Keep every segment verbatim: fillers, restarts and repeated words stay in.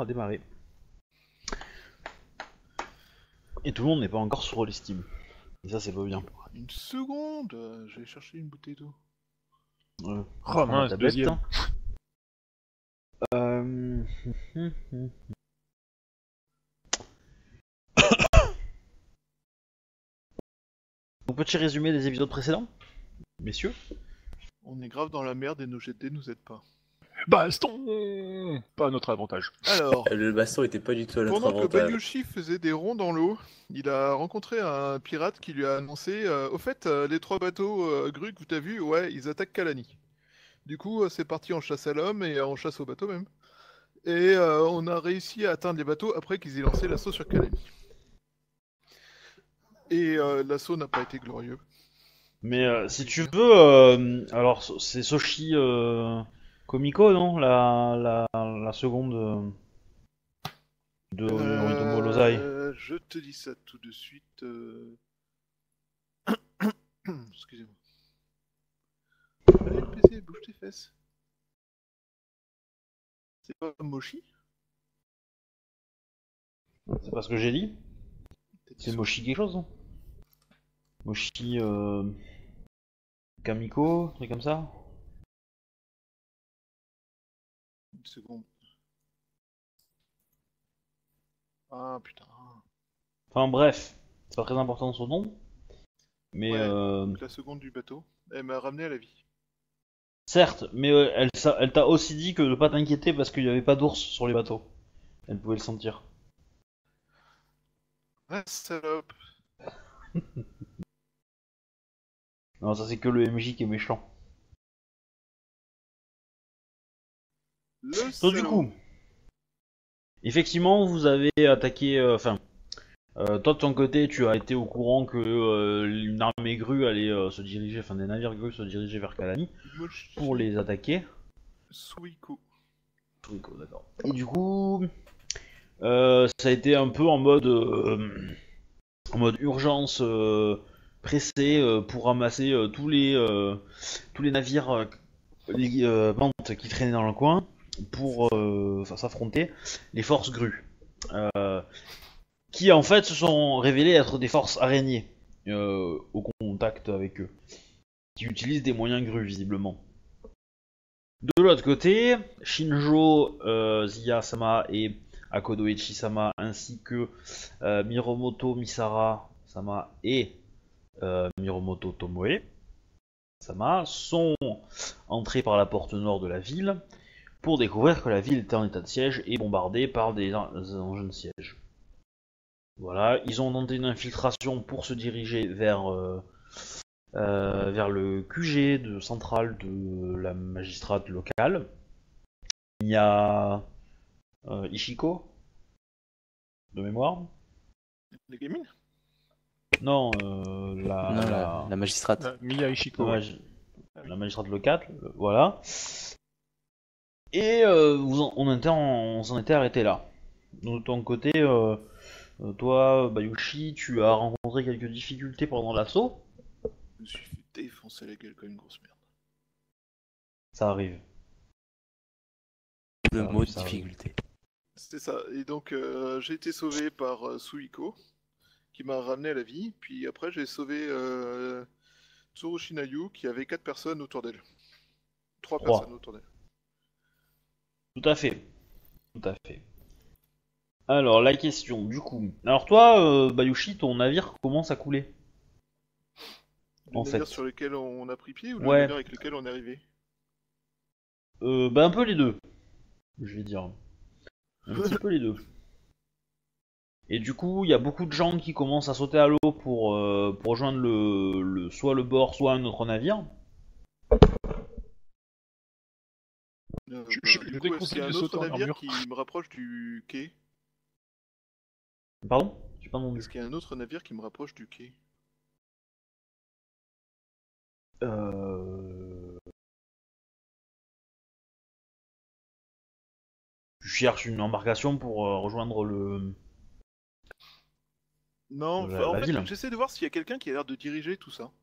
a démarré. Et tout le monde n'est pas encore sur l'estime. Et ça, c'est pas bien. Une seconde, euh, je vais chercher une bouteille d'eau. Euh, Oh prends la mince, tablette. deuxième. Euh... Donc, petit résumé des épisodes précédents, messieurs. On est grave dans la merde et nos G T nous aident pas. Baston. Pas à notre avantage. Alors, Le baston était pas du tout à notre pendant que avantage. Bayushi faisait des ronds dans l'eau, il a rencontré un pirate qui lui a annoncé euh, au fait, euh, les trois bateaux euh, grues que tu as vus, ouais, ils attaquent Kalani. Du coup, euh, c'est parti en chasse à l'homme et en chasse au bateau même. Et euh, on a réussi à atteindre les bateaux après qu'ils aient lancé l'assaut sur Kalani. Et euh, l'assaut n'a pas été glorieux. Mais euh, si tu veux, euh, alors c'est Soshi euh, Komiko, non, la, la, la seconde euh, de Yoritomo Lozai. Euh, je te dis ça tout de suite. euh. Excusez-moi. Allez, le P C, bouge tes fesses. C'est pas Moshi? C'est pas ce que j'ai dit. T'as dit C'est ça. Moshi quelque chose, non? Moshi euh, Kamiko, un truc comme ça. Une seconde. Ah putain. Enfin bref, c'est pas très important son nom. Mais Ouais. euh, Donc la seconde du bateau, elle m'a ramené à la vie. certes, mais euh, elle, ça- elle t'a aussi dit que de pas t'inquiéter parce qu'il y avait pas d'ours sur les bateaux. Elle pouvait le sentir. Ah salope. Non, ça c'est que le M J qui est méchant. Le Donc salaud. du coup, effectivement, vous avez attaqué. euh, Enfin, euh, toi de ton côté, tu as été au courant que euh, une armée grue allait euh, se diriger, enfin des navires grues se diriger vers Kalani Moshi pour les attaquer. Suiko. Truco, d'accord. Et du coup, euh, ça a été un peu en mode, euh, en mode urgence euh, pressée euh, pour ramasser euh, tous les euh, tous les navires, euh, les euh, bandes qui traînaient dans le coin pour euh, enfin, s'affronter les forces grues, euh, qui en fait se sont révélées être des forces araignées euh, au contact avec eux, qui utilisent des moyens grues visiblement. De l'autre côté, Shinjo, euh, Ziya-sama et Akodo Ichi-sama, ainsi que euh, Miromoto Misara-sama et euh, Miromoto Tomoe-sama, sont entrés par la porte nord de la ville pour découvrir que la ville était en état de siège et bombardée par des, en- des engins de siège. Voilà, ils ont tenté une infiltration pour se diriger vers, euh, euh, vers le Q G de centrale de la magistrate locale. Il y a euh, Ishiko, de mémoire. Les gamines? Non, euh, la, Non, la, la, la magistrate. Euh, Miya la Ishiko, ouais. magi- la magistrate locale, euh, voilà. Et euh, vous en- on, était en- on s'en était arrêté là. Donc, de ton côté, euh, euh, toi, Bayushi, tu as rencontré quelques difficultés pendant l'assaut. Je me suis fait défoncer la gueule comme une grosse merde. Ça arrive. Le Ça mot arrive, de ça arrive. difficulté. C'était ça. Et donc euh, j'ai été sauvé par euh, Suiko, qui m'a ramené à la vie. Puis après j'ai sauvé euh, Tsurushinayu, qui avait quatre personnes autour d'elle. Trois Trois. personnes autour d'elle. Tout à fait. Tout à fait. Alors, la question, du coup. Alors, toi, euh, Bayushi, ton navire commence à couler. Le En navire fait. sur lequel on a pris pied ou le Ouais. navire avec lequel on est arrivé? Euh, bah, un peu les deux, je vais dire. Un petit peu les deux. Et du coup, il y a beaucoup de gens qui commencent à sauter à l'eau pour, euh, pour rejoindre le, le, soit le bord, soit un autre navire. Euh, Je- bah, je- du je coup, est-ce qu'il y déconseille a un de autre sauter en navire armure. qui me rapproche du quai? Pardon? J'ai pas entendu. Est-ce qu'il y a un autre navire qui me rapproche du quai? Euh... Tu cherches une embarcation pour euh, rejoindre le... Non, La- enfin, en la fait, ville. j'essaie de voir s'il y a quelqu'un qui a l'air de diriger tout ça.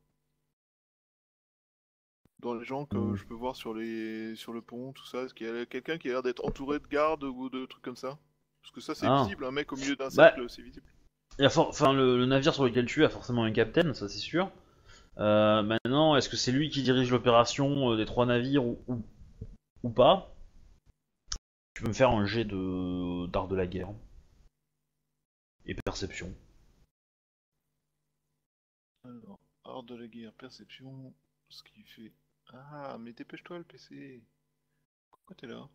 Dans les gens que Hmm. je peux voir sur les sur le pont, tout ça, est-ce qu'il y a quelqu'un qui a l'air d'être entouré de gardes ou de trucs comme ça? Parce que ça, c'est Ah. visible, un mec au milieu d'un Bah. cercle, c'est visible. Il y a for- Enfin, le, le navire sur lequel tu es a forcément un capitaine, ça c'est sûr. Euh, maintenant, est-ce que c'est lui qui dirige l'opération euh, des trois navires ou, ou, ou pas? Tu peux me faire un jet de d'art de la guerre et perception. Alors, art de la guerre, perception, ce qu'il fait. Ah, mais dépêche-toi le P C. Pourquoi t'es là?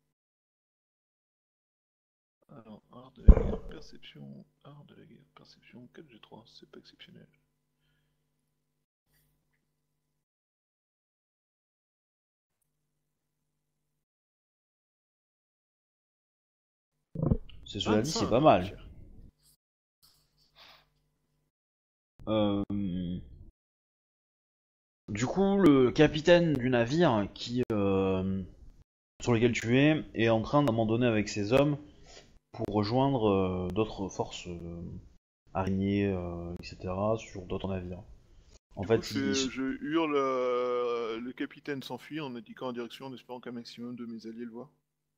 Alors, art de la guerre, perception, art de la guerre, perception, quatre G trois, c'est pas exceptionnel. C'est cela dit, c'est vingt-cinq. pas mal. Euh, Du coup, le capitaine du navire qui euh, sur lequel tu es est en train d'abandonner avec ses hommes pour rejoindre euh, d'autres forces euh, araignées, euh, et cetera sur d'autres navires. En Du fait, coup, je, il- fais- je hurle, euh, le capitaine s'enfuit en indiquant en direction en espérant qu'un maximum de mes alliés le voient.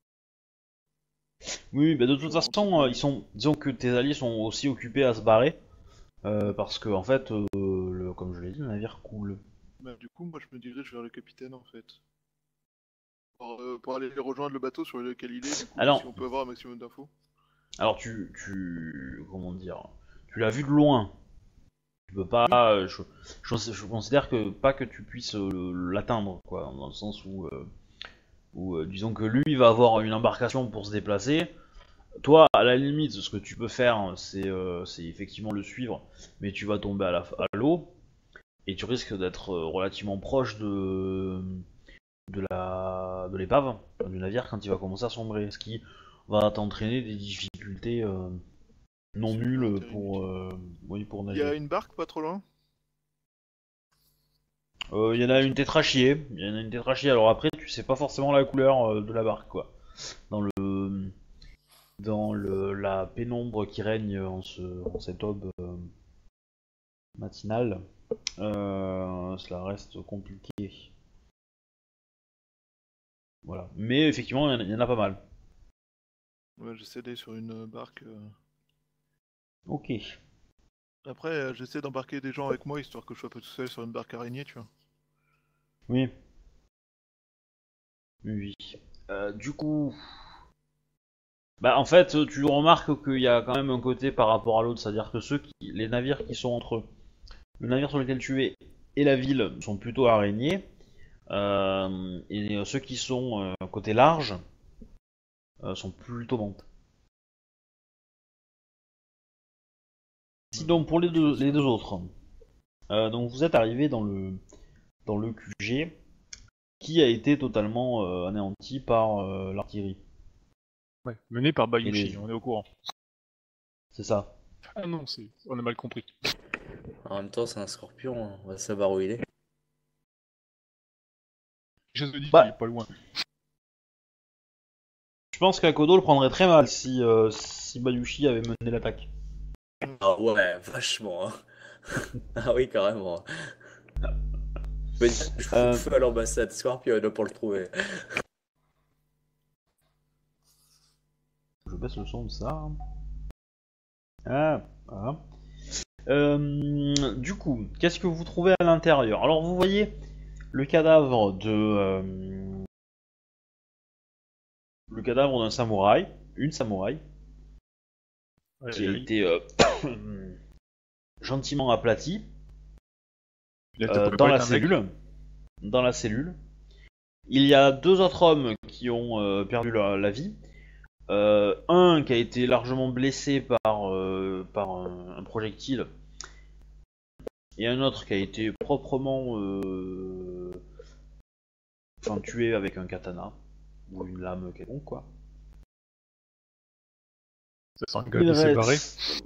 oui, bah de Je toute rentre façon, dans euh, le- ils sont, disons que tes alliés sont aussi occupés à se barrer euh, parce que en fait, euh, le, comme je l'ai dit, le navire coule. Bah, du coup, moi je me dirige vers le capitaine en fait. Pour, euh, pour aller rejoindre le bateau sur lequel il est, du coup, Alors, si on peut avoir un maximum d'infos. alors tu, tu, comment dire, tu l'as vu de loin. Tu peux pas, Oui. euh, je, je, je considère que pas que tu puisses euh, l'atteindre, quoi, dans le sens où, euh, où euh, disons que lui va avoir une embarcation pour se déplacer. Toi, à la limite, ce que tu peux faire, c'est euh, c'est effectivement le suivre, mais tu vas tomber à la- à l'eau et tu risques d'être euh, relativement proche de de la de l'épave, enfin, du navire quand il va commencer à sombrer, ce qui va t'entraîner des difficultés euh, non nulles Supplémentaire pour inutile. euh, oui pour Il y a nager. une barque pas trop loin? Euh, Il y en a une tétrachier, il y en a une tétrachier. Alors après, tu sais pas forcément la couleur euh, de la barque, quoi. Dans le dans le la pénombre qui règne en ce en cette aube euh, matinale, euh, cela reste compliqué. Voilà. Mais effectivement, il y en a- il y en a pas mal. Ouais, j'essaie d'aller sur une euh, barque. euh. Ok. Après, euh, j'essaie d'embarquer des gens avec moi histoire que je sois pas tout seul sur une barque araignée, tu vois. Oui. Oui. Euh, du coup, bah en fait, tu remarques qu'il y a quand même un côté par rapport à l'autre, c'est-à-dire que ceux qui, les navires qui sont entre le navire sur lequel tu es et la ville sont plutôt araignées, euh, et ceux qui sont euh, côté large euh, sont plutôt mantes. Sinon, pour les Je deux, fais les ça. deux autres, euh, donc vous êtes arrivé dans le dans le Q G qui a été totalement euh, anéanti par euh, l'artillerie. Ouais, mené par Et Bayushi, les... on est au courant. C'est ça. Ah non, c'est... on a mal compris. En même temps, c'est un scorpion, hein. On va savoir où il est. Je te dis qu'il est Bah, pas loin. je pense qu'Akodo le prendrait très mal si, euh, si Bayushi avait mené l'attaque. Ah ouais, vachement. Hein. Ah oui, carrément. Mais je fous le Euh, feu à l'ambassade Scorpion pour le trouver. je baisse le son de ça. Ah, voilà. Euh, du coup, qu'est-ce que vous trouvez à l'intérieur? Alors vous voyez le cadavre de euh, le cadavre d'un samouraï, une samouraï, Ouais, qui a ouais, été euh, gentiment aplatie il a euh, tapé dans pas la être un mec. cellule. Dans la cellule. Il y a deux autres hommes qui ont euh, perdu la, la vie. Euh, un qui a été largement blessé par, euh, par un, un projectile. Et un autre qui a été proprement euh, enfin, tué avec un katana. Ou une lame quelconque, quoi. Ça sent le gars Il de séparé. reste...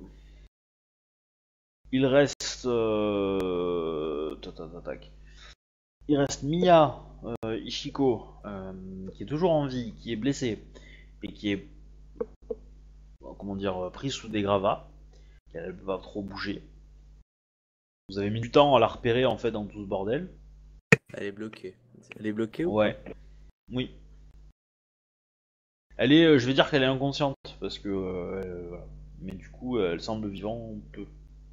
Il reste... Euh... tac, tac, tac, tac. Il reste Miya euh, Ishiko, euh, qui est toujours en vie, qui est blessée, et qui est, comment dire, prise sous des gravats, qu'elle ne peut pas trop bouger. Vous avez mis du temps à la repérer, en fait, dans tout ce bordel. Elle est bloquée. Elle est bloquée ou pas? Ouais. Oui. Elle est, euh, je vais dire qu'elle est inconsciente, parce que... euh, elle, voilà. Mais du coup, elle semble vivante peu.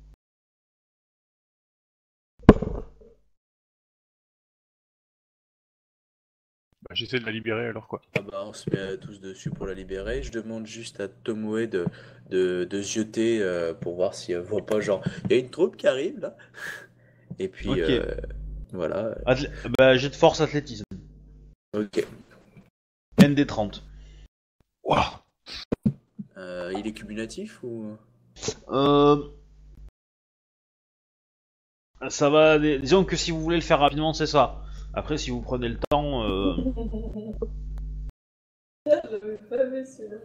Bah, j'essaie de la libérer alors quoi. Ah bah, on se met euh, tous dessus pour la libérer. Je demande juste à Tomoe de, de, de zioter euh, pour voir si elle voit pas, genre, il y a une troupe qui arrive là. Et puis, Ok. euh, voilà. Athlé- bah, j'ai de force athlétisme. Ok. N D trente. Ouah. Euh, il est cumulatif ou... Euh... Ça va... Disons que si vous voulez le faire rapidement, c'est ça. Après, si vous prenez le temps... Euh... J'avais pas vu celui-là.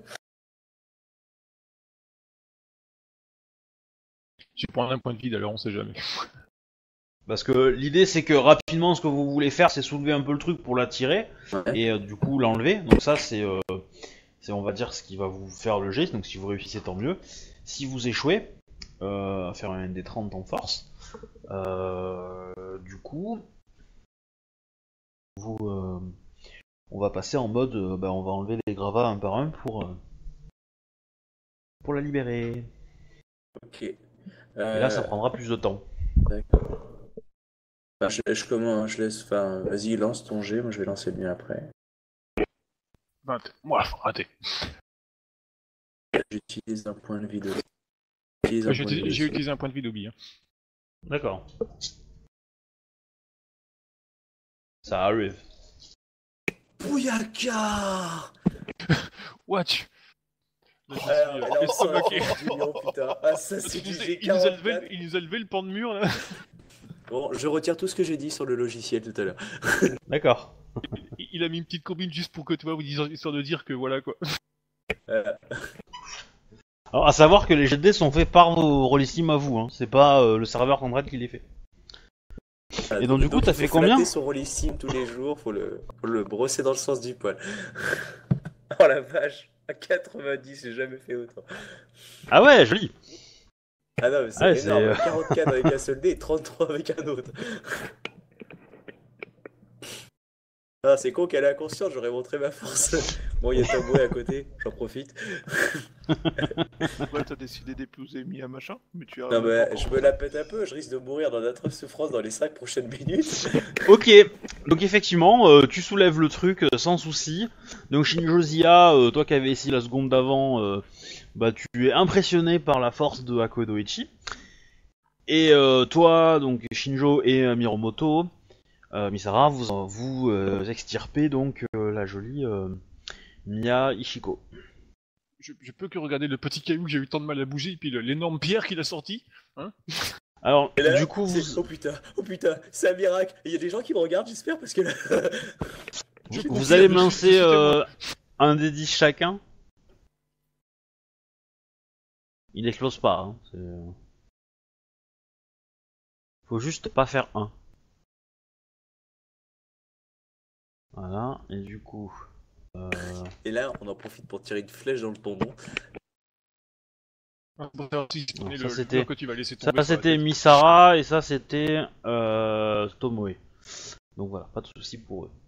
Je vais prendre un point de vide alors on sait jamais. Parce que l'idée, c'est que rapidement, ce que vous voulez faire, c'est soulever un peu le truc pour l'attirer. Ouais. Et euh, du coup, l'enlever. Donc ça, c'est... Euh... C'est, on va dire, ce qui va vous faire le geste. Donc si vous réussissez, tant mieux. Si vous échouez, euh, à faire un N D trente en force, euh, du coup, vous, euh, on va passer en mode, euh, bah, on va enlever les gravats un par un pour, euh, pour la libérer. Ok. Et Euh, là, ça prendra plus de temps. D'accord. Enfin, je, je commence, je laisse. Enfin, vas-y, lance ton jet. Moi, je vais lancer le mien après. vingt. Ouah, raté. J'utilise un point de vie de. J'utilise un Ouais, J'ai point de vie de j'ai sauve. utilisé un point de vie d'Obi. Hein. D'accord. Ça arrive. Bouillaka! Watch. Là, je suis, Alors, euh, alors, ça, estomaqué. du lion, putain. Ah, ça, c'est Il du nous a- G il nous a levé, quarante-quatre. le- il nous a levé le pan de mur là. Bon, je retire tout ce que j'ai dit sur le logiciel tout à l'heure. D'accord. Il il a mis une petite combine juste pour que tu vois, vous disant- histoire de dire que voilà quoi. Euh, Alors, à savoir que les jets de dés sont faits par vos rôlissimes à vous, hein. C'est pas euh, le serveur Conrad qui les fait. Et donc, du coup, t'as il faut fait combien? flatter son rollissime tous les jours, faut le, faut le brosser dans le sens du poil. Oh la vache, à quatre-vingt-dix, j'ai jamais fait autant. Ah ouais, joli. Ah non, mais c'est Ouais, c'est, énorme, euh, quarante-quatre avec un seul dé et trente-trois avec un autre. Ah, c'est con qu'elle est inconsciente, j'aurais montré ma force. Bon, il y a Tomoe à côté, j'en profite. Ouais, t'as décidé d'épouser Mia machin, mais tu as. Non, mais je me la pète un peu, je risque de mourir dans d'atroces souffrances dans les cinq prochaines minutes. Ok, donc effectivement, euh, tu soulèves le truc euh, sans souci. Donc Shinjo Zia, euh, toi qui avais essayé la seconde d'avant, euh, bah tu es impressionné par la force de Hakodoichi. Et euh, toi, donc Shinjo et euh, Miromoto, euh, Misara, vous en- vous euh, extirpez donc euh, la jolie euh, Mia Ishiko. Je, je peux que regarder le petit caillou que j'ai eu tant de mal à bouger et puis le- l'énorme pierre qu'il a sorti. Alors, Et là, du coup, c'est- vous, oh putain, oh putain, c'est un miracle. Il y a des gens qui me regardent, j'espère, parce que là. Je vous confirme, allez je- me je lancer suis témoin. euh, un des dix chacun. Il explose pas. Hein, c'est... Faut juste pas faire un. Voilà, et du coup... Euh... Et là, on en profite pour tirer une flèche dans le tendon. Ah, pour savoir si tu Non, connais ça, le, le c'était- mur que tu vas laisser Ça tomber. sur la c'était tête. Misara et ça c'était euh, Tomoe. Donc voilà, pas de soucis pour eux.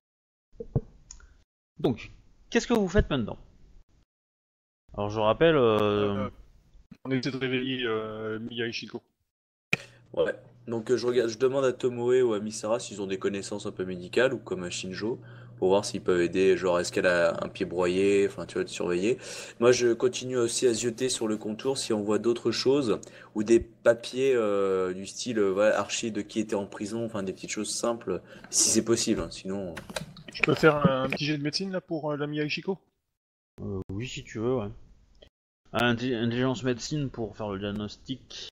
Donc, qu'est-ce que vous faites maintenant? Alors je rappelle... Euh... Euh, On essaie de réveiller euh, Miya Ishiko. Ouais. Donc euh, je, regarde, je demande à Tomoe ou à Misara s'ils ont des connaissances un peu médicales ou comme à Shinjo pour voir s'ils peuvent aider. Genre est-ce qu'elle a un pied broyé, enfin tu vois, de surveiller. Moi je continue aussi à zioter sur le contour si on voit d'autres choses ou des papiers euh, du style euh, voilà, archives de qui était en prison, enfin des petites choses simples si c'est possible. Hein. Sinon. Je peux faire un, un petit jet de médecine là pour euh, la Miya Ishiko? euh, oui si tu veux, ouais. Inté- Intelligence médecine pour faire le diagnostic.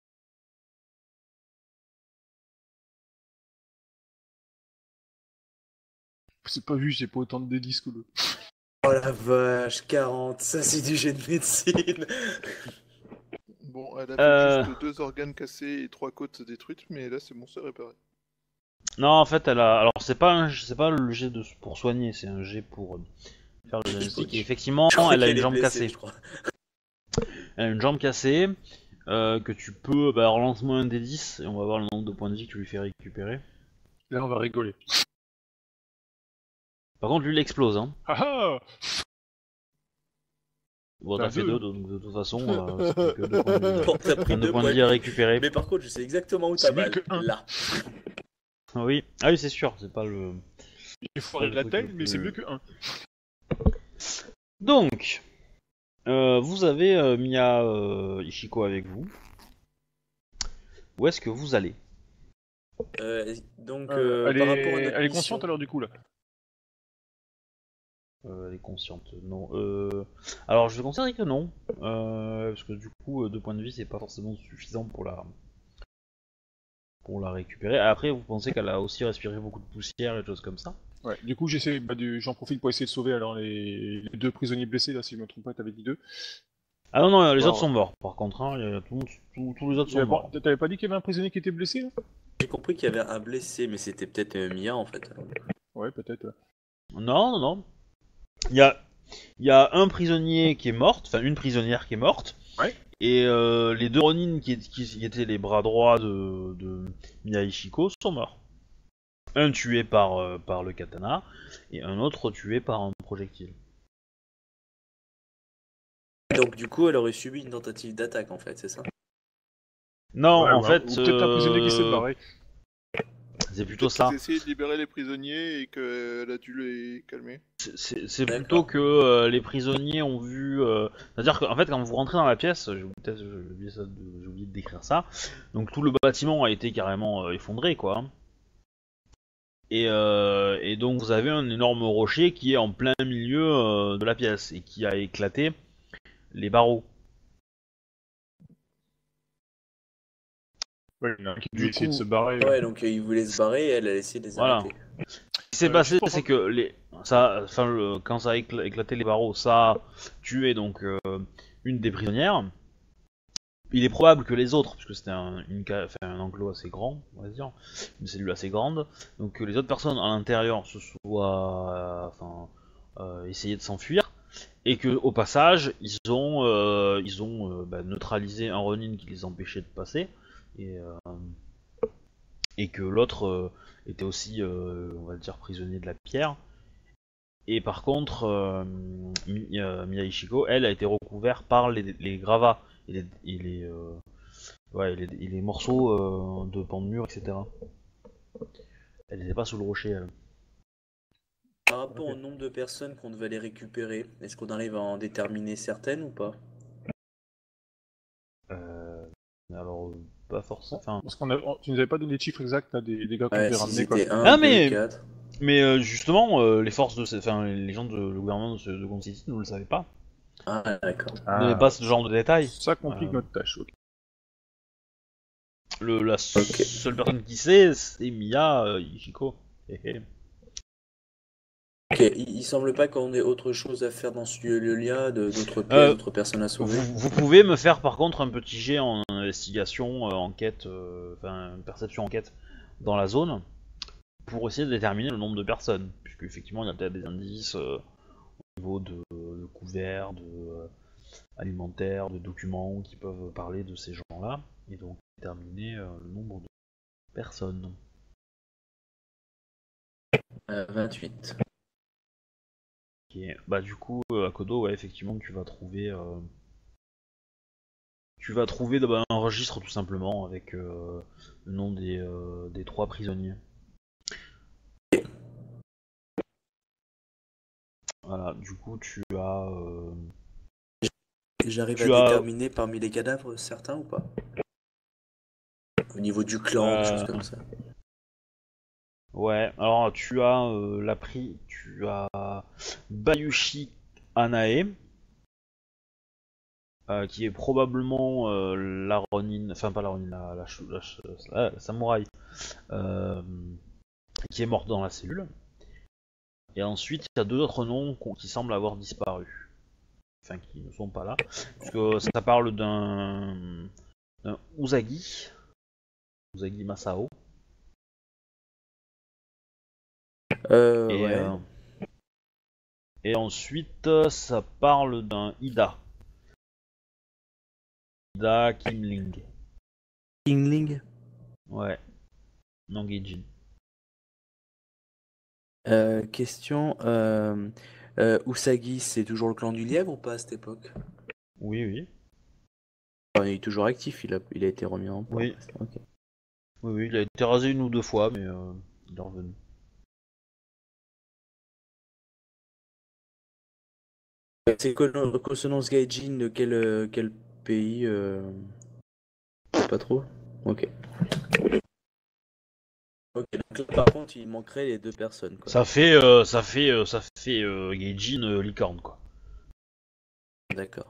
C'est pas vu, j'ai pas autant de délices que le. Oh la vache, quarante, ça c'est du jet de médecine. Bon, elle a fait Euh. juste deux organes cassés et trois côtes détruites, mais là c'est bon, c'est réparé. Non en fait elle a... Alors c'est pas, un... c'est pas le jet de... pour soigner, c'est un jet pour euh, faire le diagnostic. Et effectivement Je crois elle a qu'elle une est jambe blessée, cassée. je crois. Elle a une jambe cassée. Euh, que tu peux... Bah relance-moi un des dix et on va voir le nombre de points de vie que tu lui fais récupérer. Là on va rigoler. Par contre lui il explose hein. Ah ah Bon, Enfin, t'as fait deux. deux, donc de toute façon, euh, c'est plus que deux points de vie. Bon, t'as pris Enfin, deux deux points de points vie à récupérer. Mais par contre, je sais exactement où C'est t'as mieux mal. que un. Là. Oui, ah oui, c'est sûr, c'est pas le. J'ai foiré le la truc tête, le mais c'est plus- mieux que un. Donc, euh, vous avez euh, Mia euh, Ishiko avec vous. Où est-ce que vous allez? Euh, donc, Euh, euh, elle, par est... rapport à notre elle est mission... consciente alors du coup là. Euh, Elle est consciente, non. Euh... Alors, je vais considérer que non, euh, parce que du coup, euh, deux points de vie, c'est pas forcément suffisant pour la pour la récupérer. Après, vous pensez qu'elle a aussi respiré beaucoup de poussière et des choses comme ça? Ouais. Du coup, j'essaie, bah, du... j'en profite pour essayer de sauver alors les... les deux prisonniers blessés là, si je me trompe pas, t'avais dit deux. Ah non, non, les Bon. autres sont morts. Par contre, hein, y a tout le monde- tout- tous les autres Il y avait sont pas- morts. T'avais pas dit qu'il y avait un prisonnier qui était blessé là? J'ai compris qu'il y avait un blessé, mais c'était peut-être euh, Mia en fait. Ouais, peut-être. Ouais. Non, non, non. Il y a, il y a un prisonnier qui est mort, enfin une prisonnière qui est morte. Ouais. Et euh, les deux Ronin qui, qui étaient les bras droits de, de Mia Ishiko sont morts. Un tué par, euh, par le katana et un autre tué par un projectile. Donc, du coup, elle aurait subi une tentative d'attaque en fait, c'est ça? Non, Ouais, en bah, fait, ou peut-être un prisonnier qui s'est euh, barré. c'est plutôt Peut-être ça. qu'ils essayaient de libérer les prisonniers et qu'elle a dû les calmer. C'est- C'est c'est D'accord. plutôt que euh, les prisonniers ont vu. euh, C'est-à-dire qu'en fait, quand vous rentrez dans la pièce, j'ai peut-être j'ai oublié, ça de- j'ai oublié de décrire ça. Donc tout le bâtiment a été carrément euh, effondré, quoi. Et, euh, et donc vous avez un énorme rocher qui est en plein milieu euh, de la pièce et qui a éclaté les barreaux. Ouais, il y en a un qui Du a essayé de coup- se barrer. Ouais, donc euh, ils voulaient se barrer et elle a essayé de les Voilà. arrêter. Ce qui s'est Euh, passé, juste pour c'est prendre- que les, ça, enfin, le- quand ça a écla- éclaté les barreaux, ça a tué donc euh, une des prisonnières. Il est probable que les autres, puisque c'était un, une ca- enfin, un enclos assez grand, on va dire, une cellule assez grande, donc que les autres personnes à l'intérieur se soient, euh, enfin, euh, essayé de s'enfuir, et que au passage, ils ont, euh, ils ont euh, bah, neutralisé un Ronin qui les empêchait de passer, et, euh, et que l'autre euh, était aussi, euh, on va dire, prisonnier de la pierre. Et par contre, euh, Mi- euh, Mia Ishiko, elle, a été recouverte par les, les gravats et les, et les, euh, ouais, et les, et les morceaux euh, de pan de mur, et cetera. Elle n'était pas sous le rocher, elle. Par rapport au nombre de personnes qu'on devait aller récupérer, est-ce qu'on arrive à en déterminer certaines ou pas? Euh, alors, euh, pas forcément. Enfin, Parce qu'on a... on- tu nous avais pas donné les chiffres exacts là, des, des gars qu'on Ouais, devait si ramener quoi. c'était un, Ah, deux, mais- quatre. mais euh, justement, euh, les forces de, ces- enfin, les gens de le gouvernement de, ce- de Gotham City ne le savaient pas. Ah, d'accord. Ils n'avaient pas ce genre de détails. Ça complique Euh, notre tâche. Ok. Le, la Ok. seule personne qui sait, c'est Mia euh, Ishiko. Hé, hé. Ok, il, il semble pas qu'on ait autre chose à faire dans ce lieu-là, de- d'autres pièces, Euh, d'autres personnes à sauver. Vous, vous pouvez me faire par contre un petit jet en investigation, euh, enquête, euh, enfin perception enquête dans la zone pour essayer de déterminer le nombre de personnes, puisque effectivement il y a peut-être des indices euh, au niveau de, de couverts, de euh, alimentaires, de documents qui peuvent parler de ces gens-là et donc déterminer euh, le nombre de personnes. Euh, vingt-huit. Ok. Bah du coup euh, à Kodo, ouais effectivement tu vas trouver. Euh, Tu vas trouver bah, un registre tout simplement avec euh, le nom des, euh, des trois prisonniers. Voilà, du coup tu as... euh, J'arrive Tu à as- déterminer parmi les cadavres certains ou pas? Au niveau du clan, des Euh, choses comme ça. Ouais, alors tu as euh, la pri... tu as Bayushi Anae, euh, qui est probablement euh, la Ronin, enfin pas la Ronin, la, la, ch- la ch- la- la samouraï, euh, qui est morte dans la cellule. Et ensuite, il y a deux autres noms qu'on- qui semblent avoir disparu. Enfin, qui ne sont pas là. Puisque ça parle d'un. d'un Usagi. Usagi Masao. Euh, Et, ouais. euh, et ensuite, ça parle d'un Ida. Ida Kimling. Kingling. Ouais. Nangijin. Euh, question. Euh, euh, Usagi, c'est toujours le clan du lièvre ou pas à cette époque? Oui, oui. Enfin, il est toujours actif, il a, il a été remis en place. Oui. Ok. Oui, oui, il a été rasé une ou deux fois, mais euh, il est revenu. C'est Col- Consonance Gaijin de quel, euh, quel pays euh... C'est pas trop? Ok. Ok, donc là, par contre, il manquerait les deux personnes, quoi. Ça fait, euh, ça fait, euh, ça fait euh, Gaijin euh, licorne, quoi. D'accord.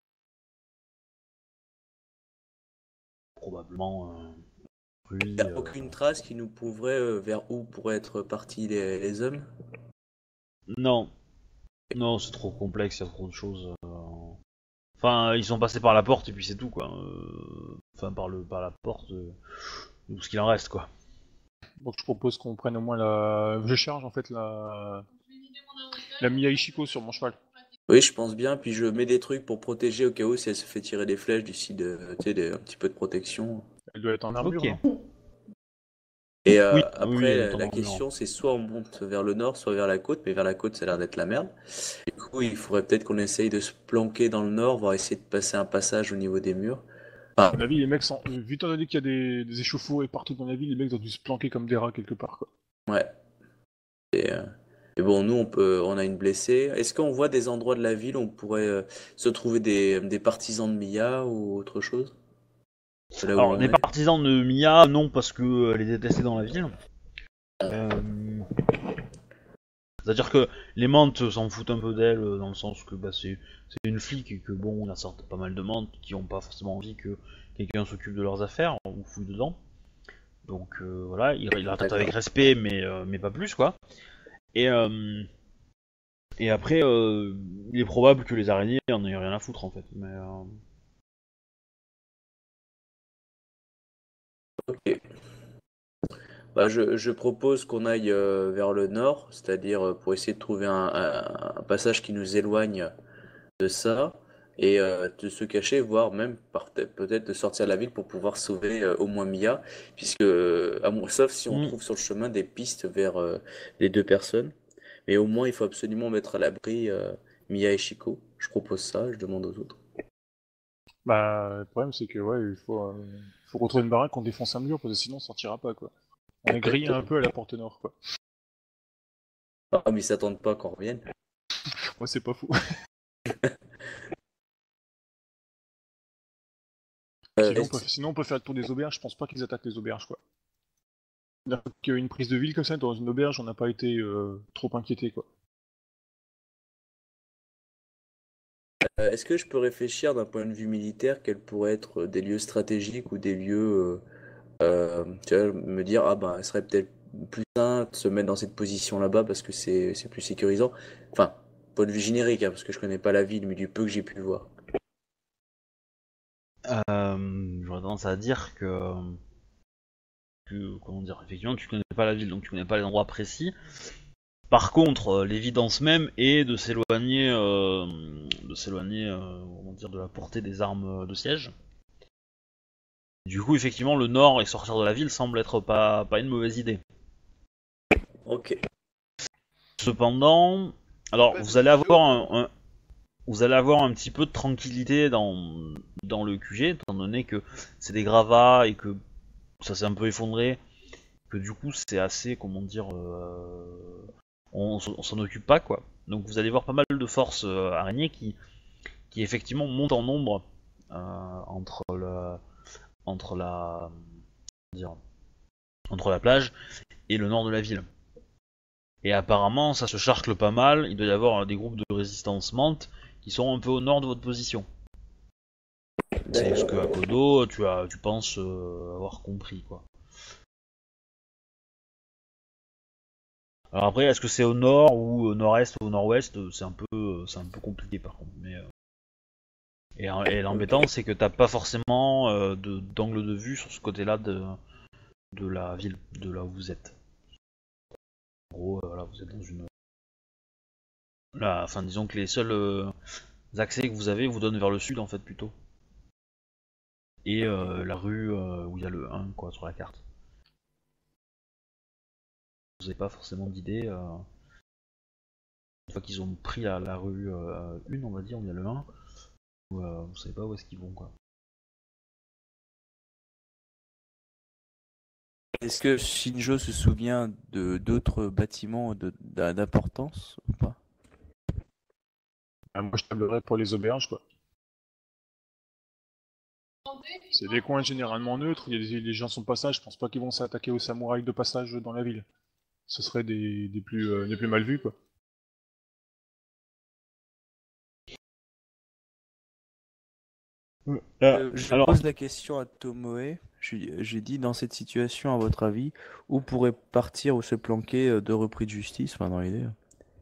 Probablement. Euh, Il lui, n'y a euh, aucune trace qui nous prouverait euh, vers où pourraient être partis les, les hommes? Non, non, c'est trop complexe, il y a trop de choses. euh. Enfin, ils sont passés par la porte et puis c'est tout, quoi. Euh, Enfin, par le, par la porte, euh, ou ce qu'il en reste, quoi. Donc je propose qu'on prenne au moins la... Je charge en fait la... La Mia Ishiko sur mon cheval. Oui, je pense bien, puis je mets des trucs pour protéger au cas où si elle se fait tirer des flèches d'ici, de, tu sais, des- un petit peu de protection. Elle doit être en armure, Ok. non? Et Oui, euh, oui, elle après, est en la armure. question c'est soit on monte vers le nord, soit vers la côte, mais vers la côte ça a l'air d'être la merde. Du coup, il faudrait peut-être qu'on essaye de se planquer dans le nord, voire essayer de passer un passage au niveau des murs. À mon avis, les mecs sont... Vu étant donné qu'il y a des... des échauffourées partout dans la ville, les mecs ont dû se planquer comme des rats quelque part, quoi. Ouais. Et, euh, et bon, nous on peut, on a une blessée. Est-ce qu'on voit des endroits de la ville où on pourrait euh, se trouver des, des partisans de Mia ou autre chose? De là où Alors, on des est? partisans de Mia, non, parce que euh, elle est détestée dans la ville. Euh, C'est-à-dire que les mantes s'en foutent un peu d'elle, euh, dans le sens que bah, c'est c'est une flic et que bon, il y a certes pas mal de mantes qui ont pas forcément envie que quelqu'un s'occupe de leurs affaires ou fouille dedans. Donc euh, voilà, ils il la traitent avec D'accord. respect, mais, euh, mais pas plus, quoi. Et, euh, et après, euh, il est probable que les araignées en aient rien à foutre, en fait. Mais, euh, Ok. Bah, je, je propose qu'on aille euh, vers le nord, c'est-à-dire euh, pour essayer de trouver un, un- un passage qui nous éloigne de ça et euh, de se cacher, voire même par- peut-être de sortir de la ville pour pouvoir sauver euh, au moins Mia, puisque euh, à mon- sauf si on hmm. trouve sur le chemin des pistes vers euh, les deux personnes, mais au moins il faut absolument mettre à l'abri euh, Mia et Chico. Je propose ça, je demande aux autres. Bah, le problème c'est que, ouais, il faut... euh, faut retrouver une baraque, on défonce un mur, parce que sinon on sortira pas, quoi. On est grillé un peu à la porte nord, quoi. Ah, mais ils s'attendent pas qu'on revienne. Ouais, c'est pas fou. Euh, Sinon on, peut... est-ce- Sinon, on peut faire le tour des auberges, je pense pas qu'ils attaquent les auberges, quoi. C'est-à-dire qu'une prise de ville comme ça, dans une auberge, on n'a pas été euh, trop inquiété, quoi. Euh, Est-ce que je peux réfléchir d'un point de vue militaire quels pourraient être des lieux stratégiques ou des lieux, euh, euh, tu vois, me dire, ah ben, il serait peut-être plus simple de se mettre dans cette position là-bas parce que c'est c'est plus sécurisant. Enfin, point de vue générique, hein, parce que je connais pas la ville, mais du peu que j'ai pu voir. Euh, J'aurais tendance à dire que, que, comment dire, effectivement, tu connais pas la ville, donc tu connais pas les endroits précis. Par contre, euh, l'évidence même est de s'éloigner, euh, de s'éloigner, euh, comment dire, de la portée des armes de siège. Du coup, effectivement, le nord et sortir de la ville semble être pas, pas une mauvaise idée. Ok. Cependant, alors Pas vous de allez stylo. avoir un, un- vous allez avoir un petit peu de tranquillité dans, dans le Q G, étant donné que c'est des gravats et que ça s'est un peu effondré, que du coup c'est assez, comment dire, euh, on, s- on s'en occupe pas, quoi. Donc vous allez voir pas mal de forces euh, araignées qui, qui effectivement montent en nombre euh, entre le, entre la, comment dire, entre la plage et le nord de la ville. Et apparemment ça se charcle pas mal, il doit y avoir euh, des groupes de résistance mante qui sont un peu au nord de votre position. C'est ce que à Kodo tu as, tu penses euh, avoir compris, quoi. Alors après, est-ce que c'est au nord ou au nord-est ou au nord-ouest, c'est un peu, c'est un peu compliqué par contre. Mais euh, et, et l'embêtant, c'est que t'as pas forcément euh, de, d'angle de vue sur ce côté-là de, de la ville, de là où vous êtes. En gros, euh, voilà, vous êtes dans une, là, enfin disons que les seuls euh, accès que vous avez vous donnent vers le sud en fait plutôt. Et euh, la rue euh, où il y a le un quoi sur la carte. Vous n'avez pas forcément d'idée. Euh, une fois qu'ils ont pris la, la rue euh, un, on va dire, où il y a le un, Ou, euh, vous savez pas où est-ce qu'ils vont, quoi. Est-ce que Shinjo se souvient de d'autres bâtiments de- d'a- d'importance ou pas? Ah, moi, je tablerais pour les auberges, quoi. C'est des coins généralement neutres, il y a des, les gens sont de passage, je pense pas qu'ils vont s'attaquer aux samouraïs de passage dans la ville. Ce serait des, des plus, euh, des plus mal vus, quoi. Euh, je alors, pose la question à Tomoe. J'ai j'ai dit, dans cette situation, à votre avis, où pourrait partir ou se planquer euh, deux repris de justice, enfin, dans l'idée.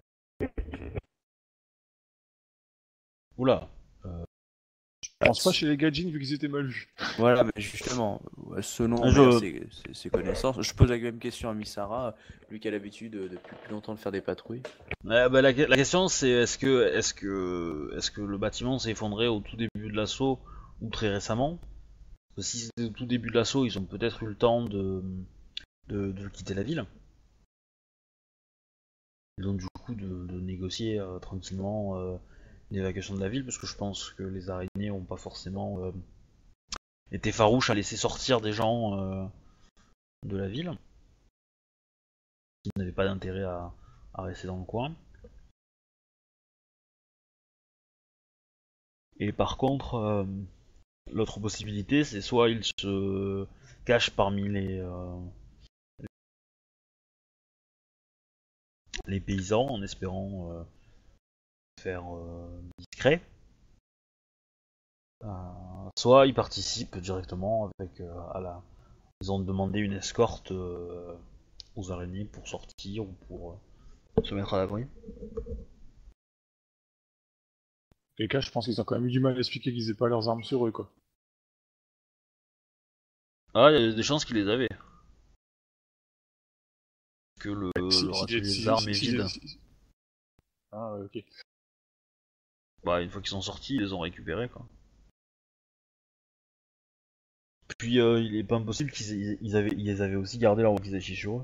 oula. Je pense pas chez les Gaijin vu qu'ils étaient mal vus. Voilà, mais justement, euh, selon Je- euh, ses, ses- ses connaissances, je pose la même question à Misara, lui qui a l'habitude euh, depuis plus longtemps de faire des patrouilles. Ouais, bah, la, la question c'est est-ce que, est-ce que, est-ce que le bâtiment s'est effondré au tout début de l'assaut ou très récemment? Parce que si c'était au tout début de l'assaut, ils ont peut-être eu le temps de, de, de quitter la ville. Et donc du coup de, de négocier euh, tranquillement euh, l'évacuation de la ville, parce que je pense que les araignées ont pas forcément euh, été farouches à laisser sortir des gens euh, de la ville, qui n'avaient pas d'intérêt à, à rester dans le coin. Et par contre, euh, l'autre possibilité, c'est soit ils se cachent parmi les, euh, les paysans en espérant euh, faire euh, discret, euh, soit ils participent directement avec euh, à la. Ils ont demandé une escorte euh, aux araignées pour sortir ou pour euh, se mettre à l'abri. Les cas, je pense qu'ils ont quand même eu du mal à expliquer qu'ils aient pas leurs armes sur eux, quoi. Ah, il y a des chances qu'ils les avaient. Que le, Si- le si- racheter si- des armes si- est si- vide. si- Ah, ouais, ok. Bah, une fois qu'ils sont sortis, ils les ont récupérés, quoi. Puis euh, il est pas impossible qu'ils aient- ils avaient, ils avaient aussi gardé leur wakizashi sur eux.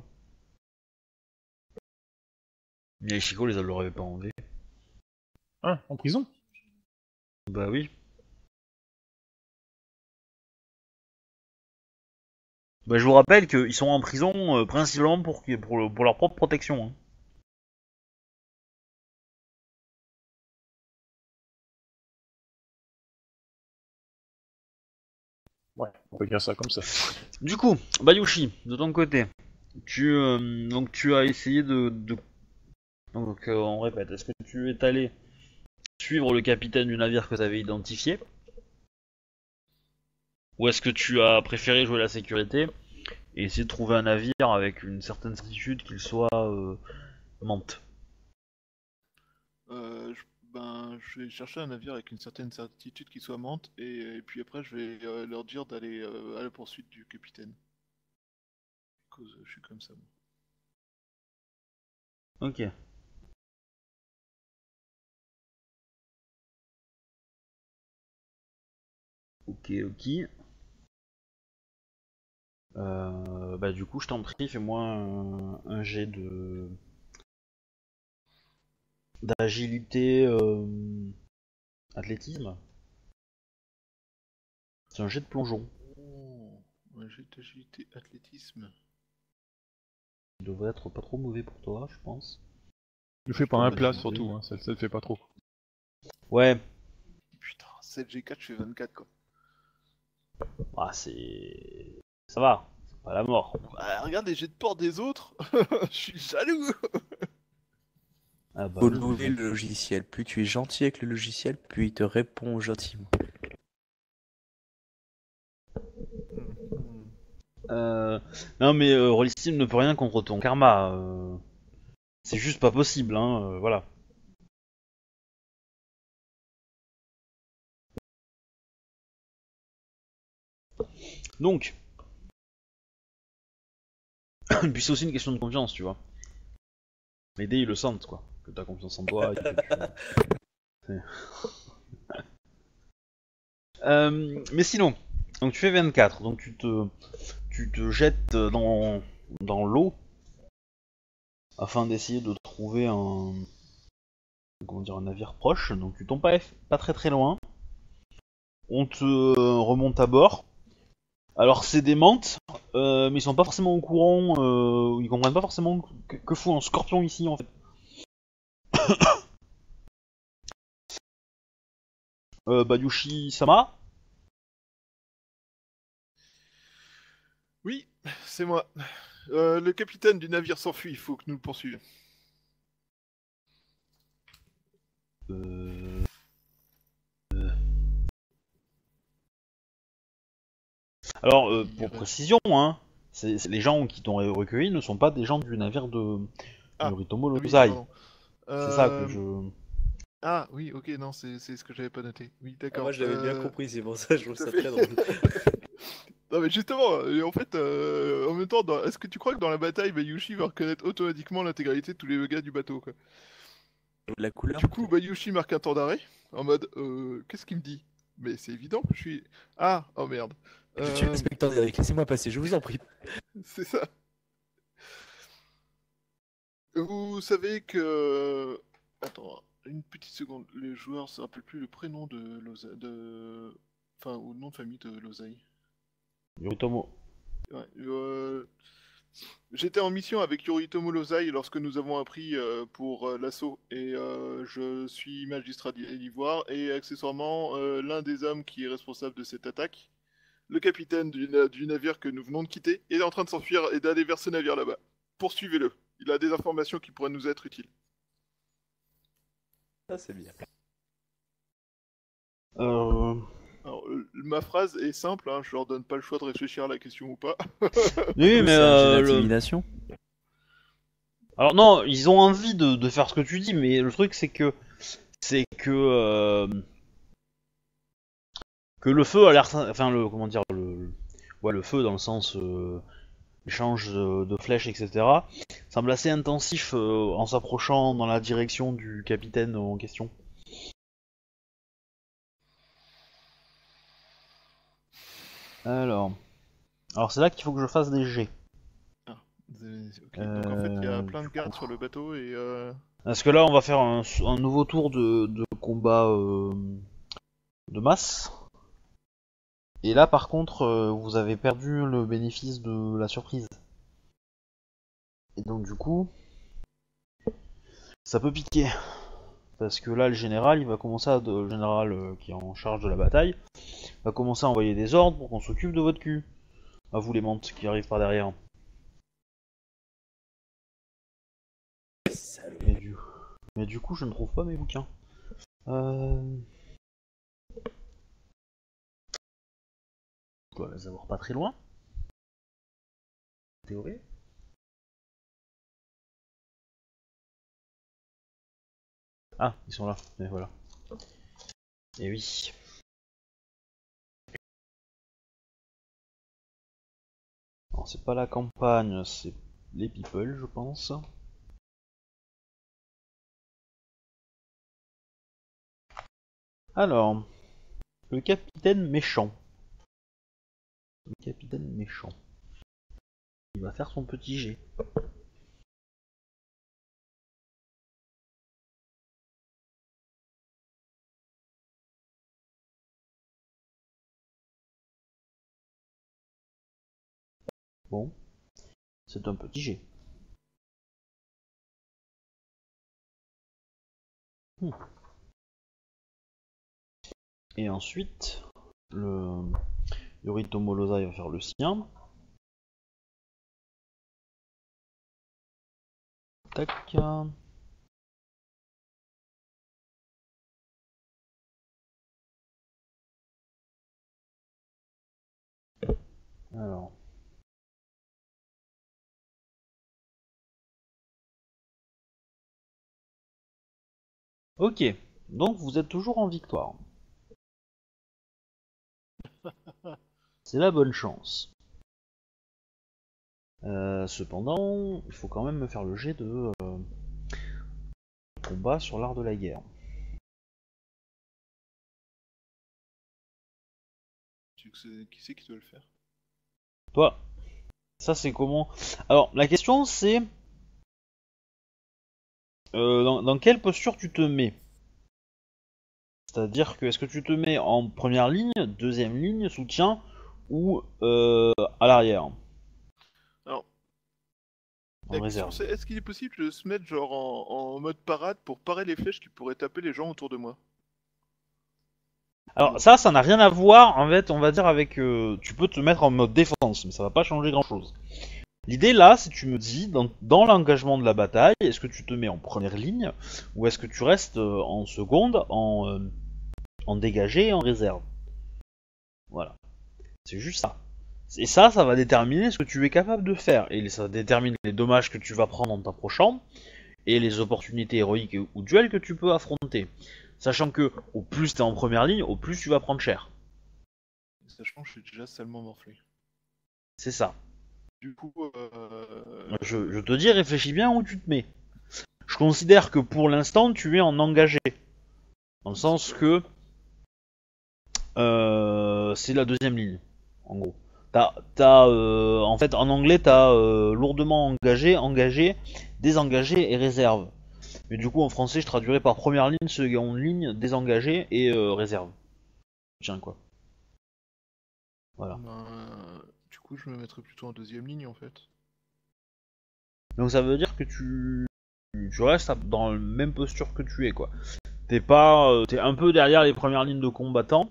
Mais Ishiko les leur avait pas enlevés. Hein, en prison? Bah oui. Bah je vous rappelle qu'ils sont en prison euh, principalement pour, pour, le- pour leur propre protection. Hein. Ouais, on peut dire ça comme ça. Du coup, Bayushi, de ton côté, tu, euh, donc tu as essayé de... de... Donc euh, on répète, est-ce que tu es allé suivre le capitaine du navire que tu avais identifié? Ou est-ce que tu as préféré jouer la sécurité et essayer de trouver un navire avec une certaine certitude qu'il soit euh, Mante? Euh, je, ben, je vais chercher un navire avec une certaine certitude qui soit Mante, et, et puis après je vais euh, leur dire d'aller euh, à la poursuite du capitaine. À cause, je suis comme ça, moi. Ok. Ok, ok. Euh, bah du coup, je t'en prie, fais-moi un, un jet de d'agilité, euh, athlétisme. C'est un jet de plongeon. Oh, un jet d'agilité athlétisme. Il devrait être pas trop mauvais pour toi, je pense. Le fais pas peux un me plat demander. surtout, hein, ça, ça le fait pas trop. Ouais. Putain, sept G quatre, je fais vingt-quatre quoi. Ah, c'est... Ça va. C'est pas la mort. Ah, regarde les jets de port des autres, je suis jaloux. Ah bah Faut oui, louer mais le logiciel. Plus tu es gentil avec le logiciel, plus il te répond gentiment. bon. Euh... Non mais euh, Rollistim ne peut rien contre ton karma. euh. C'est juste pas possible, hein. euh, voilà. Donc, puis c'est aussi une question de confiance, tu vois. Les dés ils le sentent, quoi. Que t'as confiance en toi et que tu... C'est- Euh, mais sinon, donc tu fais vingt-quatre, donc tu te, tu te jettes dans, dans l'eau afin d'essayer de trouver un, comment dire, un navire proche. Donc tu tombes pas, pas très très loin. on te euh, remonte à bord. Alors c'est des mantes, euh, mais ils sont pas forcément au courant, euh, ils comprennent pas forcément que, que fout un scorpion ici en fait. Euh, Bayushi Sama. Oui, c'est moi. Euh, le capitaine du navire s'enfuit, il faut que nous le poursuivions. Euh... Alors euh, pour précision, hein, c'est, c'est- les gens qui t'ont recueilli ne sont pas des gens du navire de Ah, Yoritomo ah oui, Lozai. pardon. C'est ça que Euh, je. Ah oui, ok, non, c'est c'est ce que j'avais pas noté. Oui, Ah, d'accord. moi, je l'avais bien Euh, compris, c'est pour ça que je trouve tout à ça fait. très drôle. Non mais justement, euh, en fait, euh, en même temps, dans- est-ce que tu crois que dans la bataille, Bayushi va reconnaître automatiquement l'intégralité de tous les gars du bateau, quoi? La couleur, Du coup, peut-être. Bayushi marque un temps d'arrêt, en mode, euh, qu'est-ce qu'il me dit? Mais c'est évident que je suis... Ah, oh merde. Je suis Euh, l'inspecteur Derek, laissez-moi passer, je vous en prie. c'est ça. Vous savez que... Attends, une petite seconde. Les joueurs se rappellent plus le prénom de Loza... de... Enfin, ou le nom de famille de Lozai. Yoritomo. Ouais, euh, j'étais en mission avec Yoritomo Lozai lorsque nous avons appris euh, pour euh, l'assaut et euh, je suis magistrat d'I- d'Ivoire et accessoirement euh, l'un des hommes qui est responsable de cette attaque, le capitaine du, na- du navire que nous venons de quitter, est en train de s'enfuir et d'aller vers ce navire là-bas. Poursuivez-le. Il a des informations qui pourraient nous être utiles. Ça, c'est bien. Euh... Alors, euh, ma phrase est simple, hein, je leur donne pas le choix de réfléchir à la question ou pas. Oui, mais C'est un jet euh, le- d'intimidation. alors non, ils ont envie de, de faire ce que tu dis, mais le truc c'est que c'est que euh, que le feu a l'air, enfin le comment dire le, le- ouais le feu dans le sens euh, échange de, de flèches et cetera semble assez intensif euh, en s'approchant dans la direction du capitaine en question. Alors, alors c'est là qu'il faut que je fasse des jets. Ah, c'est- ok. Donc en fait, il y a Euh, plein de du gardes coup. sur le bateau et... Euh... Parce que là on va faire un, un nouveau tour de, de combat euh, de masse. Et là, par contre, euh, vous avez perdu le bénéfice de la surprise. Et donc, du coup, ça peut piquer. Parce que là, le général, il va commencer à. Le général euh, qui est en charge de la bataille, va commencer à envoyer des ordres pour qu'on s'occupe de votre cul. À vous, les mantes qui arrivent par derrière. Salaud. Mais du, Mais du coup, je ne trouve pas mes bouquins. Euh... Je dois les avoir pas très loin. Théorie. Ah, ils sont là. Mais voilà. Et oui. Alors c'est pas la campagne, c'est les people, je pense. Alors, le capitaine méchant. Le capitaine méchant. Il va faire son petit jet. Bon, c'est un petit jet. Hmm. Et ensuite, le Yoritomo Lozai va faire le sien. Tac. Alors. Ok, donc vous êtes toujours en victoire. C'est la bonne chance. Euh, cependant, il faut quand même me faire le jet de euh, combat sur l'art de la guerre. Tu sais- Qui c'est qui doit le faire? Toi, ça c'est comment? Alors, la question c'est euh, dans, dans quelle posture tu te mets? C'est-à-dire que est-ce que tu te mets en première ligne, deuxième ligne, soutien ou euh, à l'arrière? Alors, En la question réserve. c'est est-ce qu'il est possible de se mettre genre en, en mode parade pour parer les flèches qui pourraient taper les gens autour de moi? Alors ça, ça n'a rien à voir en fait, on va dire avec... euh, tu peux te mettre en mode défense, mais ça va pas changer grand-chose. L'idée là, c'est tu me dis, dans, dans l'engagement de la bataille, est-ce que tu te mets en première ligne ou est-ce que tu restes euh, en seconde, en, euh, en dégagé et en réserve? Voilà. C'est juste ça. Et ça, ça va déterminer ce que tu es capable de faire. Et ça détermine les dommages que tu vas prendre en t'approchant et les opportunités héroïques ou duels que tu peux affronter. Sachant que au plus t'es en première ligne, au plus tu vas prendre cher. Sachant que je suis déjà salement morflé. C'est ça. Du coup, euh... Je, je te dis, réfléchis bien où tu te mets. Je considère que pour l'instant, tu es en engagé. Dans le sens que euh, c'est la deuxième ligne, en gros. T'as, t'as, euh, en fait, en anglais, t'as euh, lourdement engagé, engagé, désengagé et réserve. Mais du coup, en français, je traduirais par première ligne, seconde ligne, désengagé et euh, réserve. Tiens, quoi. Voilà. ben, du coup, je me mettrais plutôt en deuxième ligne en fait. Donc ça veut dire que tu, tu restes dans la même posture que tu es, quoi. T'es pas, euh, t'es un peu derrière les premières lignes de combattants,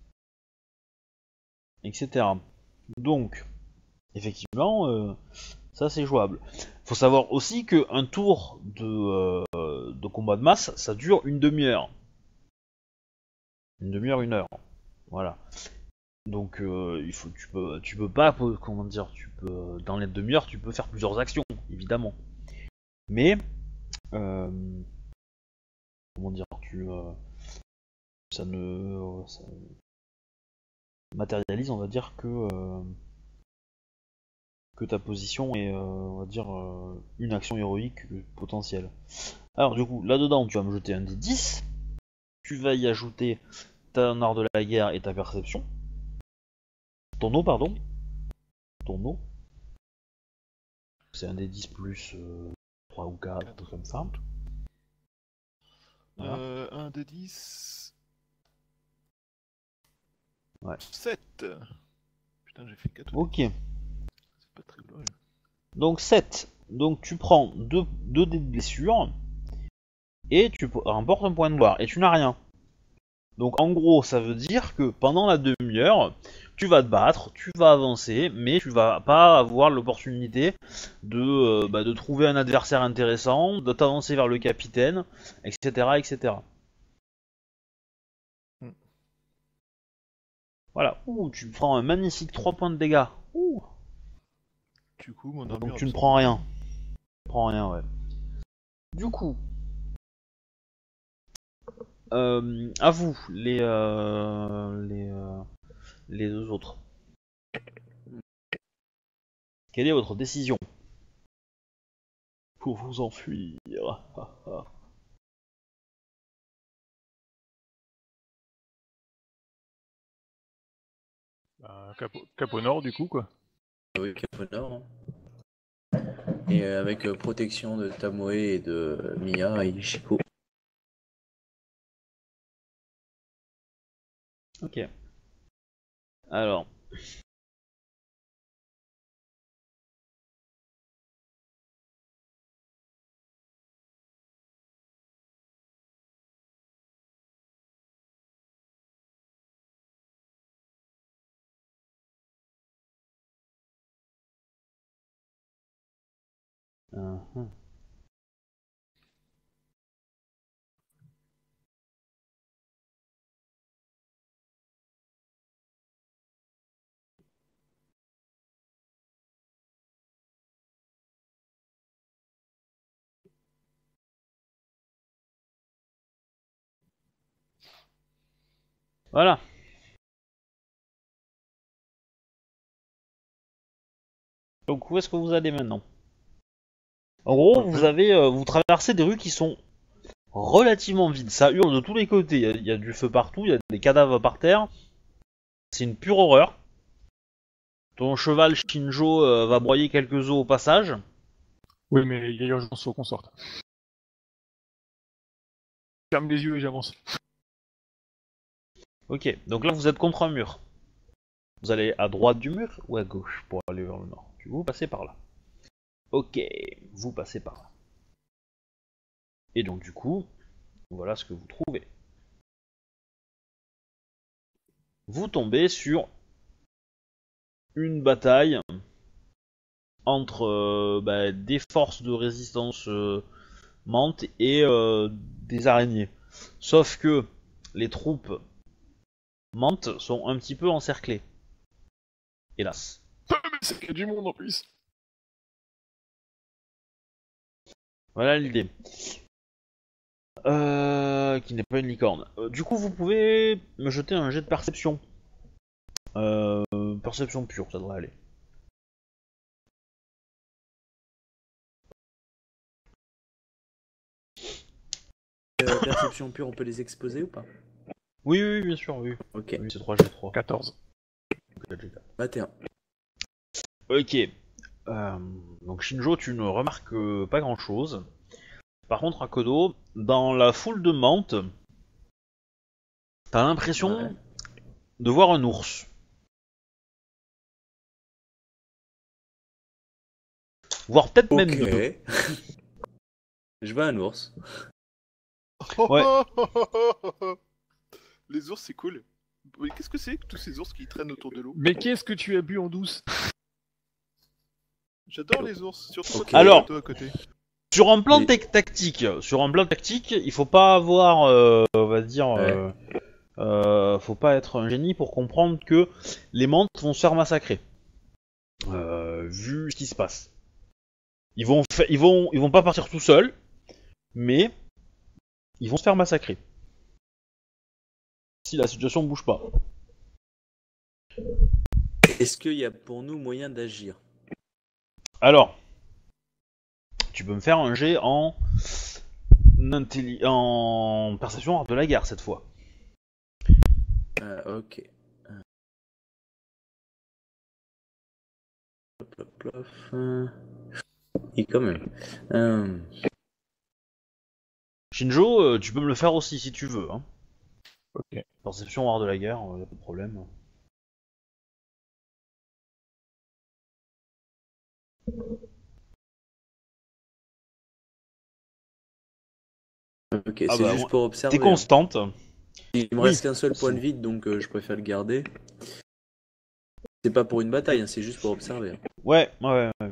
et cetera. Donc, effectivement, euh, ça c'est jouable. Faut savoir aussi que un tour de, euh, de combat de masse, ça dure une demi-heure. Une demi-heure, une heure. Voilà. Donc, euh, il faut, tu peux, tu peux pas, comment dire, tu peux, dans les demi-heures, tu peux faire plusieurs actions, évidemment. Mais, euh, comment dire, tu, euh, ça ne, ça matérialise, on va dire que. Euh, que ta position est, euh, on va dire, euh, une action héroïque potentielle. Alors du coup, là-dedans, tu vas me jeter un dé dix, tu vas y ajouter ton art de la guerre et ta perception. Ton eau, pardon. Ton eau. C'est un dé dix plus euh, trois ou quatre, un truc comme ça. Voilà. Euh, un des dix. Ouais. sept. Putain, j'ai fait quatre. Ok. C'est pas très glorieux. Donc sept. Donc tu prends deux dés de blessure et tu remportes un point de gloire et tu n'as rien. Donc en gros, ça veut dire que pendant la demi-heure, tu vas te battre, tu vas avancer, mais tu vas pas avoir l'opportunité de, euh, bah, de trouver un adversaire intéressant, de t'avancer vers le capitaine, et cetera, et cetera. Mm. Voilà. Ouh, tu prends un magnifique trois points de dégâts. Ouh. Du coup, mon Donc armure tu ne absorbe. prends rien. Tu prends rien, ouais. Du coup, euh, à vous, les, euh, les, euh, les deux autres. Quelle est votre décision pour vous enfuir? Bah, cap, au- cap au nord, du coup, quoi. Oui, Cap au Nord, hein. Et euh, avec euh, protection de Tamoe et de euh, Miya et Ishiko. Ok. Alors. Uh-huh. Voilà. Donc où est-ce que vous allez maintenant? En gros, vous avez, euh, vous traversez des rues qui sont relativement vides. Ça hurle de tous les côtés. Il y a, il y a du feu partout, il y a des cadavres par terre. C'est une pure horreur. Ton cheval Shinjo euh, va broyer quelques os au passage. Oui, mais il y a urgence, faut qu'on sorte. Ferme les yeux et j'avance. Ok, donc là vous êtes contre un mur. Vous allez à droite du mur ou à gauche pour aller vers le nord? Du coup, vous passez par là. Ok, vous passez par là. Et donc du coup, voilà ce que vous trouvez. Vous tombez sur une bataille entre euh, bah, des forces de résistance euh, mantes et euh, des araignées. Sauf que les troupes mantes sont un petit peu encerclées. Hélas. Mais c'est qu'il y a du monde en plus. Voilà l'idée. Euh, qui n'est pas une licorne. Euh, du coup, vous pouvez me jeter un jet de perception. Euh, perception pure, ça devrait aller. Euh, perception pure, on peut les exposer ou pas? Oui, oui, bien sûr, oui. Ok, Oui, c'est trois G trois. quatorze. vingt et un. Ok. Euh, donc Shinjo, tu ne remarques euh, pas grand chose. Par contre, Akodo, dans la foule de Mantes, t'as l'impression Ouais. de voir un ours. Voire peut-être même Ok. deux. Je vois un ours. Ouais. Les ours, c'est cool. Mais qu'est-ce que c'est que tous ces ours qui traînent autour de l'eau? Mais qu'est-ce que tu as bu en douce? J'adore les ours, surtout Ok. quand Alors- toi à côté. Sur un plan Mais- tec- tactique, sur un plan tactique, il faut pas avoir, euh, on va dire, euh, euh, faut pas être un génie pour comprendre que les Mantes vont se faire massacrer. Euh, vu ce qui se passe. Ils vont, fa- ils vont, ils vont pas partir tout seuls, mais ils vont se faire massacrer. Si la situation bouge pas. Est-ce qu'il y a pour nous moyen d'agir? Alors, tu peux me faire un jet en, intelli- en perception art de la guerre cette fois. Ah, ok. Hop, hop, hop. Euh, Et quand même. Euh, Shinjo, euh, tu peux me le faire aussi si tu veux. Hein. Ok. Perception art de la guerre, euh, y a pas de problème. Ok, Ah c'est bah, juste moi- pour observer. T'es constante. Il me Oui. reste qu'un seul point de vide, donc euh, je préfère le garder. C'est pas pour une bataille, hein, c'est juste pour observer. hein. Ouais, ouais, ouais.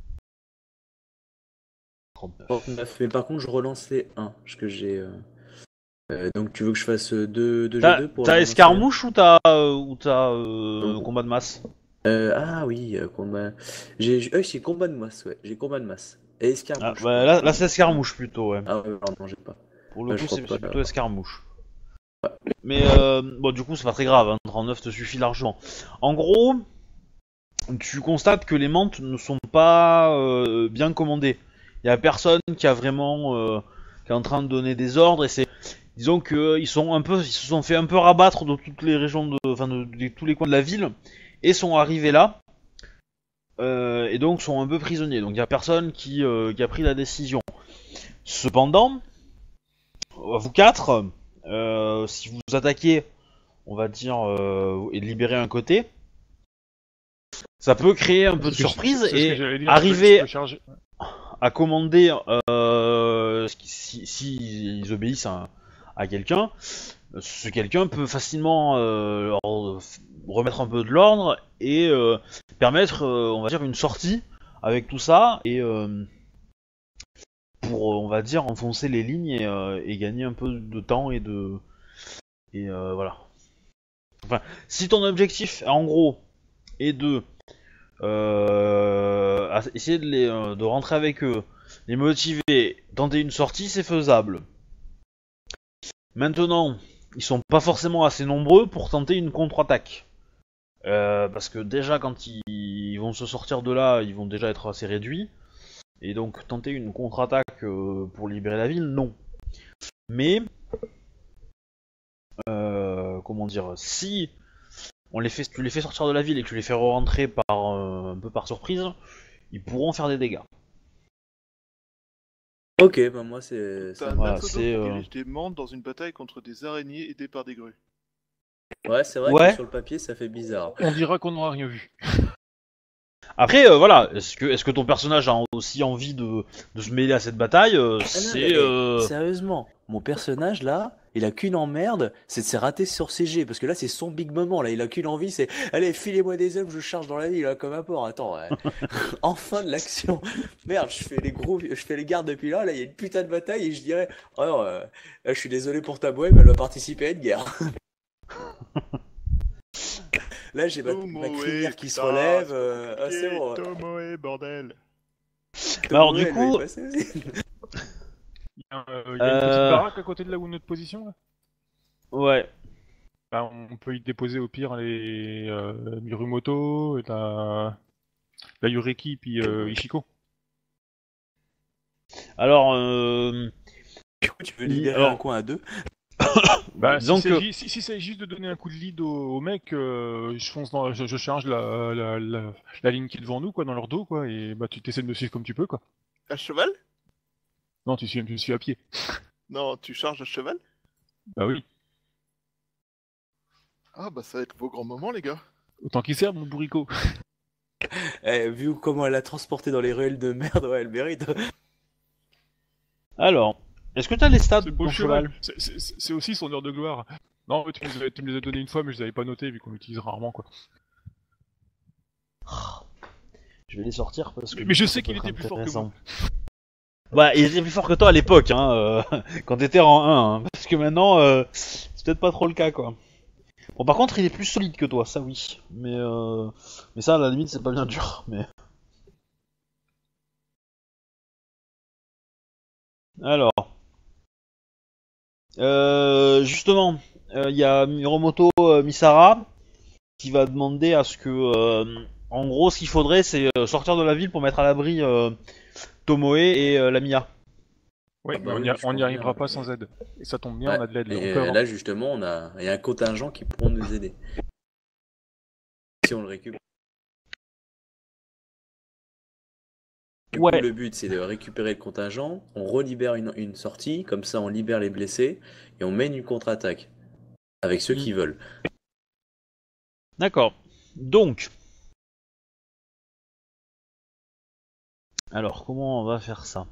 trente-neuf. trente-neuf. Mais par contre, je relance les un, parce que j'ai... euh, euh, donc tu veux que je fasse deux G T'as deux pour... t'as relancer escarmouche ou t'as euh, ou t'as euh, Non. combat de masse? euh, Ah oui, euh, combat... J'ai j'ai- euh, j'ai combat de masse, ouais. J'ai combat de masse. Et Ah, escarmouche. bah, là, là c'est escarmouche plutôt, ouais. Ah ouais, pardon, j'ai pas. Pour le Ouais, je coup, crois c'est pas, c'est plutôt là. escarmouche. Mais euh, bon, du coup, c'est pas très grave, hein, trente-neuf te suffit largement. En gros, tu constates que les mantes ne sont pas euh, bien commandées. Il y a personne qui a vraiment euh, qui est en train de donner des ordres et c'est disons que euh, ils sont un peu ils se sont fait un peu rabattre de toutes les régions de enfin de, de tous les coins de la ville et sont arrivés là euh, et donc sont un peu prisonniers. Donc il y a personne qui euh, qui a pris la décision. Cependant, vous quatre, euh, si vous attaquez, on va dire, euh, et libérer un côté, ça peut créer un peu de C'est ce que- surprise c'est ce que et j'allais dire, arriver je peux charger. à commander euh, si, si ils obéissent à, à quelqu'un, ce quelqu'un peut facilement euh, leur remettre un peu de l'ordre et euh, permettre, euh, on va dire, une sortie avec tout ça et euh, pour, on va dire, enfoncer les lignes et, euh, et gagner un peu de temps et de et euh, voilà. Enfin, si ton objectif, en gros, est de euh, à- essayer de, les, euh, de rentrer avec eux, les motiver, tenter une sortie, c'est faisable. Maintenant, ils sont pas forcément assez nombreux pour tenter une contre-attaque. Euh, parce que déjà, quand ils, ils vont se sortir de là, ils vont déjà être assez réduits. Et donc, tenter une contre-attaque euh, pour libérer la ville, non. Mais, euh, comment dire, si on les fait, tu les fais sortir de la ville et que tu les fais re-rentrer par, euh, un peu par surprise, ils pourront faire des dégâts. Ok, bah moi c'est... T'as ça un me- Voilà, Akodo c'est, qui euh, dirige des mantes dans une bataille contre des araignées aidées par des grues. Ouais, c'est vrai Ouais. que sur le papier, ça fait bizarre. On dira qu'on n'aura rien vu. Après, euh, voilà, est-ce que, est-ce que ton personnage a aussi envie de, de se mêler à cette bataille euh, Ah non, C'est... mais, euh, sérieusement, mon personnage là, il a qu'une emmerde, c'est de se rater sur C G, parce que là c'est son big moment, là il a qu'une envie, c'est allez, filez-moi des hommes, je charge dans la ville là, comme un porc. Attends, ouais. Enfin de l'action. Merde, je fais les gros, je fais les gardes depuis là, là il y a une putain de bataille et je dirais, oh non, euh, là, je suis désolé pour ta bohème, elle va participer à une guerre. Là j'ai ma, ma crinière qui se relève, euh, ah, c'est bon. Tomoe, bordel. Alors, Tomoe, du elle va y coup- passer aussi. Il y a, euh, il y a une petite Euh. baraque à côté de là où notre position, là. Ouais. Bah, on peut y déposer au pire les euh, Mirumoto, et la, la Yureki, puis euh, Ishiko. Alors, euh... Du coup, tu veux Il- libérer alors- un coin à deux? Bah, disons si que- c'est si, si c'est juste de donner un coup de lead au, au mec, euh, je fonce dans, je, je charge la, la, la, la ligne qui est devant nous, quoi, dans leur dos, quoi, et bah tu t'essaies de me suivre comme tu peux, quoi. À cheval? Non, tu suis, tu suis à pied. Non, tu charges à cheval? Bah oui. Ah bah ça va être vos grands moments, les gars. Autant qu'il serve, mon bourricot. Eh, vu comment elle a transporté dans les ruelles de merde, ouais, elle mérite. Alors, est-ce que t'as les stats C'est de beau ton cheval. cheval C'est- C'est c'est aussi son heure de gloire. Non, mais tu me les, as- tu me les as donné une fois, mais je les avais pas notés, vu qu'on l'utilise rarement, quoi. Je vais les sortir parce que... Mais je ça sais peut qu'il être était plus fort que intéressant. Bah, il était plus fort que toi à l'époque, hein, euh, quand t'étais en un, hein, parce que maintenant, euh, c'est peut-être pas trop le cas, quoi. Bon, par contre, il est plus solide que toi, ça oui. Mais, euh... mais ça, à la limite, c'est pas bien dur, mais... Alors... Euh, justement, il y a Miromoto euh, Misara qui va demander à ce que... euh, en gros, ce qu'il faudrait, c'est euh, sortir de la ville pour mettre à l'abri euh, Tomoe et euh, la Mia. Oui, Ah bah mais on oui, n'y a- je on n'y comprends arrivera bien. pas sans aide. Et ça tombe bien, Ouais. on a de l'aide, là. Et On peut euh, avancer. là, justement, on a... il y a un contingent qui pourront nous aider. Si on le récupère. Du Ouais. coup, le but, c'est de récupérer le contingent, on relibère une, une sortie, comme ça on libère les blessés, et on mène une contre-attaque. Avec ceux Mm. qui veulent. D'accord. Donc... Alors, comment on va faire ça?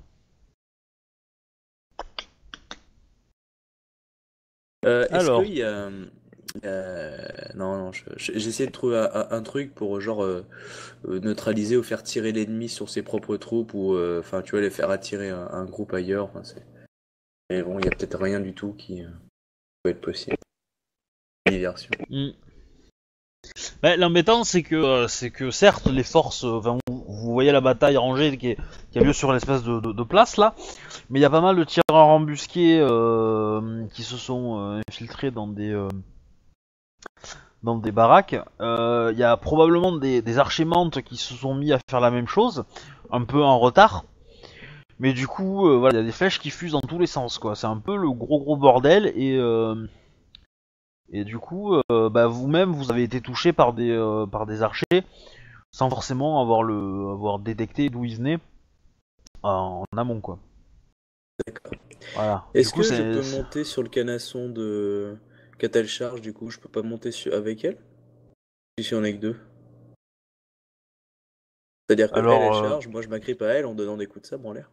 Euh, Est-ce Alors. qu'il y a... euh, non, non, je- je- j'essaie de trouver un, un truc pour genre euh, euh, neutraliser ou faire tirer l'ennemi sur ses propres troupes ou euh, enfin tu vois les faire attirer un, un groupe ailleurs. Enfin, c'est... Mais bon, il y a peut-être rien du tout qui euh, peut être possible. Diversion. Hmm. Bah, l'embêtant, c'est que, euh, c'est que certes, les forces, euh, enfin, vous, vous voyez la bataille rangée qui, est- qui a lieu sur l'espèce de, de- de place là, mais il y a pas mal de tireurs embusqués euh, qui se sont euh, infiltrés dans des euh, dans des baraques. Euh, Il y a probablement des, des archimantes qui se sont mis à faire la même chose, un peu en retard. Mais du coup, euh, voilà, il y a des flèches qui fusent dans tous les sens, quoi. C'est un peu le gros gros bordel et euh, et du coup, euh, bah, vous-même, vous avez été touché par des euh, par des archers sans forcément avoir le avoir détecté d'où ils venaient en, en amont, quoi. D'accord. Voilà. Est-ce Du coup, que je c'est- peux c'est- monter sur le canasson de... Qu'a-t-elle charge du coup? Je peux pas monter sur... avec elle? Si on est que deux. C'est-à-dire que Alors, elle, elle euh, charge, moi je m'agrippe à elle en donnant des coups de sabre en l'air.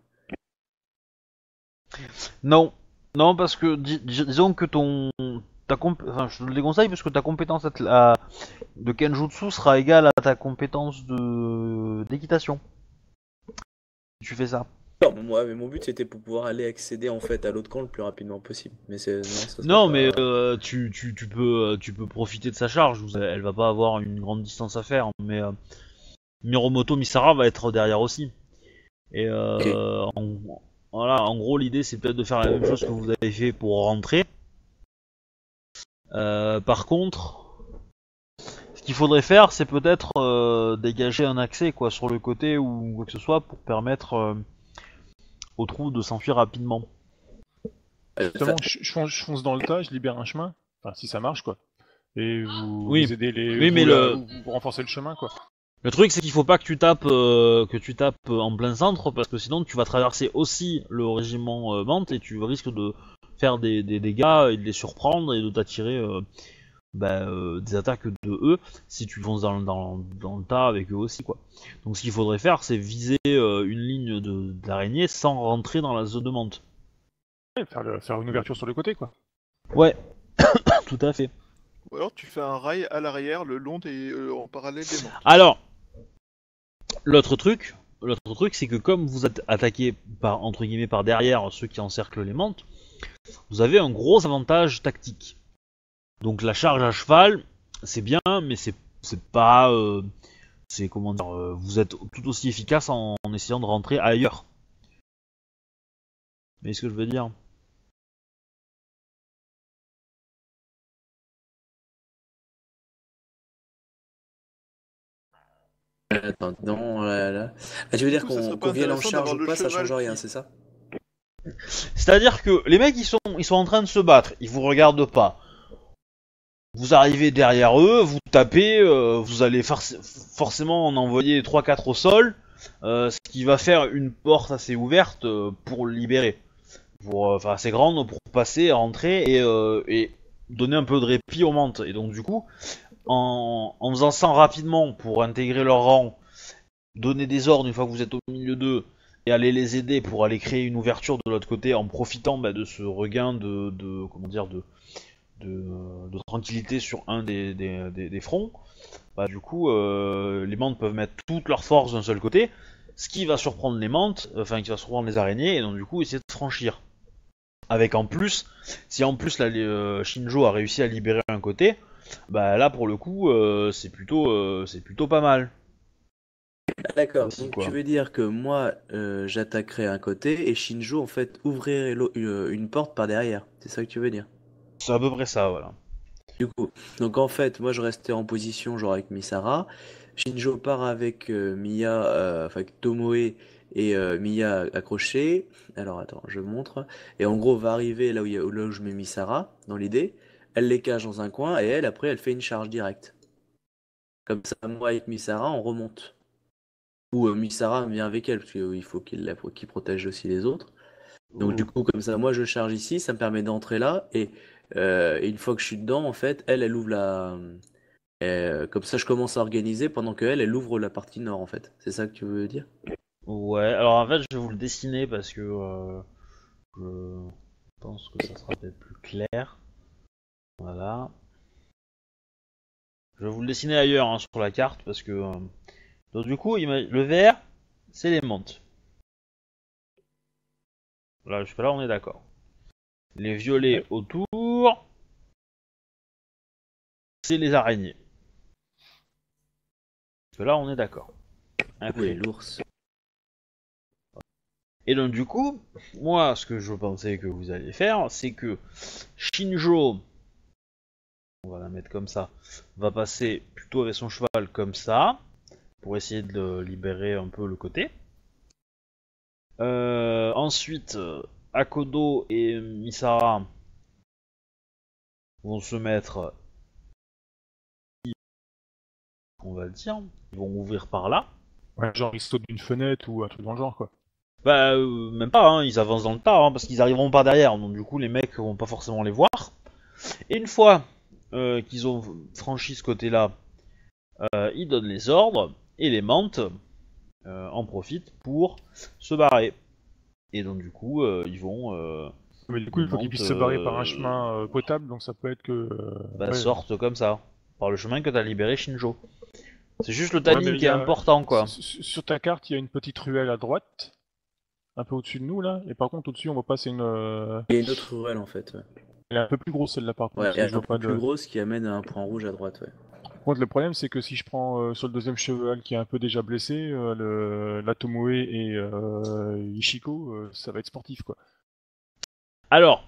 Non, non, parce que dis- dis- disons que ton ta comp... enfin, je te le déconseille parce que ta compétence athl- à- de Kenjutsu sera égale à ta compétence de d'équitation. Si tu fais ça. Non, moi, mais mon but c'était pour pouvoir aller accéder en fait à l'autre camp le plus rapidement possible. Mais c'est non, ça serait Non, pas- mais euh, tu, tu, tu peux euh, tu peux profiter de sa charge. vous- Elle va pas avoir une grande distance à faire, mais euh, Miromoto Misara va être derrière aussi. Et euh, en, voilà, en gros l'idée c'est peut-être de faire la même chose que vous avez fait pour rentrer. Euh, par contre, ce qu'il faudrait faire, c'est peut-être euh, dégager un accès quoi sur le côté ou quoi que ce soit pour permettre euh, aux troupes de s'enfuir rapidement. Euh, Justement, je, je fonce, je fonce dans le tas, je libère un chemin. Enfin, si ça marche, quoi. Et vous, Oui. vous aidez les. Oui, vous, mais la- le- vous, vous renforcez le chemin, quoi. Le truc c'est qu'il faut pas que tu tapes euh, que tu tapes en plein centre parce que sinon tu vas traverser aussi le régiment euh, Mantes et tu risques de faire des, des dégâts et de les surprendre et de t'attirer euh, bah, euh, des attaques de eux si tu fonces dans, dans, dans le tas avec eux aussi, quoi. Donc ce qu'il faudrait faire, c'est viser euh, une ligne de, d'araignée sans rentrer dans la zone de menthe. Ouais, faire, le- faire une ouverture sur le côté, quoi. Ouais, tout à fait. Ou alors tu fais un rail à l'arrière, le long des, euh, en parallèle des montes. Alors, l'autre truc, l'autre truc, c'est que comme vous êtes attaqué par, entre guillemets, par derrière ceux qui encerclent les menthes, vous avez un gros avantage tactique. Donc la charge à cheval, c'est bien, mais c'est c'est pas, euh, c'est comment dire, euh, vous êtes tout aussi efficace en, en essayant de rentrer ailleurs. Vous voyez ce que je veux dire? Attends, non, là, là. Ah, tu veux dire Du coup, ça qu'on serait pas qu'on vienne en intéressant charge d'avoir ou le pas, ça cheval change rien, qui- c'est ça? C'est-à-dire que les mecs ils sont ils sont en train de se battre, ils vous regardent pas. Vous arrivez derrière eux, vous tapez, euh, vous allez forc- forcément en envoyer trois quatre au sol, euh, ce qui va faire une porte assez ouverte euh, pour le libérer. Pour, euh, enfin assez grande pour passer, rentrer et, euh, et donner un peu de répit aux mantes. Et donc du coup, en, en faisant ça rapidement pour intégrer leur rang, donner des ordres une fois que vous êtes au milieu d'eux, et aller les aider pour aller créer une ouverture de l'autre côté en profitant bah, de ce regain de, de comment dire de, de, de tranquillité sur un des, des, des, des fronts, bah du coup euh, les mantes peuvent mettre toute leur force d'un seul côté, ce qui va surprendre les mantes, enfin qui va surprendre les araignées, et donc du coup essayer de franchir. Avec en plus, si en plus là, euh, Shinjo a réussi à libérer un côté, bah là pour le coup euh, c'est plutôt euh, c'est plutôt pas mal. Ah, d'accord, Aussi, donc quoi. tu veux dire que moi, euh, j'attaquerai un côté et Shinjo, en fait, ouvrirait l'au- euh, une porte par derrière. C'est ça que tu veux dire? C'est à peu près ça, voilà. Du coup, donc en fait, moi je restais en position genre avec Misara. Shinjo part avec euh, Miya, euh, enfin avec Tomoe et euh, Miya accrochés. Alors attends, je montre. Et en gros, va arriver là où, il y a- là où je mets Misara, dans l'idée. Elle les cache dans un coin et elle, après, elle fait une charge directe. Comme ça, moi avec Misara, on remonte. Ou euh, Misara vient avec elle, parce qu'il faut qu'il la- qu'il protège aussi les autres. Donc du coup, comme ça, moi je charge ici, ça me permet d'entrer là, et, euh, et une fois que je suis dedans, en fait, elle, elle ouvre la... euh, comme ça, je commence à organiser pendant que elle, elle ouvre la partie nord, en fait. C'est ça que tu veux dire? Ouais, alors en fait je vais vous le dessiner parce que euh, je pense que ça sera peut-être plus clair. Voilà. Je vais vous le dessiner ailleurs hein, sur la carte parce que... euh, Donc du coup, ima- le vert, c'est les menthes. Là, jusque là on est d'accord. Les violets autour, c'est les araignées. Parce que là on est d'accord. Où est Après. l'ours? Et donc du coup, moi ce que je pensais que vous alliez faire, c'est que Shinjo, on va la mettre comme ça, va passer plutôt avec son cheval comme ça, pour essayer de le libérer un peu le côté. Euh, ensuite, euh, Akodo et Misara vont se mettre, on va le dire, ils vont ouvrir par là. Ouais, genre ils sautent d'une fenêtre ou un truc dans le genre, quoi. Bah, euh, même pas, hein, ils avancent dans le tas, hein, parce qu'ils arriveront par derrière, donc du coup les mecs vont pas forcément les voir. Et une fois euh, qu'ils ont franchi ce côté-là, euh, ils donnent les ordres, et les mantes euh, en profitent pour se barrer. Et donc du coup, euh, ils vont... Euh, Mais du coup, les il faut qu'ils mantes, puissent se barrer par un euh, chemin euh, potable, donc ça peut être que... euh, bah, ouais. sortent comme ça, par le chemin que t'as libéré Shinjo. C'est juste le Ouais, timing mais qui il y est a- important, quoi. Sur sur- sur ta carte, il y a une petite ruelle à droite, un peu au-dessus de nous, là, et par contre, au-dessus, on voit pas, c'est une... euh, Il y a une autre ruelle, en fait. Ouais, Elle est un peu plus grosse, celle-là, par contre, ouais, parce et que je un vois pas peu plus de... grosse qui amène à un point rouge à droite, ouais. Par contre, le problème, c'est que si je prends euh, sur le deuxième cheval qui est un peu déjà blessé, euh, le... la Tomoe et euh, Ishiko, euh, ça va être sportif, quoi. Alors,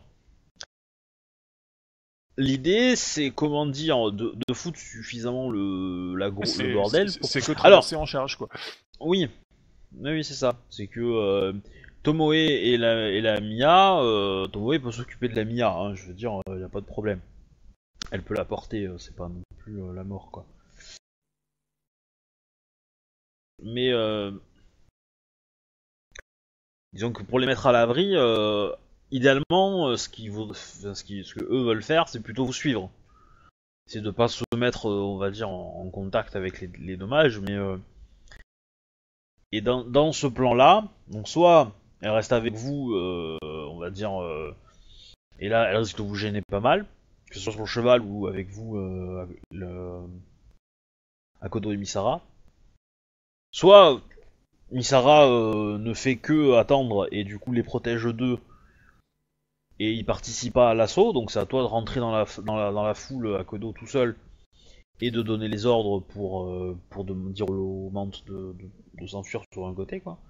l'idée, c'est comment dire, de, de foutre suffisamment le, la gro- C'est le bordel. c'est- Pour... c'est que Alors, traverser en charge, quoi. oui, oui, oui, c'est ça. C'est que euh, Tomoe et la, et la Mia, euh, Tomoe peut s'occuper de la Mia, hein, je veux dire, il n'y a pas de problème. Elle peut la porter, euh, c'est pas non plus euh, la mort, quoi. Mais euh, disons que pour les mettre à l'abri, euh, idéalement, euh, ce, qui vaut, enfin, ce, qui, ce que eux veulent faire, c'est plutôt vous suivre. c'est de pas se mettre, euh, on va dire, en, en contact avec les, les dommages, mais euh, et dans, dans ce plan-là, donc soit elle reste avec vous, euh, on va dire, euh, et là elle risque de vous gêner pas mal, que ce soit sur le cheval ou avec vous, euh, le, Akodo et Misara. Soit Misara euh, ne fait que attendre et du coup les protège d'eux et il participe pas à l'assaut, donc c'est à toi de rentrer dans la, dans la, dans la foule à Kodo tout seul et de donner les ordres pour, euh, pour de, dire aux mantes de, de, de s'enfuir sur un côté, quoi.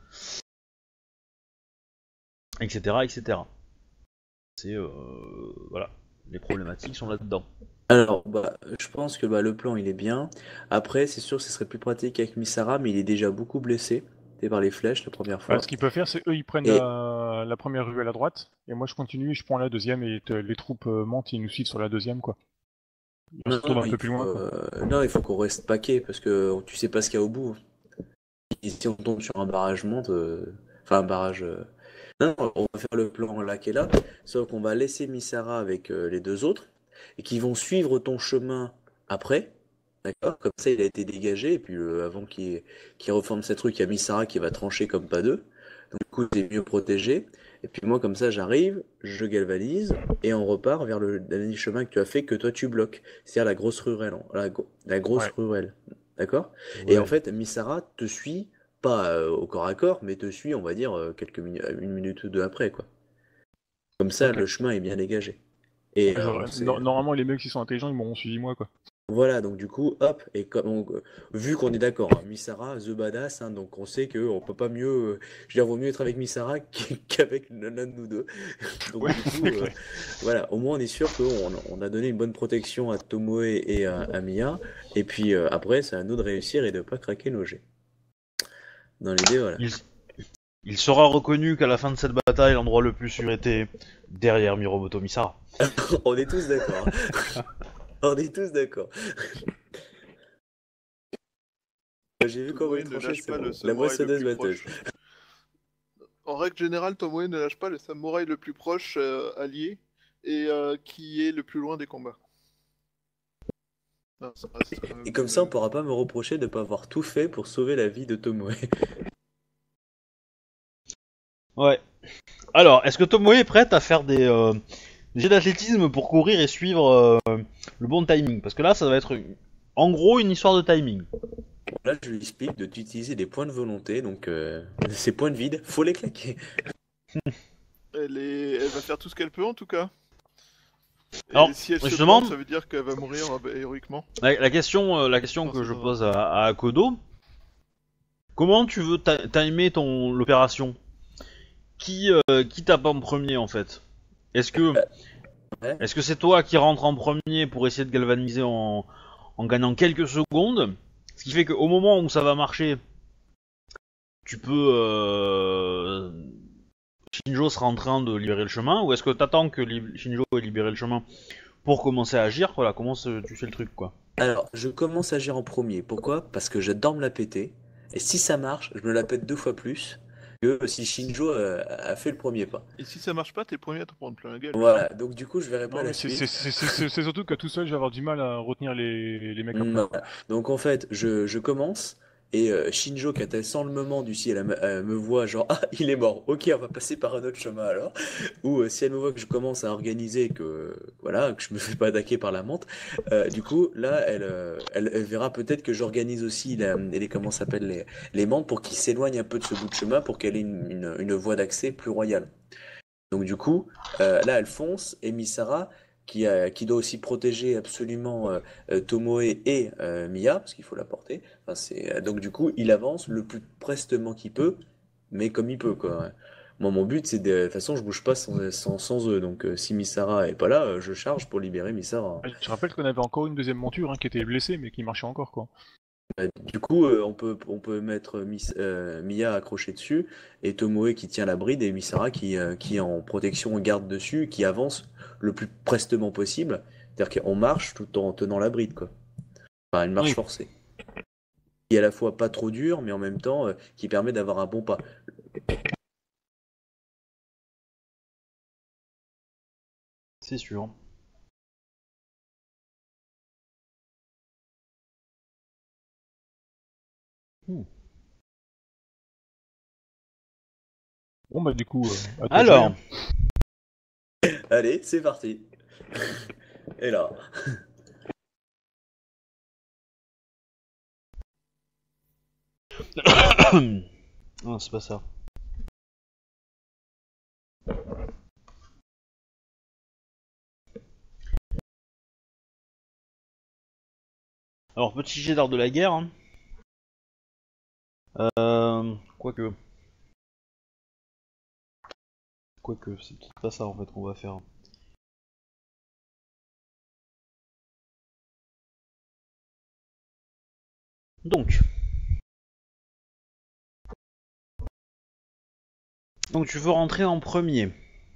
Etc. etc. C'est. Euh, voilà. Les problématiques sont là-dedans. Alors, bah, je pense que bah, le plan il est bien. Après, c'est sûr que ce serait plus pratique avec Misara, mais il est déjà beaucoup blessé t'es par les flèches la première Bah, fois. ce qu'ils peuvent faire, c'est eux, ils prennent Et la... la première ruelle à droite, et moi je continue, je prends la deuxième, et te- les troupes euh, montent et ils nous suivent sur la deuxième, quoi. Et on se non, retrouve non, un il peu plus faut, loin, quoi. euh, non, il faut qu'on reste paquet parce que tu sais pas ce qu'il y a au bout. Et si on tombe sur un barrage monte, euh, enfin un barrage. euh, Non, non, on va faire le plan là qui est là, sauf qu'on va laisser Misara avec euh, les deux autres et qui vont suivre ton chemin après. D'accord? Comme ça, il a été dégagé, et puis euh, avant qu'il qu'il reforme ses trucs, il y a Misara qui va trancher comme pas deux. Donc, du coup, c'est mieux protégé. Et puis moi, comme ça, j'arrive, je galvanise, et on repart vers le dernier chemin que tu as fait, que toi tu bloques. C'est-à-dire la grosse ruelle. en- La, gro- la grosse Ouais. ruelle. D'accord? Et en Ouais. fait, Misara te suit, pas euh, au corps à corps, mais te suit, on va dire, euh, quelques minutes, une minute ou deux après, quoi. Comme ça, Ok. le chemin est bien dégagé. Et Ouais, euh, genre, on no- sait. normalement, les mecs qui sont intelligents, ils m'auront suivi moi, quoi. Voilà, donc du coup, hop, et comme on- vu qu'on est d'accord, hein, Misara, The Badass, hein, donc on sait qu'on peut pas mieux, euh, je veux dire, vaut mieux être avec Misara qu'avec l'un de nous deux. Donc Ouais, du coup, c'est euh, clair. voilà, au moins on est sûr qu'on on a donné une bonne protection à Tomoe et à, à Mia, et puis euh, après, c'est à nous de réussir et de pas craquer nos jets. Dans l'idée, voilà. Il, il sera reconnu qu'à la fin de cette bataille, l'endroit le plus sûr était derrière Miromoto Misara. On est tous d'accord. hein. On est tous d'accord. J'ai vu comment Tomoe il ne tranchait, lâche c'est pas le bon. La samouraï le moissonneuse plus batteuse. proche. En règle générale, Tomoe ne lâche pas le samouraï le plus proche euh, allié et euh, qui est le plus loin des combats. Non, ça reste, euh, Et comme ça, on pourra pas me reprocher de pas avoir tout fait pour sauver la vie de Tomoe. Ouais. Alors, est-ce que Tomoe est prête à faire des, euh, des jets d'athlétisme pour courir et suivre euh, le bon timing? Parce que là, ça va être une- en gros une histoire de timing. Là, je lui explique de d'utiliser des points de volonté, donc euh, ces points de vide, faut les claquer. Elle, est... elle va faire tout ce qu'elle peut en tout cas. Alors, Et si elle se justement, plante, ça veut dire qu'elle va mourir euh, bah, héroïquement. la, la question, euh, la question Non, que c'est je pas vrai. pose à, à Akodo, comment tu veux ti- timer ton l'opération? Qui, euh, qui tape en premier en fait? Est-ce que Euh, ouais. est-ce que c'est toi qui rentre en premier pour essayer de galvaniser en, en gagnant quelques secondes? Ce qui fait qu'au moment où ça va marcher, tu peux. Euh... Shinjo sera en train de libérer le chemin, ou est-ce que t'attends que li- Shinjo ait libéré le chemin pour commencer à agir? Voilà, comment se- tu fais le truc quoi. Alors, je commence à agir en premier. Pourquoi? Parce que j'adore me la péter. Et si ça marche, je me la pète deux fois plus que si Shinjo euh, a fait le premier pas. Et si ça marche pas, t'es premier à te prendre plein la gueule. Voilà, donc du coup, je verrai pas Non, la mais c'est c'est- suite. c'est- c'est- c'est- c'est surtout que tout seul, je vais avoir du mal à retenir les, les mecs après, Non. quoi. Donc en fait, je, je commence et euh, Shinjo, quand elle sent le moment du si elle, me elle me voit genre ah il est mort, ok on va passer par un autre chemin alors. Ou euh, si elle me voit que je commence à organiser que voilà que je me fais pas daquer par la menthe, euh, du coup là elle, euh, elle, elle verra peut-être que j'organise aussi la, les comment ça s'appelle les les menthes pour qu'ils s'éloignent un peu de ce bout de chemin pour qu'elle ait une, une, une voie d'accès plus royale. Donc du coup, euh, là, elle fonce et Misara, qui, a- qui doit aussi protéger absolument euh, euh, Tomoe et euh, Mia, parce qu'il faut la porter. Enfin, c'est, euh, donc du coup, il avance le plus prestement qu'il peut, mais comme il peut, quoi. Ouais. Moi, mon but, c'est de... de toute façon, je bouge pas sans, sans, sans eux. Donc euh, si Misara est pas là, euh, je charge pour libérer Misara. Je rappelle qu'on avait encore une deuxième monture hein, qui était blessée, mais qui marchait encore, quoi. Euh, Du coup, euh, on peut, on peut mettre Mis- euh, Mia accrochée dessus et Tomoe qui tient la bride et Misara qui, euh, qui est en protection garde dessus, qui avance le plus prestement possible. C'est-à-dire qu'on marche tout en tenant la bride, quoi. Enfin, une marche Oui. forcée. Qui est à la fois pas trop dure, mais en même temps euh, qui permet d'avoir un bon pas. C'est sûr. Bon bah du coup, euh, à toi, Alors, Julien. Allez, c'est parti. Et là. non, c'est pas ça. Alors, petit jet d'art de la guerre. Hein. Euh, quoique. Quoique, c'est peut-être pas ça en fait qu'on va faire. Donc. Donc tu veux rentrer en premier.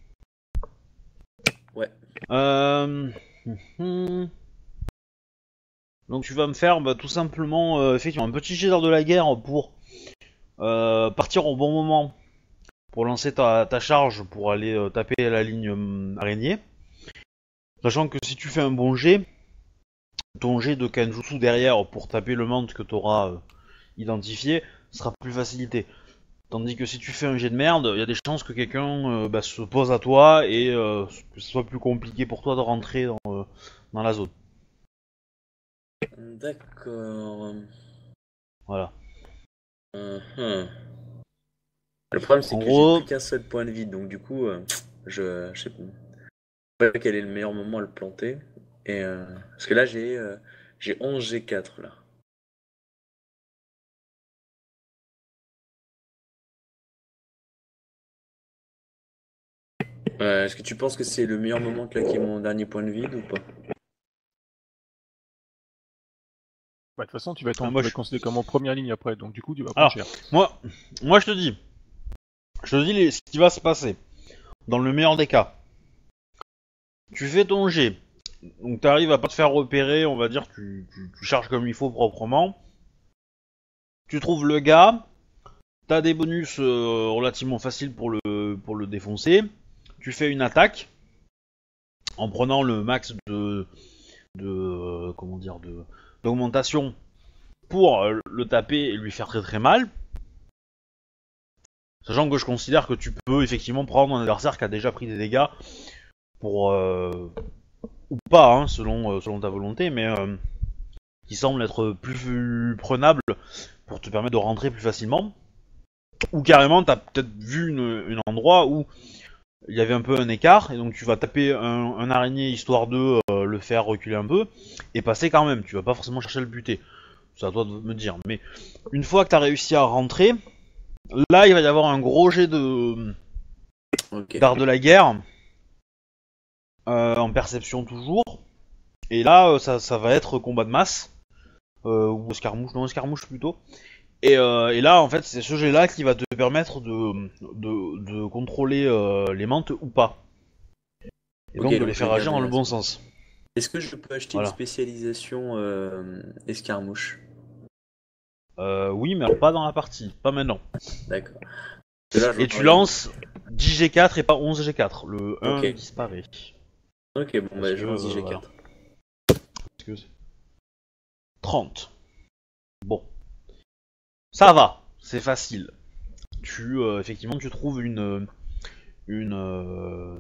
Ouais. Euh... hum, Donc tu vas me faire bah, tout simplement euh, effectivement un petit jet d'art de la guerre pour euh, partir au bon moment pour lancer ta, ta charge pour aller euh, taper la ligne hum, araignée. Sachant que si tu fais un bon jet, ton jet de Kenjutsu derrière pour taper le mante que tu auras euh, identifié sera plus facilité. Tandis que si tu fais un jet de merde, il y a des chances que quelqu'un euh, bah, se pose à toi et euh, que ce soit plus compliqué pour toi de rentrer dans, euh, dans la zone. D'accord. Voilà. Mhm. Le problème, c'est En que gros- j'ai plus qu'un seul point de vie, donc du coup, euh, je, je sais pas quel est le meilleur moment à le planter. Et, euh, parce que là, j'ai euh, j'ai onze G quatre là. Euh, Est-ce que tu penses que c'est le meilleur moment de claquer mon dernier point de vide ou pas? Bah, de toute façon, tu vas être, en- Ah, moi, tu vas je- être considéré comme en première ligne après, donc du coup, tu vas prendre Alors, cher. moi, moi je te dis, je te dis les- ce qui va se passer. Dans le meilleur des cas, tu fais ton jet, donc t'arrives à pas te faire repérer, on va dire, tu, tu, tu charges comme il faut proprement. Tu trouves le gars, t'as des bonus euh, relativement faciles pour le, pour le défoncer. Tu fais une attaque en prenant le max de, de euh, comment dire, de d'augmentation pour euh, le taper et lui faire très très mal. Sachant que je considère que tu peux effectivement prendre un adversaire qui a déjà pris des dégâts pour euh, ou pas, hein, selon euh, selon ta volonté, mais euh, qui semble être plus prenable pour te permettre de rentrer plus facilement. Ou carrément, t'as peut-être vu une, un endroit où il y avait un peu un écart, et donc tu vas taper un, un araignée histoire de euh, le faire reculer un peu, et passer quand même. Tu vas pas forcément chercher à le buter. C'est à toi de me dire. Mais une fois que t'as réussi à rentrer, là il va y avoir un gros jet de Ok. d'art de la guerre, euh, en perception toujours. Et là, euh, ça, ça va être combat de masse, euh, ou escarmouche, non escarmouche plutôt. Et, euh, et là, en fait, c'est ce jet-là qui va te permettre de, de, de contrôler euh, les mantes ou pas. Et Ok, donc de donc les je faire vais agir dans garder le la- bon sens. Est-ce que je peux acheter Voilà. une spécialisation euh, escarmouche? Euh, oui, mais alors pas dans la partie, pas maintenant. D'accord. Parce que là, j'en Et tu aurais- lances dix G quatre et pas onze G quatre. Le un Ok. disparaît. Ok, bon, Parce bah, que, je lance euh, G voilà. quatre. Parce que c'est- trente. Bon. Ça va, c'est facile. Tu, euh, effectivement, tu trouves une... une... euh,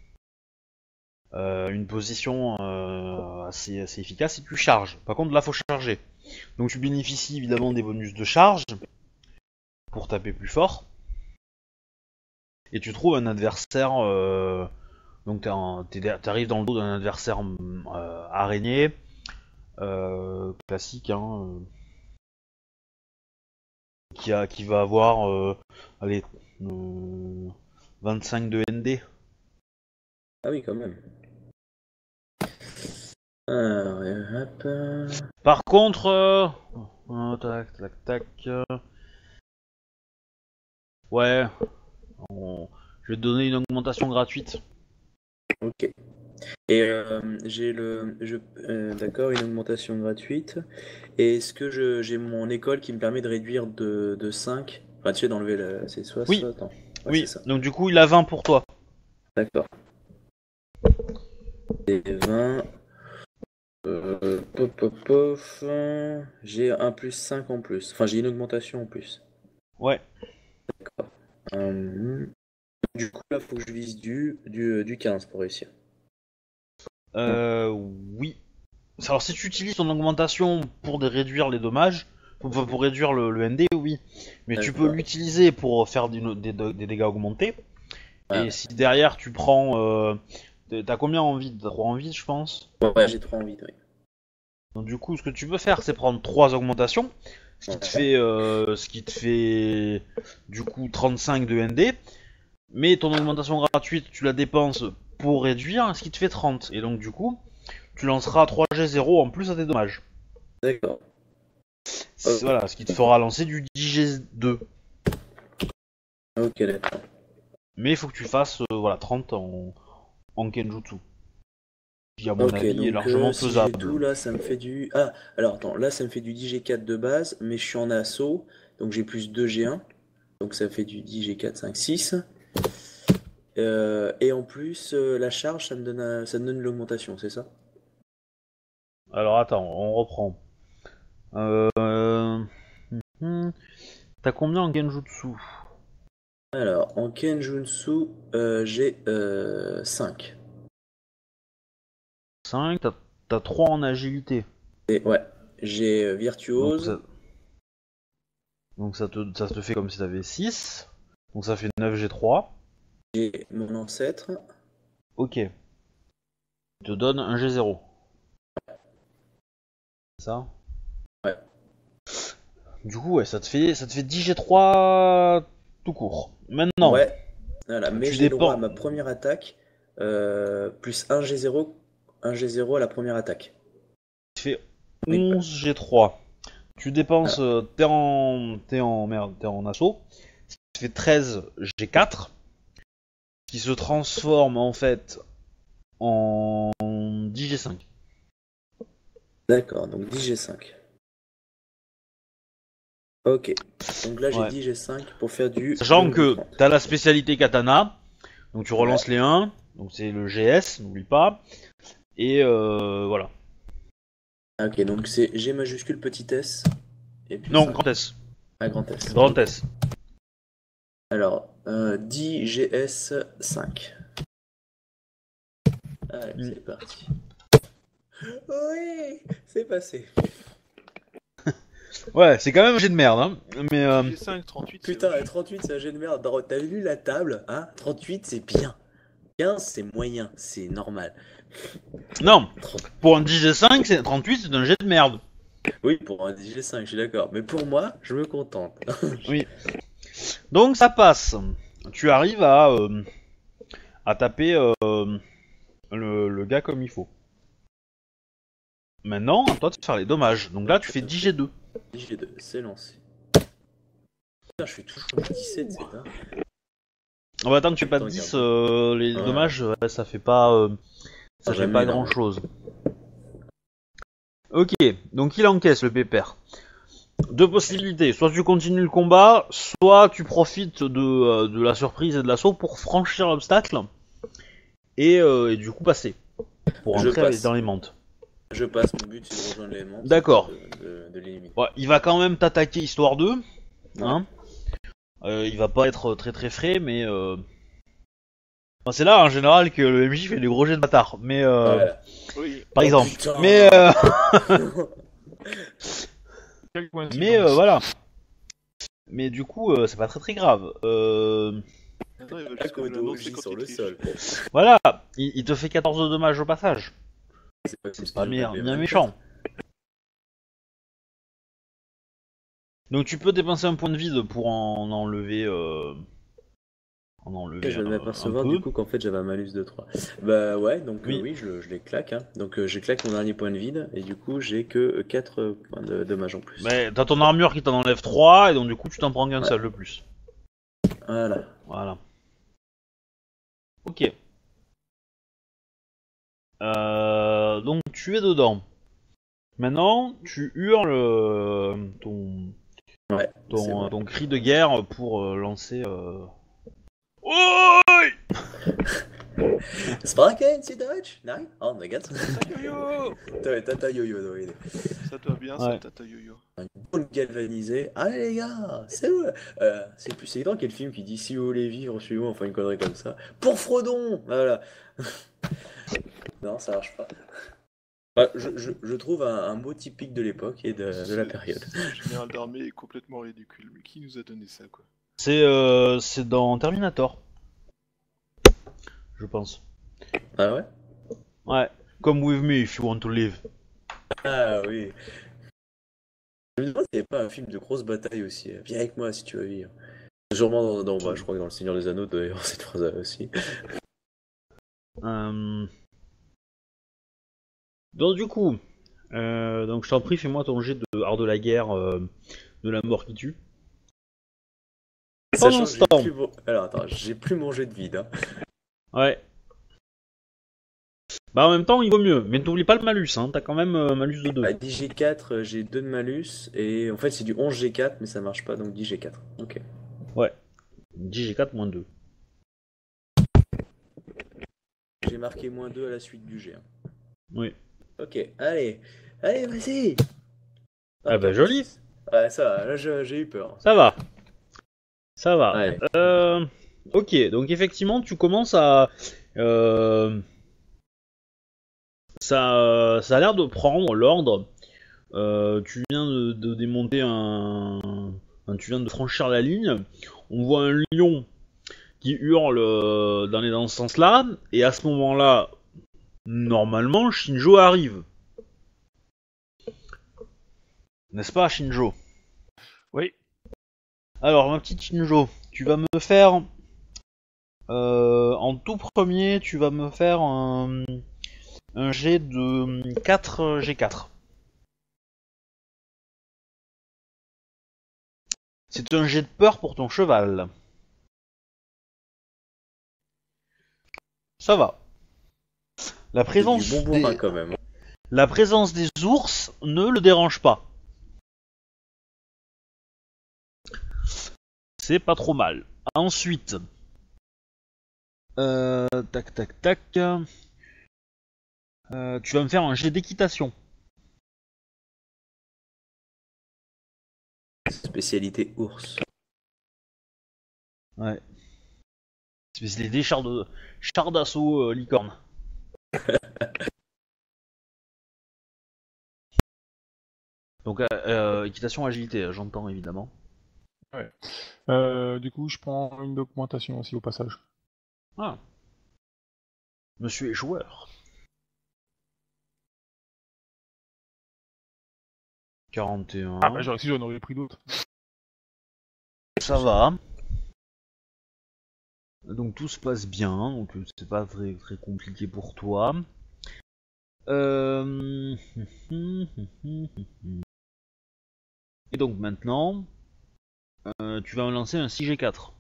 euh, une position euh, assez, assez efficace et tu charges. Par contre, là, faut charger. Donc tu bénéficies évidemment des bonus de charge pour taper plus fort. Et tu trouves un adversaire. Euh, donc t'arrives dans le dos d'un adversaire euh, araignée. Euh, classique, hein. Euh, qui, a, qui va avoir. Euh, allez. Euh, vingt-cinq de N D. Ah oui, quand même. Alors, euh, hop. euh, Par contre. Euh, euh, tac, tac, tac. euh, ouais. On, je vais te donner une augmentation gratuite. Ok. Et euh, j'ai le, je, euh, d'accord, une augmentation gratuite. Et est-ce que je, j'ai mon école qui me permet de réduire de, de cinq? Enfin, tu sais, d'enlever la, c'est soit Oui. ça, attends. Ouais, Oui, c'est ça. donc du coup il a vingt pour toi. D'accord. Et vingt. Euh, Pop, pop, pof, euh, j'ai un plus cinq en plus. Enfin, j'ai une augmentation en plus. Ouais. Euh, du coup, là, faut que je vise du, du, du quinze pour réussir. Euh, oui. Alors si tu utilises ton augmentation pour des- réduire les dommages, pour, pour réduire le, le N D, oui. Mais tu peux D'accord. l'utiliser pour faire des, des, des dégâts augmentés. Ouais. Et si derrière tu prends... Euh, t'as combien en vide? T'as trois en vide, je pense. Ouais, j'ai trop envie, oui. Donc du coup, ce que tu peux faire, c'est prendre trois augmentations, ce qui te Ouais. fait, euh, ce qui te fait du coup trente-cinq de N D. Mais ton augmentation gratuite, tu la dépenses pour réduire, ce qui te fait trente. Et donc du coup, tu lanceras trois G zéro en plus à tes dommages. D'accord. C'est- Voilà, ce qui te fera lancer du dix G deux. Ok, d'accord. Mais il faut que tu fasses euh, voilà, trente en, en Kenjutsu. Qui à mon Ok, avis donc est largement euh, si j'ai faisable. tout, là, ça me fait du... Ah, alors attends, là, ça me fait du dix G quatre de base, mais je suis en assaut, donc j'ai plus deux G un. Donc ça fait du dix G quatre, cinq, six. Euh, et en plus, euh, la charge, ça me donne, un- ça me donne l'augmentation, c'est ça? Alors attends, on reprend. Euh... hum, T'as combien en Genjutsu? Alors, en Kenjutsu, euh, j'ai euh, cinq. cinq, t'as, t'as trois en agilité. Et ouais, j'ai euh, Donc virtuose, ça, donc ça, te, ça te fait comme si t'avais six. Donc ça fait neuf G trois. j'ai mon ancêtre. Ok. Il te donne un G zéro. C'est ça? Ouais. Du coup, ouais, ça te fait, ça te fait dix G trois tout court. Maintenant, Ouais, voilà, mais tu j'ai le droit à dépends. ma première attaque, euh, plus un G zéro, un G zéro à la première attaque. Tu fais Oui, onze G trois. Tu dépenses, voilà. euh, t'es en, t'es en, merde, t'es en assaut. Ça te fait treize G quatre, qui se transforme en fait en dix G cinq. D'accord, donc dix G cinq. Ok, donc là j'ai Ouais. dix G cinq pour faire du Sachant donc, du que trente. t'as la spécialité katana, donc tu relances Ouais. les un, donc c'est le G S, n'oublie pas. Et euh, voilà. Ah, ok, donc c'est G majuscule petit s et puis Non, cinq. grand S. Ah, grand S. Grand S. Alors, euh, dix G S cinq. Allez, Mm. c'est parti. Oui, c'est passé. Ouais, c'est quand même un jet de merde, hein. Mais euh, J'ai cinq, trente-huit, c'est Putain, moche. trente-huit, c'est un jet de merde. Dans- T'as lu la table, hein? trente-huit, c'est bien. quinze, c'est moyen, c'est normal. non, trente pour un dix G cinq, c'est trente-huit, c'est un jet de merde. Oui, pour un dix G cinq, je suis d'accord. Mais pour moi, je me contente. Oui. Donc ça passe. Tu arrives à euh, à taper euh, le, le gars comme il faut. Maintenant, à toi de faire les dommages. Donc là, tu fais dix G deux. dix G deux, c'est lancé. Putain, je suis toujours dix-sept, c'est dingue. On va attendre que tu pas de Attends, dix, regarde. euh, les Ouais. dommages, ouais, ça fait pas, euh, ça Ah, fait jamais, pas là, grand ouais. chose. Ok, donc il encaisse le pépère. Deux possibilités, soit tu continues le combat, soit tu profites de, euh, de la surprise et de l'assaut pour franchir l'obstacle et, euh, et du coup passer. Pour Je entrer passe. dans les mentes. Je passe, mon but c'est de rejoindre l'élément. D'accord. De, de, de l'éliminer. Ouais, il va quand même t'attaquer histoire d'eux. Ouais. Hein euh, il va pas être très très frais, mais... Euh... Enfin, c'est là en général que le M J fait des gros jets de bâtard. Mais euh, Voilà. Oui. par Oh, exemple. putain. Mais euh, Quelle coïncidence. mais euh, voilà. Mais du coup, euh, c'est pas très très grave. Euh, Attends, il va La juste que je Kodo l'annonce gît quand sur il le triche. sol. voilà, il, il te fait quatorze de dommages au passage. C'est pas, comme si Pas j'en bien, avais bien vingt-quatre. méchant. Donc tu peux dépenser un point de vide pour en enlever, euh, en enlever Je viens de un, un m'apercevoir peu. du coup qu'en fait j'avais un malus de trois. Bah ouais, donc Oui. euh, oui, je, je les claque. Hein. Donc euh, je claque mon dernier point de vide et du coup j'ai que quatre points de dommages en plus. Mais t'as ton armure qui t'en enlève trois et donc du coup tu t'en prends qu'un Ouais. seul de plus. Voilà. Voilà. Ok. Euh, donc tu es dedans. Maintenant, tu hurles euh, ton, Ouais, c'est ton, vrai. ton cri de guerre pour euh, lancer. Euh... Oi Sprachen Sie Deutsch? Nein? Oh, regarde. Tata Yo-Yo. Tata Yo-Yo, non, il est. Ça te va bien, Ouais. ça, Tata Yo-Yo. Un boule galvanisé. Allez les gars, c'est où euh, C'est plus c'est dans quel film qui dit si vous voulez vivre, suivez-moi, enfin une connerie comme ça. Pour Frodon, voilà. Non, ça marche pas. Bah, je, je, je trouve un, un mot typique de l'époque et de, de la période. Le général d'armée est complètement ridicule. Mais qui nous a donné ça, quoi? C'est euh, c'est dans Terminator. Je pense. Ah ouais? Ouais. Come with me if you want to live. Ah oui. Je me demande s'il n'y avait pas un film de grosse bataille aussi. Viens avec moi si tu veux vivre. Sûrement dans, dans bah, je crois que dans Le Seigneur des Anneaux, doit y avoir cette phrase-là aussi. Euh... Donc du coup, euh, donc je t'en prie, fais-moi ton jet de art de la guerre, euh, de la mort qui tue. Sachant Pendant que ce j'ai temps. plus mon- Alors attends, j'ai plus mangé de vide. Hein. Ouais. Bah en même temps, il vaut mieux. Mais n'oublie pas le malus, hein. T'as quand même euh, malus de deux. À dix G quatre, euh, j'ai deux de malus. Et en fait, c'est du onze G quatre, mais ça marche pas, donc dix G quatre. Ok. Ouais. dix G quatre moins deux. J'ai marqué moins deux à la suite du G. Hein. Oui. Ok, allez. Allez, vas-y. Ah bah joli. Ouais, ça va, là je- j'ai eu peur. Ça va. Ça va. Ouais. Euh... Ok, donc effectivement, tu commences à... Euh... Ça, ça a l'air de prendre l'ordre. Euh, tu viens de, de démonter un... un- Tu viens de franchir la ligne. On voit un lion qui hurle euh, dans, les, dans ce sens-là. Et à ce moment-là, normalement, Shinjo arrive. N'est-ce pas, Shinjo? Oui. Alors, ma petite Shinjo, tu vas me faire... Euh, en tout premier, tu vas me faire un, un jet de quatre G quatre. C'est un jet de peur pour ton cheval. Ça va. La C'est présence, du bonbon des... hein, quand même. La présence des ours ne le dérange pas. C'est pas trop mal. Ensuite... Euh, tac tac tac. Euh, tu vas me faire un jet d'équitation. Spécialité ours. Ouais. Spécialité char de char d'assaut euh, licorne. Donc euh, euh, équitation agilité, j'entends évidemment. Euh, du coup, je prends une augmentation aussi au passage. Ah. Monsieur est joueur. quarante et un. Ah bah j'aurais si j'en aurais pris d'autres. Ça va. Donc tout se passe bien, donc euh, c'est pas très très compliqué pour toi. Euh... Et donc maintenant, euh, tu vas me lancer un six G quatre.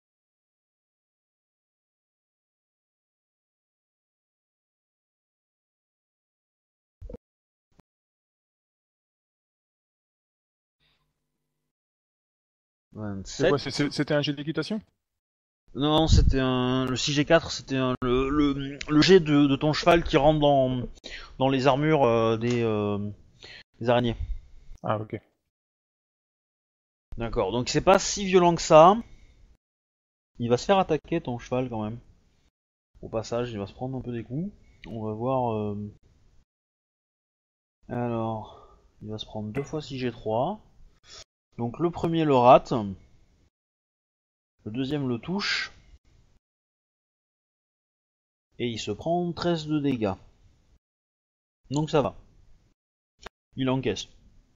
C'est vingt-sept. quoi, c'est- c'est- C'était un jet d'équitation? Non, c'était un. Le six G quatre, c'était un... le, le, le jet de, de ton cheval qui rentre dans, dans les armures euh, des, euh, des araignées. Ah ok. D'accord, donc c'est pas si violent que ça. Il va se faire attaquer ton cheval quand même. Au passage, il va se prendre un peu des coups. On va voir. Euh... Alors, il va se prendre deux fois six G trois. Donc le premier le rate. Le deuxième le touche. Et il se prend treize de dégâts. Donc ça va. Il encaisse.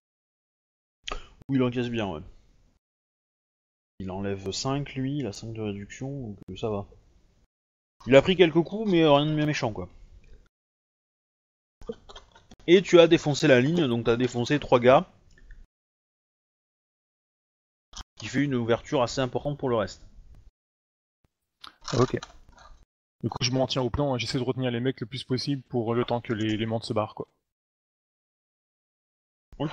Ou il encaisse bien, ouais. Il enlève cinq, lui, il a cinq de réduction, donc euh, ça va. Il a pris quelques coups, mais rien de bien méchant, quoi. Et tu as défoncé la ligne, donc tu as défoncé trois gars. Qui fait une ouverture assez importante pour le reste. Ok. Du coup, je m'en tiens au plan et j'essaie de retenir les mecs le plus possible pour le temps que les, les mondes se barrent, quoi. Ok.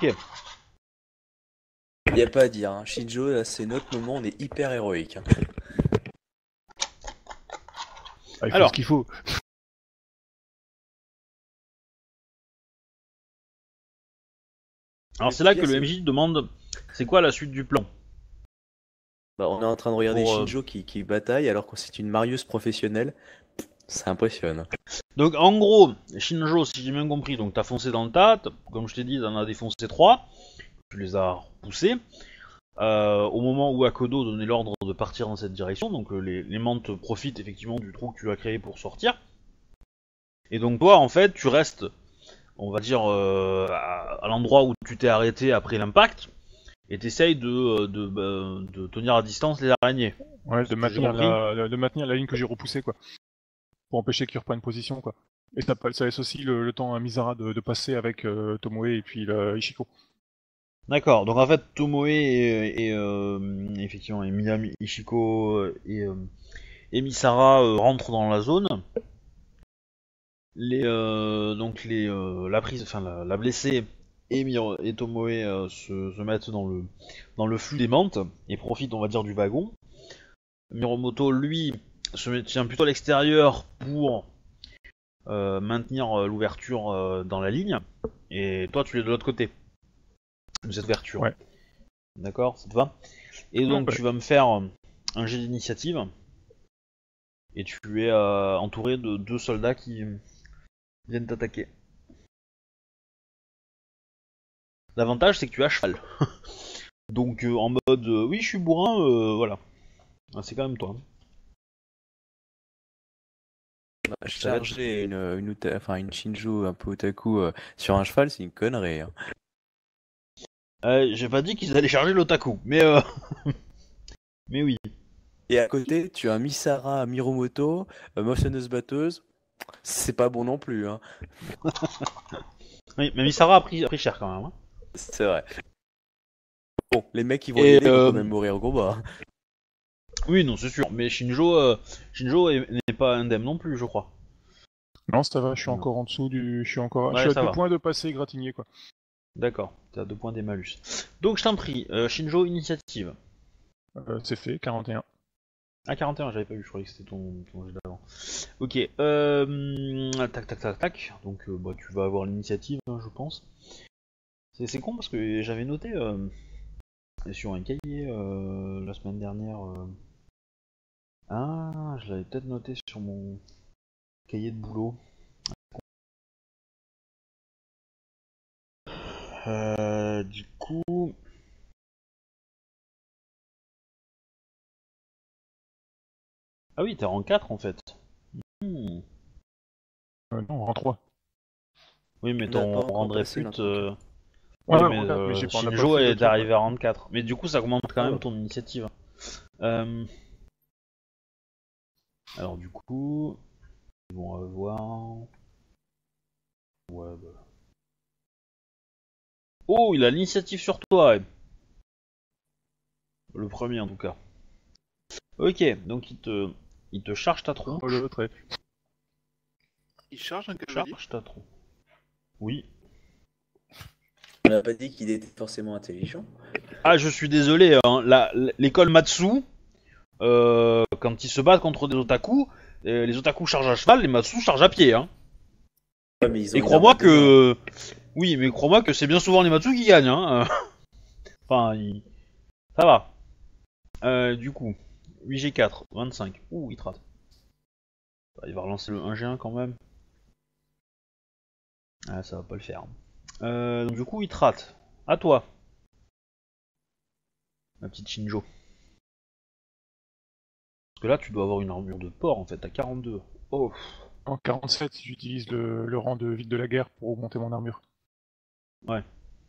Y a pas à dire, hein. Shinjo, là, c'est notre moment, on est hyper héroïque. Hein. Ah, il faut Alors. ce qu'il faut. Alors Le c'est là pire, que le c'est- M J demande c'est quoi la suite du plan. Bah, on est en train de regarder Pour, euh, Shinjo qui, qui bataille alors que c'est une marieuse professionnelle. Ça impressionne. Donc en gros, Shinjo, si j'ai bien compris, donc t'as foncé dans le tas, t'as- comme je t'ai dit, t'en as défoncé trois, tu les as repoussés. Euh, au moment où Akodo donnait l'ordre de partir dans cette direction, donc euh, les, les mantes profitent effectivement du trou que tu as créé pour sortir. Et donc toi, en fait, tu restes, on va dire, euh, à, à l'endroit où tu t'es arrêté après l'impact, et t'essayes de, de, de, de tenir à distance les araignées. Ouais, de que j'ai maintenir, compris. la, de maintenir la ligne que j'ai repoussée, quoi. Pour empêcher qu'ils reprennent position, quoi. Et ça, ça laisse aussi le, le temps à Misara de, de passer avec euh, Tomoe et puis le, Ishiko. D'accord, donc en fait Tomoe et, et, euh, effectivement et Miyami, Ishiko euh, et, euh, et Misara euh, rentrent dans la zone. Les euh, donc les euh, la prise, enfin la, la blessée et, Miro, et Tomoe euh, se, se mettent dans le dans le flux des mantes et profitent on va dire du wagon. Miromoto lui se met- tient plutôt à l'extérieur pour euh, maintenir euh, l'ouverture euh, dans la ligne et toi tu es de l'autre côté de cette ouverture. Ouais. D'accord, ça te va? Et donc Ouais. tu vas me faire euh, un jet d'initiative et tu es euh, entouré de deux soldats qui viennent t'attaquer. L'avantage c'est que tu es à cheval. Donc euh, en mode euh, oui je suis bourrin, euh, voilà. Ah, c'est quand même toi. Bah, Ça va être- charger une, une, uta- enfin, une Shinjo un peu otaku euh, sur un cheval, c'est une connerie. Hein. Euh, j'ai pas dit qu'ils allaient charger l'otaku, mais euh... mais oui. Et à côté, tu as Misara Miromoto, euh, moissonneuse batteuse. C'est pas bon non plus. Hein. Oui, mais Misara a pris, a pris cher quand même. Hein. C'est vrai. Bon, les mecs qui vont Et, l'aider, ils vont euh, quand même mourir au combat. Oui non c'est sûr, mais Shinjo, euh, Shinjo est- n'est pas indemne non plus je crois. Non, ça va, je suis Non. encore en dessous du. Je suis encore. Ouais, je suis à ça deux va. points de passer gratigné, quoi. D'accord, t'as deux points des malus. Donc je t'en prie, euh, Shinjo initiative. Euh, c'est fait, quarante et un. Ah quarante et un j'avais pas vu, je croyais que c'était ton, ton jet d'avant. Ok, euh, tac tac tac tac, donc euh, bah, tu vas avoir l'initiative hein, je pense. C'est, c'est con parce que j'avais noté euh, sur un cahier euh, la semaine dernière. euh, Ah, je l'avais peut-être noté sur mon cahier de boulot. Euh, du coup... Ah oui, t'es rang quatre en fait. Hmm. Euh, non, en trois. Oui, mais On n'a ton pas encore rang de passé répute... notre euh, Ouais, Oui, ouais, mais en quatre, mais euh, j'ai pas- on n'a pas Shinjo fait le est truc, arrivé à rang quatre. Mais du coup, ça augmente quand Ah même ouais. ton initiative. Euh... Alors du coup... Bon, on va voir... Ouais, bah... Oh, il a l'initiative sur toi ouais. Le premier en tout cas. Ok, donc il te... Il te charge ta tronche. Oh, le trait. Il charge un cavalier. Charge ta tronche. Oui. On n'a pas dit qu'il était forcément intelligent. Ah, je suis désolé, hein. La- l'école Matsu, euh, quand ils se battent contre des otaku, euh, les otaku chargent à cheval, les Matsu chargent à pied. Hein. Ouais, mais ils ont Et une crois-moi arme à deux mains. que... Oui, mais crois-moi que c'est bien souvent les Matsu qui gagnent. Hein. Enfin, il- ça va. Euh, du coup, huit G quatre, vingt-cinq. Ouh, il te rate. Il va relancer le un G un quand même. Ah, ça va pas le faire. Euh, donc du coup, il te rate. À toi. Ma petite Shinjo. Parce que là, tu dois avoir une armure de porc en fait, à quarante-deux. Oh. En quarante-sept, si j'utilise le, le rang de vide de la guerre pour augmenter mon armure. Ouais.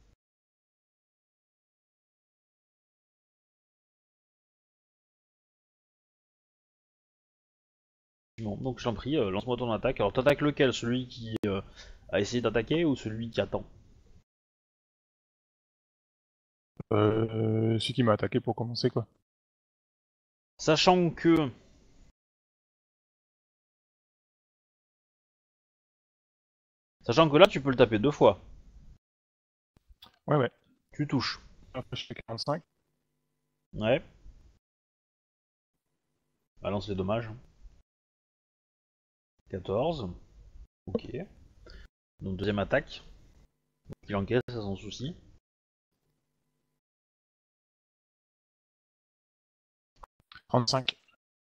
Bon, donc je t'en prie, euh, lance-moi ton attaque. Alors t'attaques lequel? Celui qui euh, a essayé d'attaquer ou celui qui attend? Euh, celui qui m'a attaqué pour commencer, quoi. Sachant que... Sachant que là, tu peux le taper deux fois. Ouais, ouais. Tu touches. Après, je fais quarante-cinq. Ouais. Balance les dommages. quatorze. Ok. Donc deuxième attaque. Il encaisse, ça sans souci. trente-cinq.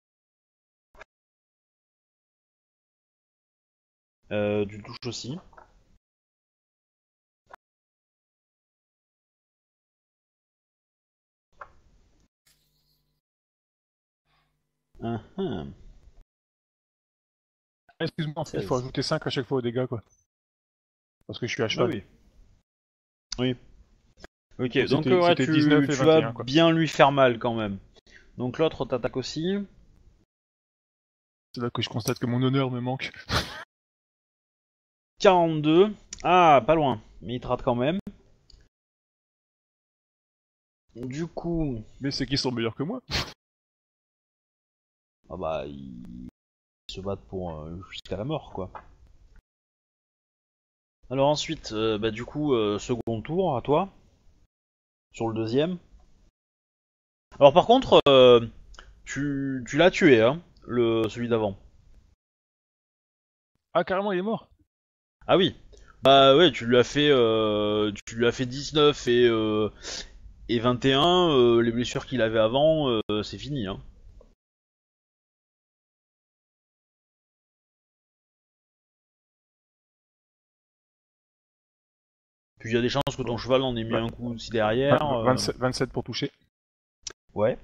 Euh, tu touches aussi. Hum, hum. Ah, excuse-moi, en fait, il seize. faut ajouter cinq à chaque fois aux dégâts, quoi. Parce que je suis à Ah cheval. oui. Oui. Ok, Donc donc c'était euh, ouais, c'était tu, dix-neuf et tu vingt et vas un, quoi. bien lui faire mal quand même. Donc l'autre t'attaque aussi. C'est là que je constate que mon honneur me manque. quarante-deux. Ah, pas loin. Mais il te rate quand même. Du coup... Mais c'est qu'ils sont meilleurs que moi. Ah bah, ils se battent pour euh, jusqu'à la mort, quoi. Alors ensuite, euh, bah du coup, euh, second tour à toi. Sur le deuxième. Alors par contre, euh, tu, tu l'as tué, hein, le, celui d'avant. Ah, carrément, il est mort. Ah oui. Bah ouais, tu lui as fait, euh, tu lui as fait dix-neuf et, euh, et vingt et un. Euh, les blessures qu'il avait avant, euh, c'est fini, hein. Puis il y a des chances que ton cheval en ait mis Ouais. un coup aussi Vingt- derrière. euh, vingt-sept, vingt-sept pour toucher. Ouais.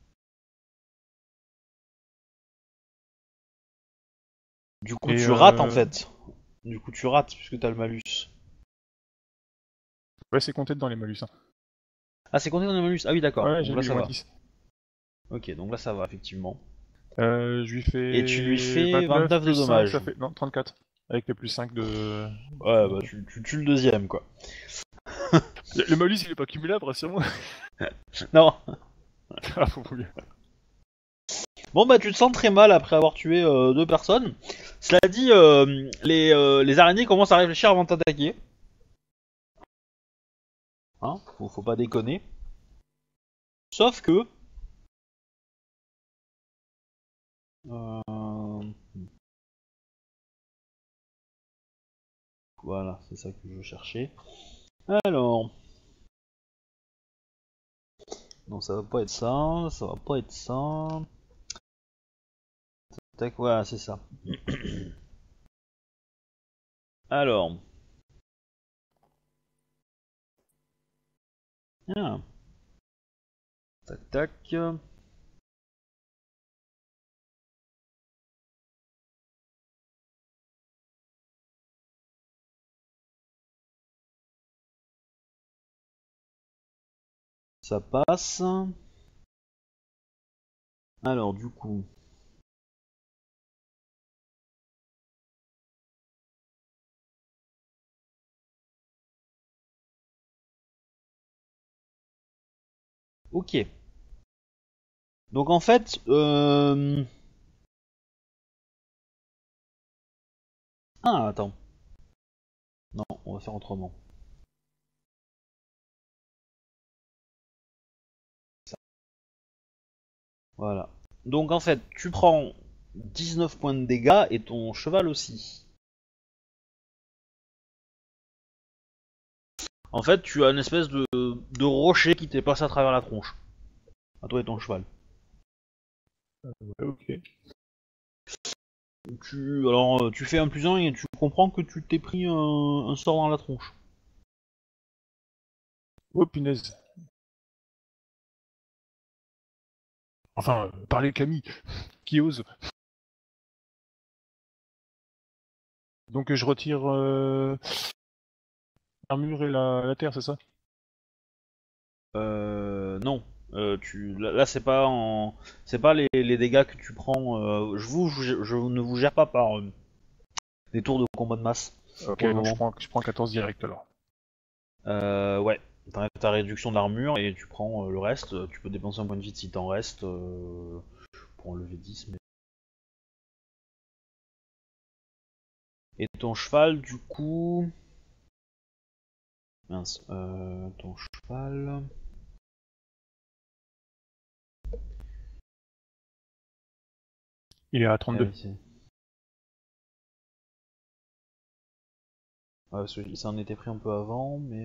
Du coup, Et tu rates en euh... fait. Du coup, tu rates puisque t'as le malus. ouais, c'est compté dans les malus. Hein. Ah, c'est compté dans le malus. Ah oui, d'accord. Ouais, Donc j'ai là, mis ça moins va. dix. Ok, donc là, ça va effectivement. Euh, je lui Et tu lui fais fais vingt-neuf vingt-neuf de plus cinq, dommages. ça fait... Non, trente-quatre. Avec le plus cinq de... Ouais, bah tu, tu tues le deuxième, quoi. Le, le malus, il est pas cumulable, rassure-moi. Non. Ah, faut mieux. Bon, bah tu te sens très mal après avoir tué euh, deux personnes. Cela dit, euh, les, euh, les araignées commencent à réfléchir avant de t'attaquer. Hein, faut, faut pas déconner. Sauf que... Euh... Voilà, c'est ça que je cherchais. Alors... Non, ça va pas être ça, ça va pas être ça. Tac, voilà, c'est ça. Alors... Ah. Tac, tac... Ça passe. Alors, du coup... Ok. Donc en fait, euh... Ah, attends. Non, on va faire autrement. Voilà. Donc en fait, tu prends dix-neuf points de dégâts et ton cheval aussi. En fait, tu as une espèce de, de rocher qui t'est passé à travers la tronche. À toi et ton cheval. Ouais, ok. Tu, alors, euh, tu fais un plus un et tu comprends que tu t'es pris un, un sort dans la tronche. Oh, punaise. Enfin, euh, parler Camille. Qui ose. Donc je retire euh... l'armure et la, la terre, c'est ça? Euh, non. Euh, tu, là, là, c'est pas en, c'est pas les, les dégâts que tu prends. euh, je vous, je, je ne vous gère pas par euh, des tours de combat de masse Ok, pour le donc je moment. prends, je prends quatorze direct alors. Euh, ouais. T'as ta réduction d'armure et tu prends euh, le reste. Tu peux dépenser un point de vie si t'en reste euh, pour enlever dix. Mais... Et ton cheval, du coup. Mince. Euh, ton cheval. Il est à Ah trente-deux. oui, c'est- Ouais, parce qu'il s'en était pris un peu avant, mais...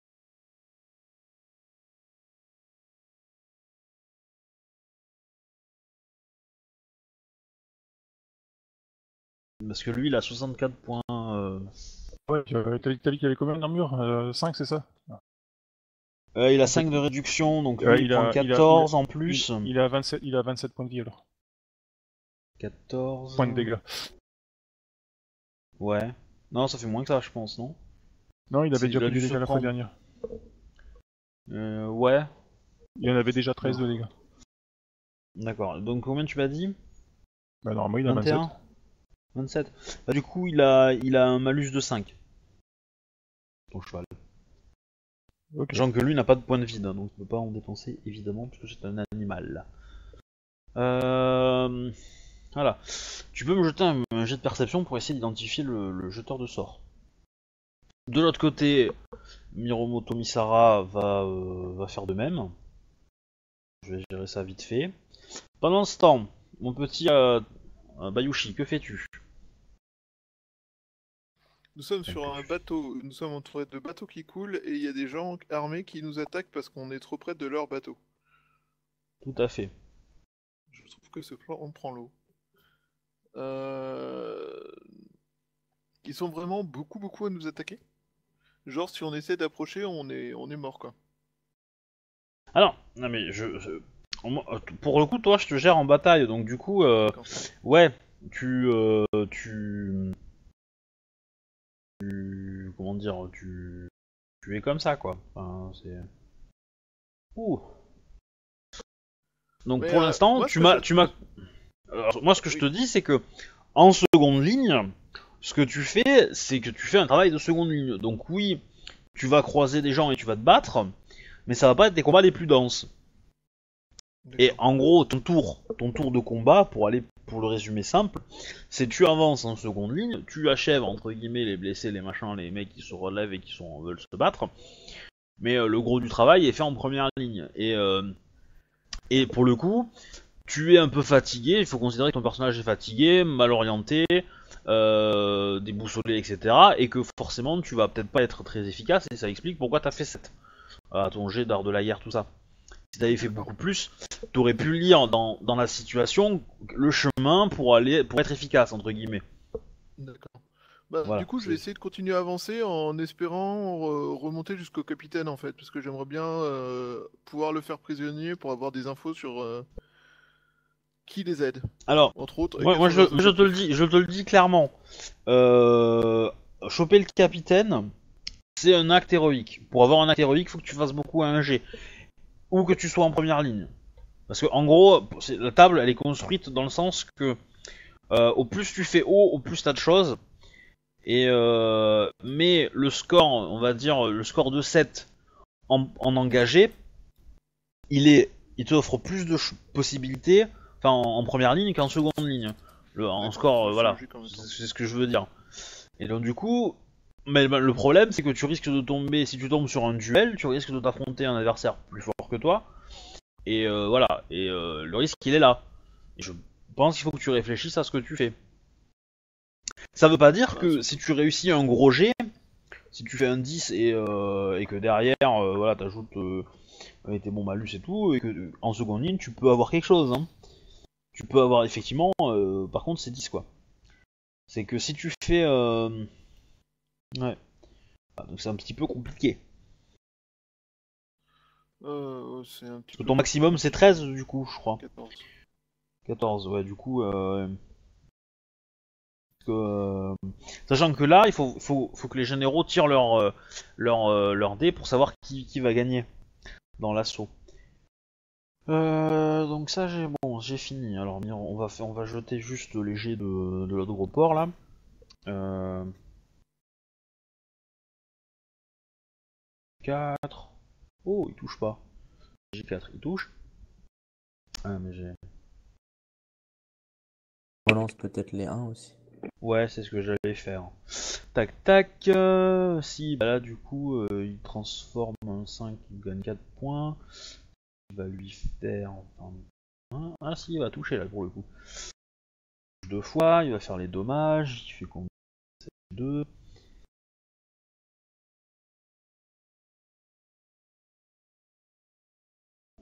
Parce que lui, il a soixante-quatre points... Euh... Ouais, tu avais- t'as dit t'as dit qu'il y avait combien d'armure euh, cinq, c'est ça? Euh, il a En fait, cinq de réduction, donc Ouais, lui, il, il prend a, il a, il a, quatorze en il, plus. il a vingt-sept, il a vingt-sept points de vie alors. quatorze... Points de dégâts. Ouais. Non, ça fait moins que ça, je pense, non? Non, il avait C'est- déjà Il a pris dû des se dégâts la fois prendre... dernière. Euh, ouais. Il en avait déjà treize Non. de dégâts. D'accord. Donc combien tu m'as dit? Bah normalement il a vingt et vingt-sept. un vingt-sept. Bah du coup, il a, il a un malus de cinq. Ton cheval. Ok. Sachant que lui n'a pas de point de vide, hein, donc il peut pas en dépenser, évidemment, parce que c'est un animal. Euh... Voilà. Tu peux me jeter un, un jet de perception pour essayer d'identifier le, le jeteur de sort. De l'autre côté, Miromoto Misara va, euh, va faire de même. Je vais gérer ça vite fait. Pendant ce temps, mon petit euh, euh, Bayushi, que fais-tu? Nous sommes sur un bateau, nous sommes entourés de bateaux qui coulent et il y a des gens armés qui nous attaquent parce qu'on est trop près de leur bateau. Tout à fait. Je trouve que ce plan, on prend l'eau. Euh... Ils sont vraiment beaucoup beaucoup à nous attaquer. Genre si on essaie d'approcher, on est, on est mort quoi. Alors, non mais je, je- on- pour le coup, toi, je te gère en bataille, donc du coup, euh, D'accord. ouais, tu, euh, tu, tu, comment dire, tu, tu es comme ça, quoi. Enfin, c'est. Ouh. Donc Mais pour euh, l'instant, moi, ce tu que m'as, je- tu m'as. Alors, moi, ce que je Oui. te dis, c'est que en seconde ligne, ce que tu fais, c'est que tu fais un travail de seconde ligne. Donc oui, tu vas croiser des gens et tu vas te battre, mais ça va pas être des combats les plus denses. Et D'accord. en gros, ton tour, ton tour de combat, pour aller, pour le résumer simple, c'est tu avances en seconde ligne, tu achèves entre guillemets les blessés, les machins, les mecs qui se relèvent et qui sont, veulent se battre, mais euh, le gros du travail est fait en première ligne. Et, euh, et pour le coup, tu es un peu fatigué, il faut considérer que ton personnage est fatigué, mal orienté, euh, déboussolé, et cetera. Et que forcément, tu vas peut-être pas être très efficace, et ça explique pourquoi t'as fait sept à ton jet d'art de la guerre, tout ça. Si t'avais fait beaucoup plus, t'aurais pu lire dans, dans la situation le chemin pour aller pour être efficace entre guillemets. D'accord. Bah, Voilà, du coup, je c'est- vais essayer de continuer à avancer en espérant re- remonter jusqu'au capitaine en fait, parce que j'aimerais bien euh, pouvoir le faire prisonnier pour avoir des infos sur euh, qui les aide, Alors, entre autres, et moi, quels moi sont je, leurs je te le objectifs. dis, je te le dis clairement. Euh, choper le capitaine, c'est un acte héroïque. Pour avoir un acte héroïque, faut que tu fasses beaucoup à un jet, ou que tu sois en première ligne. Parce que en gros, c'est- la table, elle est construite dans le sens que euh, au plus tu fais haut, au plus t'as de choses. Et euh, mais le score, on va dire le score de sept en, en engagé, il est, il te offre plus de ch- possibilités, enfin en, en première ligne qu'en seconde ligne. Le, en D'accord, score, ouais, euh, c'est voilà, logique en même temps. c'est ce que je veux dire. Et donc du coup, mais bah, le problème c'est que tu risques de tomber, si tu tombes sur un duel, tu risques de t'affronter un adversaire plus fort que toi. Et euh, voilà, et euh, le risque il est là. Et je pense qu'il faut que tu réfléchisses à ce que tu fais. Ça veut pas dire Bah, que c'est- si tu réussis un gros jet, si tu fais un dix et, euh, et que derrière, euh, voilà, t'ajoutes euh, tes bons malus et tout, et que en seconde ligne, tu peux avoir quelque chose. Hein. Tu peux avoir effectivement, euh, par contre, c'est dix quoi. C'est que si tu fais. Euh... Ouais. Ah, donc c'est un petit peu compliqué. euh, c'est un petit Parce que peu ton maximum c'est treize du coup, je crois. quatorze. quatorze, ouais, du coup. Euh... Que, euh... Sachant que là, il faut, faut, faut que les généraux tirent leur, euh, leur, euh, leur dé pour savoir qui, qui va gagner dans l'assaut. Euh, donc ça j'ai bon j'ai fini. Alors on va faire, on va jeter juste les jets de, de l'autre gros port là. Euh... quatre. Oh il touche pas. J'ai quatre, il touche. Ah mais j'ai. Relance peut-être les un aussi. Ouais c'est ce que j'allais faire. Tac tac. Euh... Si bah là du coup euh, il transforme un cinq, il gagne quatre points. Il va lui faire. Enfin... Ah si il va toucher là pour le coup. Deux fois, il va faire les dommages, il fait combien? deux.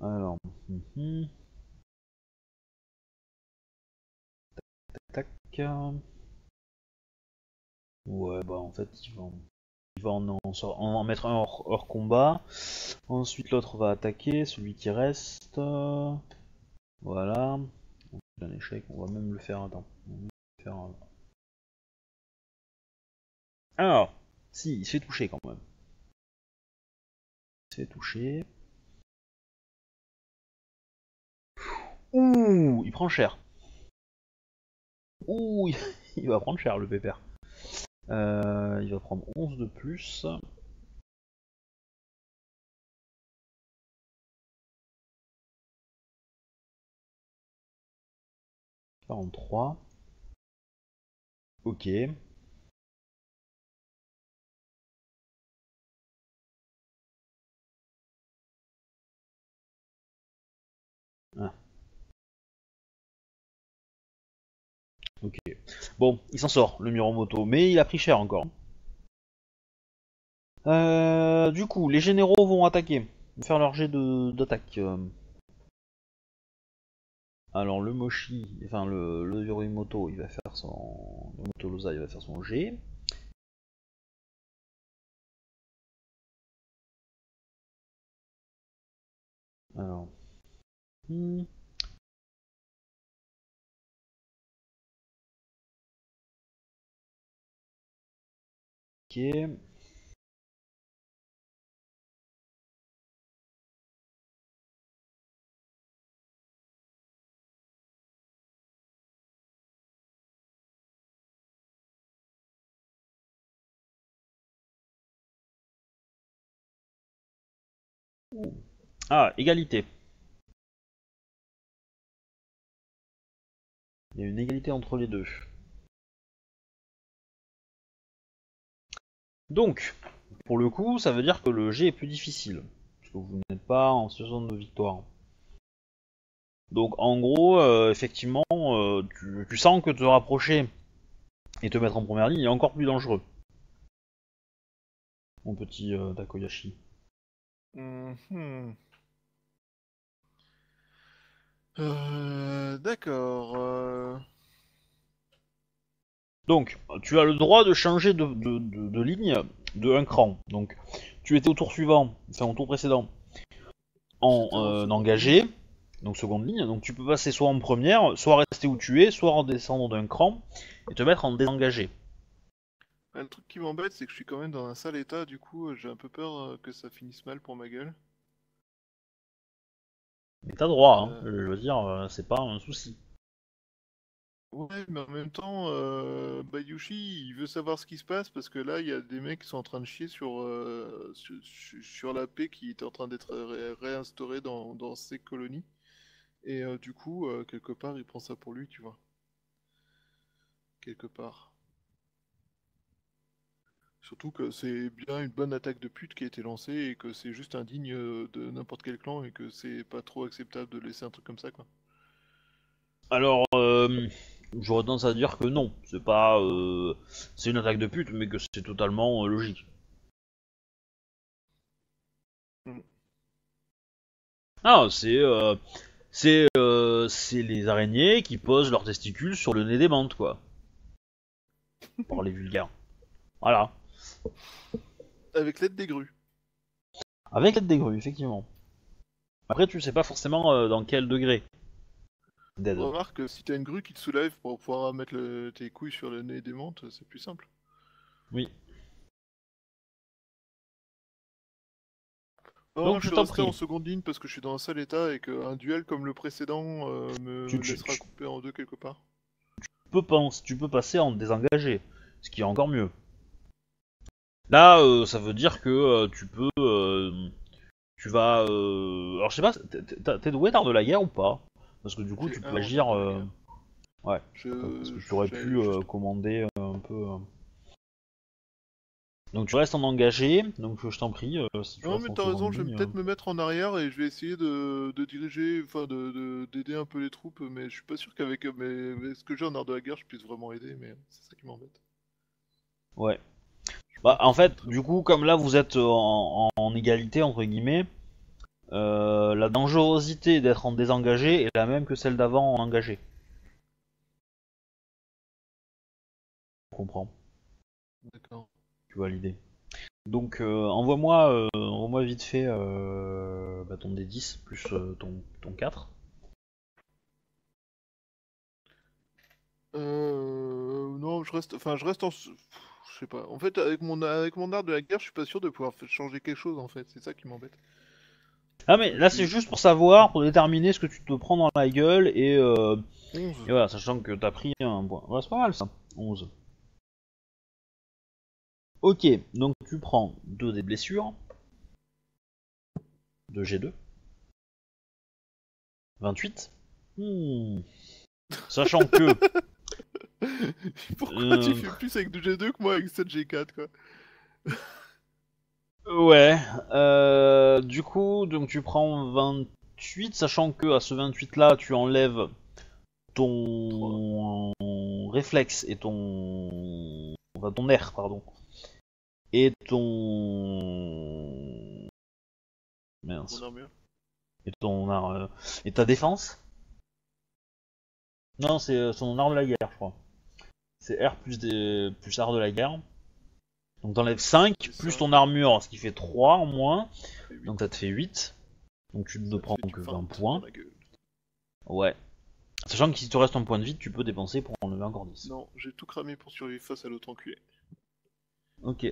Alors. mhm. Tac, tac. Ouais, bah en fait, il va en, il va en, en, sor- en- en mettre un hors, hors combat. Ensuite, l'autre va attaquer, celui qui reste. euh, Voilà. Donc, c'est un échec, on va même le faire. Attends. On va même le faire, euh. Alors, si, il se fait toucher quand même. Il se fait toucher. Ouh, il prend cher. Ouh, il va prendre cher le pépère. Euh, il va prendre onze de plus. quarante-trois. Ok. Ah, ok. Bon, il s'en sort, le Miromoto, mais il a pris cher encore. Euh, du coup, les généraux vont attaquer. Vont faire leur jet de- d'attaque. euh. Alors, le Moshi, enfin le, le Yorimoto, il va faire son. Le Motoloza, il va faire son jet. Alors. hmm, Ok. Ah, égalité. Il y a une égalité entre les deux. Donc, pour le coup, ça veut dire que le jet est plus difficile. Parce que vous n'êtes pas en situation de victoire. Donc, en gros, euh, effectivement, euh, tu, tu sens que te rapprocher et te mettre en première ligne est encore plus dangereux. Mon petit euh, Takoyashi. Mhm. Euh, d'accord. euh, Donc, tu as le droit de changer de, de, de- de ligne de un cran. Donc, tu étais au tour suivant, enfin au tour précédent, en J'étais en euh, seconde engagé, donc seconde ligne. Donc, tu peux passer soit en première, soit rester où tu es, soit redescendre d'un cran et te mettre en désengagé. Ah, le truc qui m'embête, c'est que je suis quand même dans un sale état, du coup, euh, j'ai un peu peur euh, que ça finisse mal pour ma gueule. Mais t'as droit, hein, Euh, je veux dire, euh, c'est pas un souci. Ouais, mais en même temps, euh, Bayushi, il veut savoir ce qui se passe parce que là, il y a des mecs qui sont en train de chier sur, euh, sur, sur- sur la paix qui est en train d'être ré- réinstaurée dans, dans ces colonies. Et euh, du coup, euh, quelque part, il prend ça pour lui, tu vois. Quelque part. Surtout que c'est bien une bonne attaque de pute qui a été lancée et que c'est juste indigne euh, de n'importe quel clan et que c'est pas trop acceptable de laisser un truc comme ça, quoi. Alors, euh, j'aurais tendance à dire que non, c'est pas, euh, c'est une attaque de pute, mais que c'est totalement euh, logique. Mm. Ah, c'est, euh, c'est, euh, c'est les araignées qui posent leurs testicules sur le nez des menthes, quoi. Pour les vulgaires. Voilà. Avec l'aide des grues. Avec l'aide des grues, effectivement. Après, tu sais pas forcément euh, dans quel degré d'aide. Remarque, que si t'as une grue qui te soulève pour pouvoir mettre le- tes couilles sur le nez des menthes, c'est plus simple. Oui. Non, Donc, je je suis t'en resté en prie. seconde ligne parce que je suis dans un sale état et qu'un duel comme le précédent euh, me, Tu, me tu, laissera tu couper en deux quelque part. peux penser, tu peux passer en désengagé, ce qui est encore mieux. Là, euh, ça veut dire que euh, tu peux, euh, tu vas, euh... alors je sais pas, t'es t'es- t'es doué d'art de la guerre ou pas? Parce que du coup, J'ai tu un peux en agir, dehors de la euh, guerre. ouais, parce Je, que tu je- aurais j'ai pu euh, juste. commander euh, un peu. euh. Donc tu restes en engagé, donc euh, je t'en prie, euh, si tu Non, restes mais en t'as raison, seconde je vais ligne. euh. peut-être me mettre en arrière et je vais essayer de, de diriger, enfin de, de- d'aider un peu les troupes, mais je suis pas sûr qu'avec euh, mes- mes- ce que j'ai en art de la guerre, je puisse vraiment aider, mais c'est ça qui m'embête. Ouais. Je suis pas Bah en forcément fait, très du bon. coup, comme là vous êtes en, en- en égalité entre guillemets, euh, la dangerosité d'être en désengagé est la même que celle d'avant en engagé. On comprend. D'accord. Tu vois l'idée. Donc euh, envoie-moi euh, envoie-moi vite fait euh, bah, ton D dix plus euh, ton, ton quatre. Euh... Non, je reste... Enfin, je reste en... Je sais pas. En fait, avec mon, avec mon art de la guerre, je suis pas sûr de pouvoir fa- changer quelque chose, en fait. C'est ça qui m'embête. Ah mais là c'est juste pour savoir, pour déterminer ce que tu te prends dans la gueule et, euh, onze. et voilà, sachant que t'as pris un point. Ouais, c'est pas mal ça. onze. Ok, donc tu prends deux des blessures. deux G deux. vingt-huit. Hmm. Sachant que... Pourquoi Euh, tu fais plus avec deux G deux que moi avec sept G quatre, quoi? Ouais, euh, du coup, donc tu prends vingt-huit, sachant que à ce vingt-huit là, tu enlèves ton réflexe et ton... Enfin, ton air, pardon. Et ton... Mince. Mon armure. Et ton... ar- Et ta défense. Non, c'est euh, son art de la guerre, je crois. C'est R plus, des... plus art de la guerre. Donc t'enlèves cinq, C'est plus ça. ton armure, ce qui fait trois en moins. Ça fait huit. Donc ça te fait huit. Donc tu Ça ne te prends fait du que vingt vingt dans points. la gueule. Ouais. Sachant que si tu restes en point de vie, tu peux dépenser pour enlever encore dix. Non, j'ai tout cramé pour survivre face à l'autre enculé. Ok.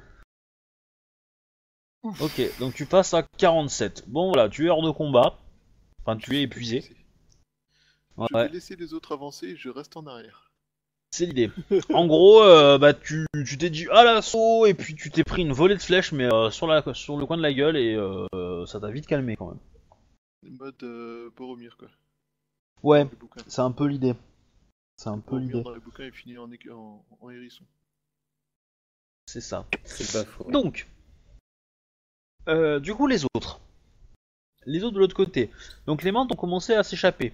Ok, donc tu passes à quarante-sept. Bon voilà, tu es hors de combat. Enfin, tu es épuisé. Ouais, Je vais ouais, laisser les autres avancer et je reste en arrière. c'est l'idée. En gros, euh, bah tu tu t'es dit à l'assaut et puis tu t'es pris une volée de flèches mais euh, sur la sur le coin de la gueule et euh, ça t'a vite calmé quand même. Mode euh, Boromir, quoi. Ouais, Dans les bouquins. c'est un peu l'idée. C'est un peu Boromir l'idée. dans les bouquins et finit en, écu- en, en hérisson. C'est ça. C'est pas faux. Donc, euh, du coup les autres. Les autres de l'autre côté. Donc les mantes ont commencé à s'échapper.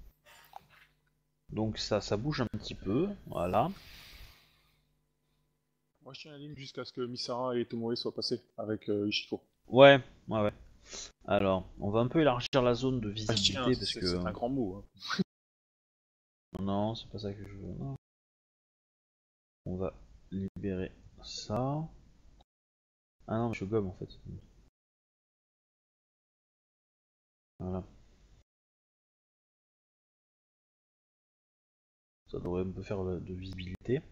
Donc ça, ça bouge un petit peu, voilà. Moi, je tiens la ligne jusqu'à ce que Misara et Tomoe soient passés avec euh, Ishiko. Ouais, ouais, ouais. Alors, on va un peu élargir la zone de Ah, je tiens, visibilité c'est parce c'est- que... c'est un grand mot. Hein. Non, c'est pas ça que je veux. Non. On va libérer ça. Ah non, mais je gomme en fait. Voilà. Ça devrait un peu faire de de visibilité.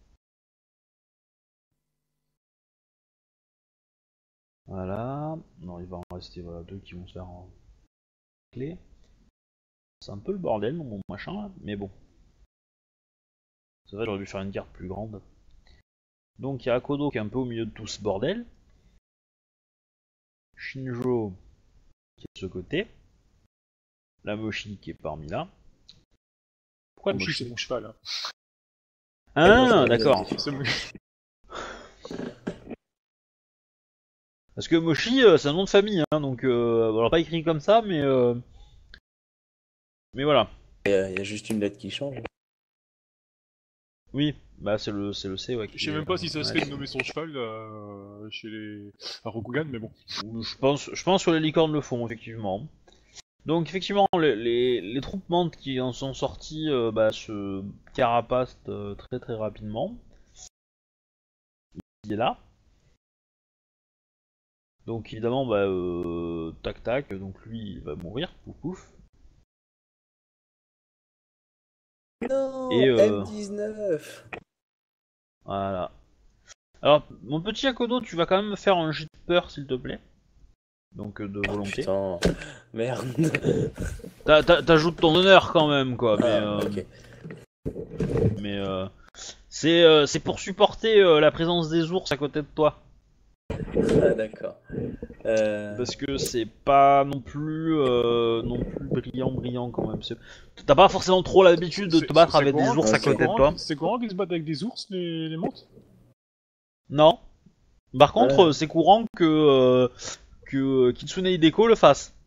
Voilà. Non, il va en rester voilà, deux qui vont se faire en clé. C'est un peu le bordel dans mon machin là, mais bon. C'est vrai, j'aurais dû faire une carte plus grande. Donc il y a Akodo qui est un peu au milieu de tout ce bordel. Shinjo qui est de ce côté. La Moshi qui est parmi là. Pourquoi Moshi, Moshi c'est mon cheval. Hein. Ah, d'accord. C'est mon- Parce que Moshi, euh, c'est un nom de famille, hein, donc euh, alors pas écrit comme ça, mais euh... mais voilà. Il y, a- il y a juste une lettre qui change. Oui, bah c'est le c'est le C, ouais. qui Je sais est- même pas si ça serait ouais. de nommer son cheval euh, chez les à Rokugan, mais bon. Je pense, je pense que les licornes le font effectivement. Donc effectivement, les, les, les troupes mantes qui en sont sorties euh, bah, se carapastent euh, très très rapidement. Il est là. Donc évidemment, bah, euh, tac tac, donc lui il va mourir, pouf pouf. Non, Et, euh, M dix-neuf. Voilà. Alors, mon petit Akodo, tu vas quand même me faire un jet de peur s'il te plaît. Donc euh, de volonté. Putain, merde. T'a- t'a- T'ajoutes ton honneur quand même, quoi. Mais, Ah, euh, ok. mais euh, c'est euh, c'est pour supporter euh, la présence des ours à côté de toi. Ah, d'accord. Euh... Parce que c'est pas non plus euh, non plus brillant, brillant quand même. C'est- T'as pas forcément trop l'habitude de C'est- te battre c'est avec des courant- ours à c'est côté de courant- toi. C'est courant qu'ils se battent avec des ours, les, les mantes. Non. Par contre, Ouais. euh, c'est courant que euh, que euh, Kitsune Hideko le fasse.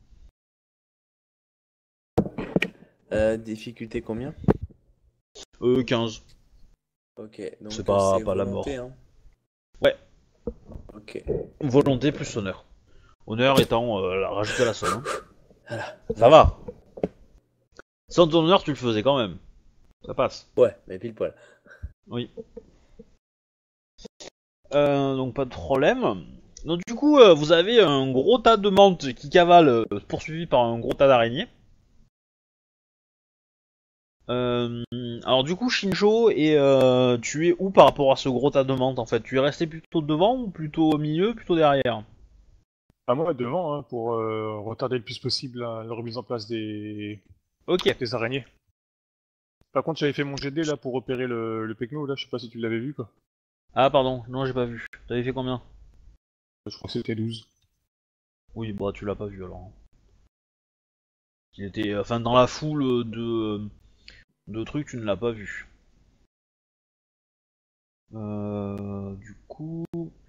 euh, difficulté combien? Euh, quinze. Ok, donc C'est pas- c'est pas la volonté, mort. hein. Ouais. Ok. Volonté plus honneur. Honneur étant euh, la- rajouter la somme. hein. Voilà. Ça va. Sans ton honneur, tu le faisais quand même. Ça passe. Ouais, mais pile poil. Oui. Euh, donc pas de problème. Donc du coup, euh, vous avez un gros tas de menthes qui cavalent, euh, poursuivi par un gros tas d'araignées. Euh, alors du coup, Shinjo, et euh, tu es où par rapport à ce gros tas de menthes en fait? Tu es resté plutôt devant ou plutôt au milieu, plutôt derrière? À moi, devant, hein, pour euh, retarder le plus possible la, la remise en place des, Ok. des araignées. Par contre, j'avais fait mon G D là pour repérer le, le Pecno, là, je sais pas si tu l'avais vu quoi. Ah pardon, non j'ai pas vu. T'avais fait combien? Je crois que c'était douze. Oui, bah tu l'as pas vu alors. Il était, enfin dans la foule de de trucs, tu ne l'as pas vu. Euh, du coup.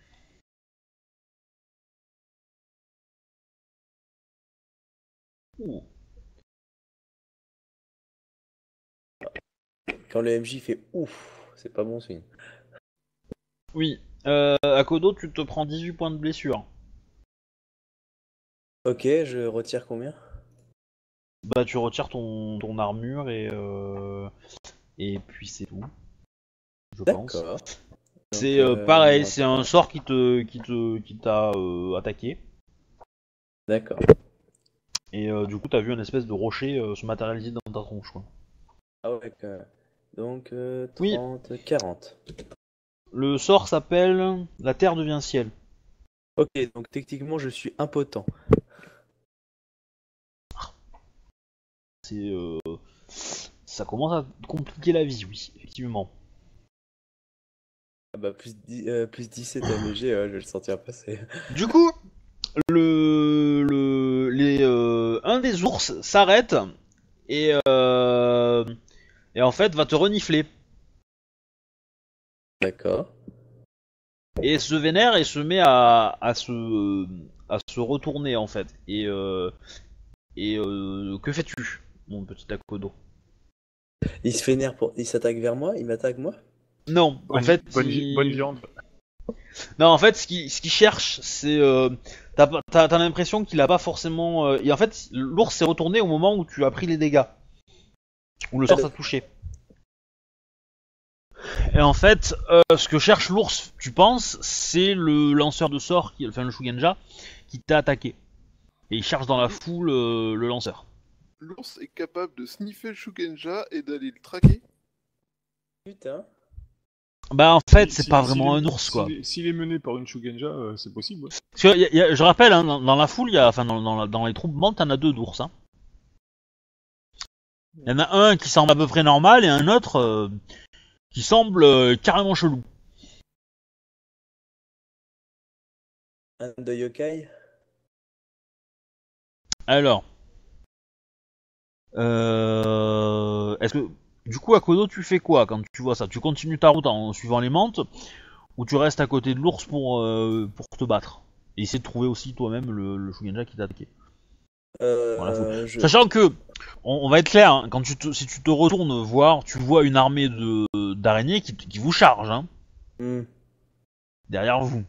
Ouh. Quand le M J fait ouf, c'est pas bon signe. Oui. Euh, à Kodo, tu te prends dix-huit points de blessure. Ok, je retire combien? Bah tu retires ton, ton armure et euh, et puis c'est tout. Je pense. D'accord. C'est Donc, euh, euh, pareil, moi- c'est un sort qui te qui te qui t'a euh, attaqué D'accord. et euh, du coup t'as vu une espèce de rocher euh, se matérialiser dans ta tronche quoi. Ah ouais, quand même. Donc euh, Oui. trente, quarante. Le sort s'appelle La Terre devient ciel. Ok, donc techniquement je suis impotent. C'est euh, ça commence à compliquer la vie, oui, effectivement. Ah bah plus, dix, euh, plus dix-sept A M G, ouais, je vais le sentir passer. Du coup, le le les euh, un des ours s'arrête et euh, et en fait va te renifler D'accord. et se vénère et se met à à se à se retourner en fait. Et euh, et euh, que fais-tu, mon petit Akodo? Il se vénère pour... Il s'attaque vers moi? Il m'attaque moi? Non, en Bonne, fait, bonne, vi- il- bonne viande. non, en fait, ce qu'il ce qu'il cherche, c'est euh, t'as pas- t'as t'as l'impression qu'il a pas forcément. euh, Et en fait, l'ours s'est retourné au moment où tu as pris les dégâts, où le sort t'a touché. Et en fait, euh, ce que cherche l'ours, tu penses, c'est le lanceur de sort, qui, enfin le Shugenja, qui t'a attaqué. Et il cherche dans la foule euh, le lanceur. L'ours est capable de sniffer le Shugenja et d'aller le traquer. Putain. Bah en fait, Si- c'est si- pas s'il vraiment est- un ours quoi. S'il est, s'il est mené par une Shugenja, euh, c'est possible. Ouais. Parce que y a- y a- je rappelle, hein, dans, dans la foule, il y a, enfin dans, dans, la- dans les troupes bandes, t'en as deux d'ours. Hein. Il y en a un qui semble à peu près normal et un autre euh, qui semble euh, carrément chelou. Un de yokai? Alors, euh, est-ce que du coup à Kodo tu fais quoi quand tu vois ça? Tu continues ta route en suivant les menthes ou tu restes à côté de l'ours pour euh, pour te battre et essayer de trouver aussi toi-même le, le Shugenja qui t'a attaqué. Voilà, faut- Euh, je... Sachant que, on, on va être clair, hein, quand tu te, si tu te retournes voir, tu vois une armée de d'araignées qui, qui vous charge, hein, Hmm. derrière vous.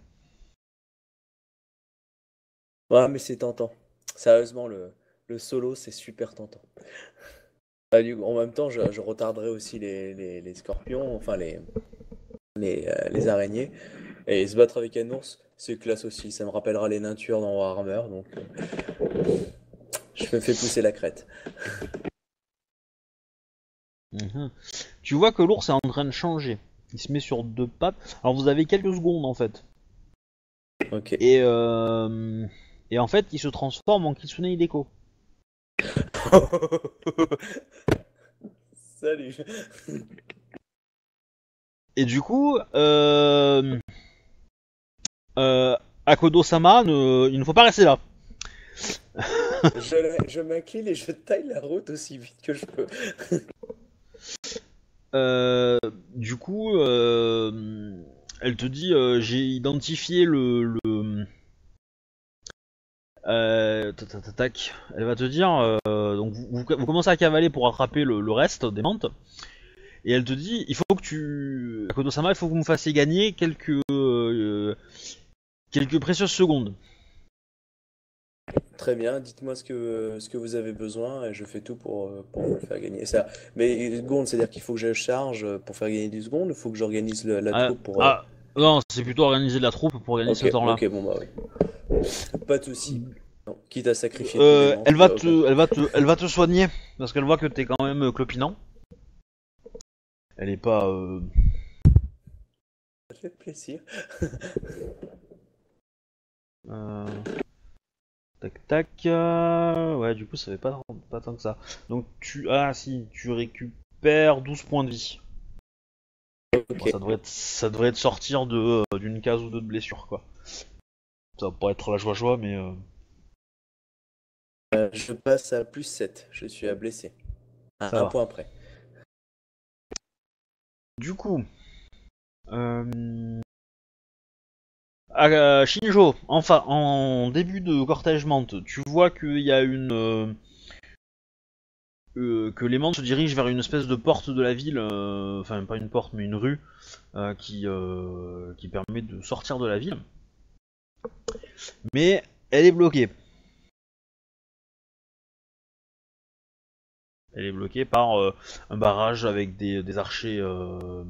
Ouais, mais c'est tentant. Sérieusement, le, le solo, c'est super tentant. Bah, du coup, en même temps, je, je retarderai aussi les, les, les scorpions, enfin les, les, euh, les araignées. Et se battre avec un ours, c'est classe aussi. Ça me rappellera les nains tueurs dans Warhammer, donc euh, je me fais pousser la crête. Mhm. Tu vois que l'ours est en train de changer. Il se met sur deux pattes. Alors vous avez quelques secondes en fait. Ok. Et euh, et en fait, il se transforme en Kitsune Hideko. Salut. Et du coup, euh, euh, Akodo-sama, ne- il ne faut pas rester là. Je, je m'incline et je taille la route aussi vite que je peux. Euh, du coup, euh, elle te dit, euh, j'ai identifié le, le euh, tac, tac, tac, tac. Elle va te dire, euh, donc vous, vous, vous commencez à cavaler pour attraper le, le reste des menthes, et elle te dit, il faut que tu, Akodo-sama, il faut que vous me fassiez gagner quelques, euh, quelques précieuses secondes. Très bien, dites-moi ce que, ce que vous avez besoin et je fais tout pour, euh, pour vous le faire gagner. Ça, mais seconde, c'est-à-dire qu'il faut que je charge pour faire gagner du seconde, il faut que j'organise le- la Ah, troupe pour... euh, ah, non, c'est plutôt organiser la troupe pour gagner Ok, ce temps-là. ok, bon bah oui. Pas de souci. Non, quitte à sacrifier tous les Euh, manches, elle il y va a aucun te, elle problème. va te, elle va te soigner parce qu'elle voit que t'es quand même euh, clopinant. Elle est pas. Euh... Ça fait plaisir. euh, Tac tac. euh, Ouais, du coup, ça fait pas, pas tant que ça. Donc tu, ah si, tu récupères douze points de vie. Bon, Ok, ça devrait, être, ça devrait te sortir de euh, d'une case ou deux de blessure quoi. Ça va pas être la joie joie, mais. Euh... Euh, je passe à plus sept. Je suis à blessé. À Ça un va. point près. Du coup, euh... ah, euh, Shinjo, enfin, en début de cortège menthe, tu vois qu'il y a une, euh, euh, que les menthes se dirigent vers une espèce de porte de la ville, euh, enfin pas une porte mais une rue euh, qui, euh, qui permet de sortir de la ville, mais elle est bloquée. Elle est bloquée par euh, un barrage avec des, des archers, euh,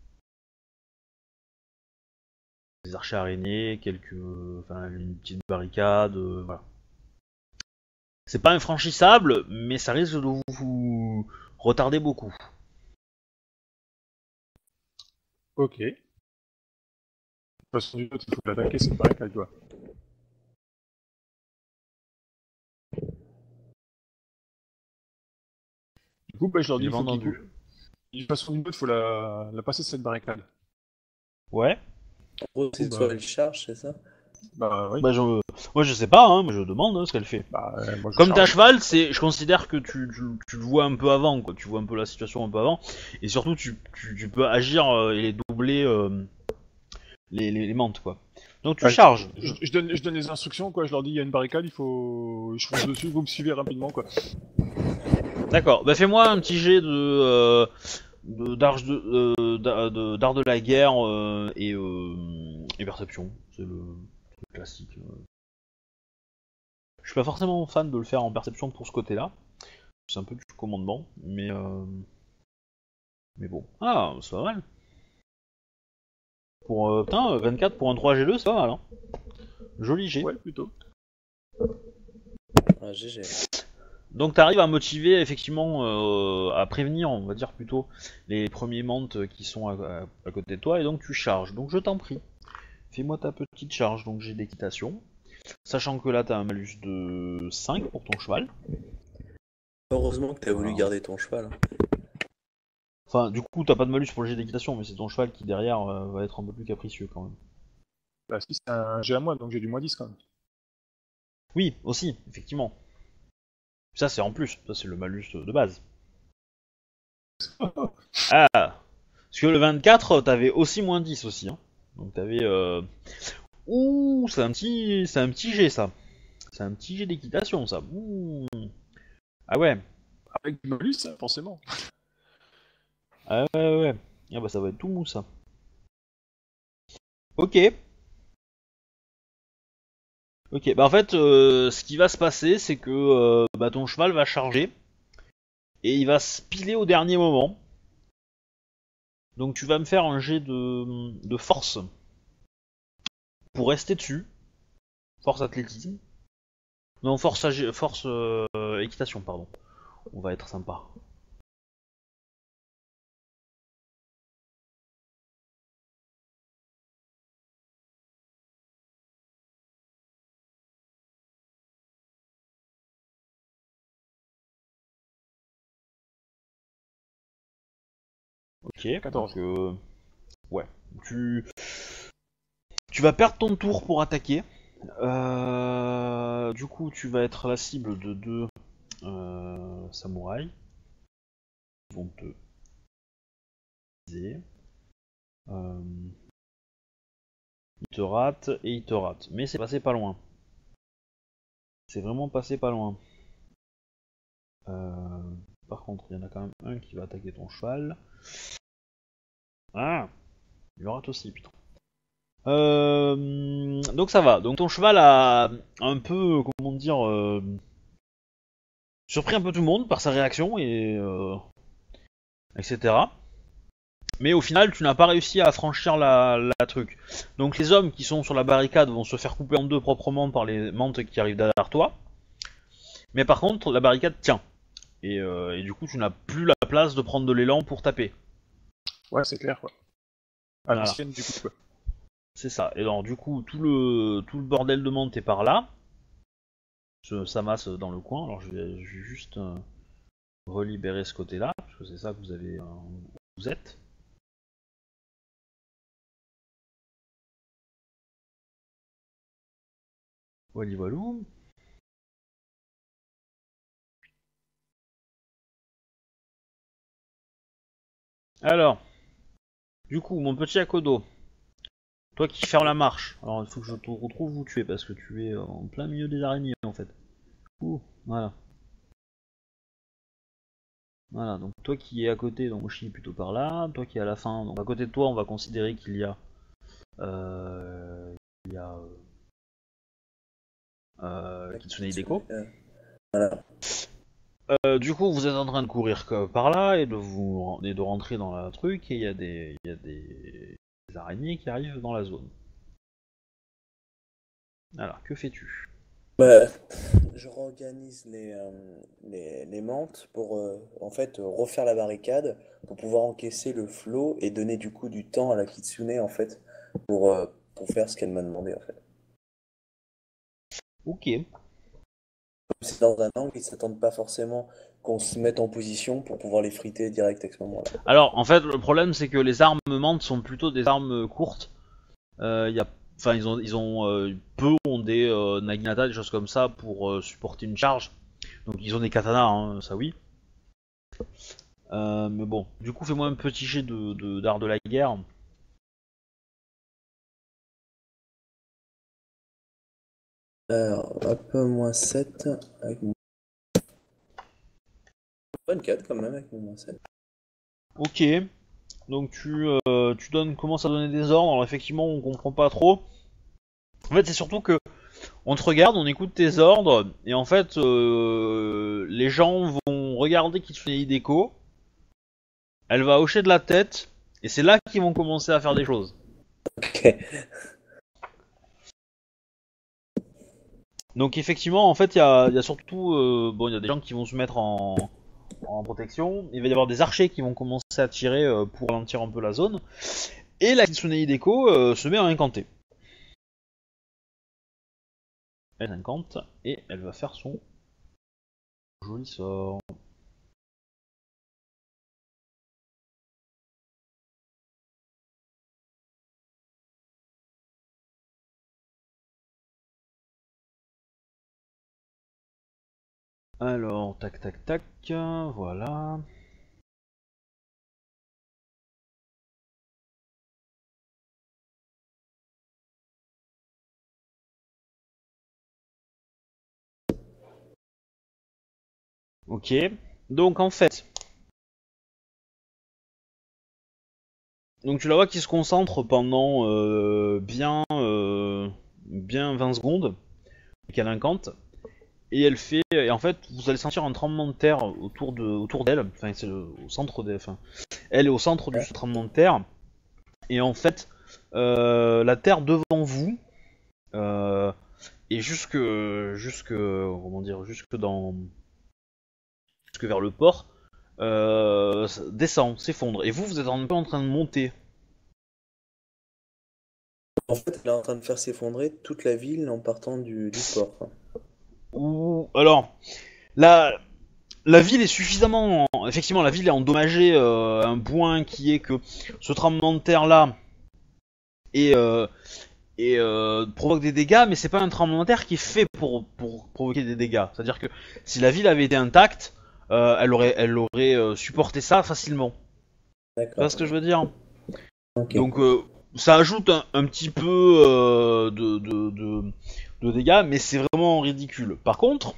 des archers araignées, quelques, enfin une petite barricade, euh, voilà. C'est pas infranchissable, mais ça risque de vous retarder beaucoup. Ok. De toute façon, du autre, il faut l'attaquer, c'est pareil qu'elle doit. Du coup, bah, je leur dis, J'ai il pas faut qu'ils entendu. coupent. De toute façon, du autre, il faut la... la passer cette barricade. Ouais. En gros, Du coup, c'est soit bah, elle charge, c'est ça? bah oui. Bah je, moi je sais pas, hein, mais je demande hein, ce qu'elle fait. Bah, euh, moi je Comme t'es à charge. cheval, c'est, je considère que tu, tu, tu le vois un peu avant, quoi. Tu vois un peu la situation un peu avant, et surtout tu, tu, tu peux agir euh, et les doubler euh, les, les, les mantes, quoi. Donc tu Bah, je, charges. je- je donne, je donne les instructions, quoi. Je leur dis, il y a une barricade, il faut. Je fonce dessus, vous me suivez rapidement, quoi. D'accord. Bah fais-moi un petit jet de euh, de- d'arche de, euh, d'a- de- d'art de la guerre euh, et euh, et perception. C'est le truc classique. euh. Je suis pas forcément fan de le faire en perception pour ce côté-là. C'est un peu du commandement, mais euh, mais bon. Ah, c'est pas mal. Pour euh, putain, vingt-quatre pour un trois G deux, c'est pas mal, hein. Joli G. Ouais, plutôt. Ah, G G. Donc t'arrives à motiver effectivement, euh, à prévenir, on va dire plutôt, les premiers mantes qui sont à, à- à côté de toi, et donc tu charges. Donc je t'en prie, fais-moi ta petite charge, donc j'ai d'équitation. Sachant que là t'as un malus de cinq pour ton cheval. Heureusement que t'as voulu Voilà. garder ton cheval. Hein. Enfin, du coup t'as pas de malus pour le jet d'équitation, mais c'est ton cheval qui derrière euh, va être un peu plus capricieux quand même. Bah, si c'est un G à moi, donc j'ai du moins dix quand même. Oui, aussi, effectivement. Ça c'est en plus, ça c'est le malus de base. Ah, parce que le vingt-quatre, t'avais aussi moins dix aussi, hein. Donc t'avais... Euh... Ouh, c'est un petit... c'est un petit jet, ça. C'est un petit jet d'équitation, ça. Ouh. Ah ouais. Avec du malus, ça, forcément. Ah ouais, ouais, ouais. Ah bah ça va être tout mou, ça. Ok. Ok, bah en fait, euh, ce qui va se passer, c'est que euh, bah, ton cheval va charger, et il va se piler au dernier moment. Donc tu vas me faire un jet de, de force pour rester dessus. Force athlétisme. Non, force, ag- force euh, équitation, pardon. On va être sympa. Ok, quatorze. donc euh, ouais. Tu, tu vas perdre ton tour pour attaquer. Euh, du coup, tu vas être la cible de deux euh, samouraïs qui vont te viser. Euh, ils te ratent et ils te ratent. Mais c'est passé pas loin. C'est vraiment passé pas loin. Euh, par contre, il y en a quand même un qui va attaquer ton cheval. Ah, il le rate aussi, putain. Euh, donc ça va. Donc ton cheval a un peu, comment dire, euh, surpris un peu tout le monde par sa réaction et euh, et cetera. Mais au final, tu n'as pas réussi à franchir la, la truc. Donc les hommes qui sont sur la barricade vont se faire couper en deux proprement par les mantes qui arrivent derrière toi. Mais par contre, la barricade tient. Et, euh, et du coup, tu n'as plus la place de prendre de l'élan pour taper. Ouais, c'est clair, quoi. À Voilà. l'ancienne, du coup, quoi. C'est ça. Et alors, du coup, tout le, tout le bordel de mantes est par là. Ça s'amasse dans le coin. Alors, je vais, je vais juste euh, relibérer ce côté-là, parce que c'est ça que vous avez, euh, où vous êtes. Wally Walou. Alors, du coup, mon petit Akodo, toi qui fermes la marche. Alors, il faut que je te retrouve où tu es, parce que tu es en plein milieu des araignées, en fait. Ouh, voilà. Voilà, donc toi qui es à côté, donc Moshi est plutôt par là. Toi qui es à la fin, donc à côté de toi, on va considérer qu'il y a... Euh... Il y a... Euh... euh Kitsune Hideko. Euh, Voilà. Euh, du coup, vous êtes en train de courir que par là et de vous et de rentrer dans la truc et il y a des il y a des... des araignées qui arrivent dans la zone. Alors, que fais-tu? Bah, je réorganise les, euh, les, les mantes pour euh, en fait euh, refaire la barricade pour pouvoir encaisser le flot et donner du coup du temps à la Kitsune en fait pour, euh, pour faire ce qu'elle m'a demandé en fait. Ok. Comme c'est dans un angle, ils s'attendent pas forcément qu'on se mette en position pour pouvoir les friter direct à ce moment-là. Alors, en fait, le problème c'est que les armements sont plutôt des armes courtes. Euh, y a... Enfin, ils ont, ils ont euh, peu ont des euh, naginata, des choses comme ça pour euh, supporter une charge. Donc ils ont des katanas, hein, ça oui. Euh, mais bon, du coup, fais-moi un petit jet de, de, d'art de la guerre. Alors, hop, moins sept avec mon vingt-quatre quand même avec mon moins sept. Ok. Donc tu, euh, tu donnes, commences à donner des ordres. Alors effectivement, on comprend pas trop. En fait, c'est surtout que on te regarde, on écoute tes ordres, et en fait, euh, les gens vont regarder Kitsune Hideko. Elle va hocher de la tête, et c'est là qu'ils vont commencer à faire des choses. Ok. Donc effectivement, en fait, il y a, y a surtout, euh, bon, il y a des gens qui vont se mettre en, en protection. Il va y avoir des archers qui vont commencer à tirer euh, pour ralentir un peu la zone. Et la Kitsune Hideko euh, se met à incanter. Elle incante et elle va faire son joli sort. Alors, tac tac tac, voilà. Ok, donc en fait, donc tu la vois qui se concentre pendant euh, bien, euh, bien vingt secondes, qu'elle incante, et elle fait, et en fait, vous allez sentir un tremblement de terre autour de, autour d'elle, enfin c'est le, au centre des, enfin, elle est au centre du tremblement de terre, et en fait, euh, la terre devant vous, euh, et jusque, jusque, comment dire, jusque dans, jusque vers le port, euh, descend, s'effondre, et vous, vous êtes un peu en train de monter. En fait, elle est en train de faire s'effondrer toute la ville en partant du, du port, quoi. Ou alors, la, la ville est suffisamment, effectivement, la ville est endommagée. Euh, un point qui est que ce tremblement de terre là et, euh, et euh, provoque des dégâts, mais c'est pas un tremblement de terre qui est fait pour, pour provoquer des dégâts. C'est-à-dire que si la ville avait été intacte, euh, elle aurait, elle aurait euh, supporté ça facilement. Tu vois D'accord. ce que je veux dire? Ok. Donc euh, ça ajoute un, un petit peu euh, de, de, de, de dégâts, mais c'est vraiment ridicule. Par contre,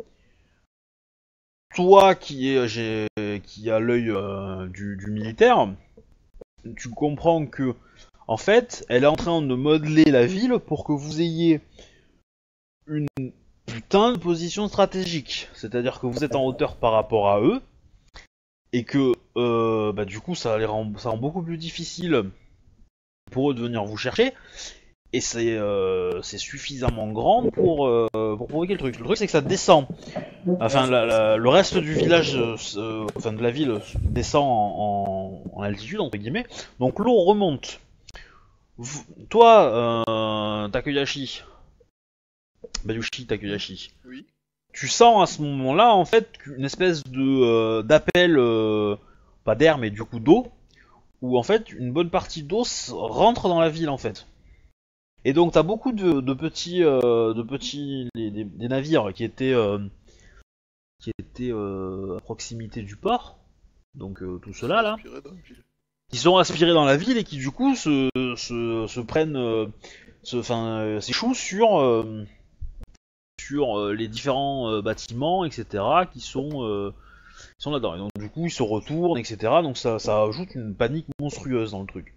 toi qui est qui a l'œil euh, du, du militaire, tu comprends que En fait, elle est en train de modeler la ville pour que vous ayez une putain de position stratégique. C'est-à-dire que vous êtes en hauteur par rapport à eux, et que euh, bah, du coup ça les rend, ça rend beaucoup plus difficile pour eux de venir vous chercher, et c'est euh, c'est suffisamment grand pour, euh, pour provoquer le truc. Le truc c'est que ça descend. Enfin, la, la, le reste du village, euh, enfin de la ville, descend en, en, en altitude, entre guillemets, donc l'eau remonte. Vous, toi, euh, Takeyashi, Bayushi Takeyashi, Oui. tu sens à ce moment-là, en fait, une espèce de euh, d'appel, euh, pas d'air, mais du coup d'eau, où en fait, une bonne partie d'eau rentre dans la ville, en fait. Et donc, t'as beaucoup de, de petits, euh, de petits, des, des, des navires qui étaient, euh, qui étaient euh, à proximité du port, donc euh, tout cela là, Inspiré d'un ville. qui sont aspirés dans la ville et qui du coup se, se, se prennent, euh, se, enfin, euh, s'échouent sur, euh, sur euh, les différents euh, bâtiments, et cetera, qui sont, euh, qui sont là-dedans. Et donc du coup, ils se retournent, et cetera. Donc ça, ça ajoute une panique monstrueuse dans le truc.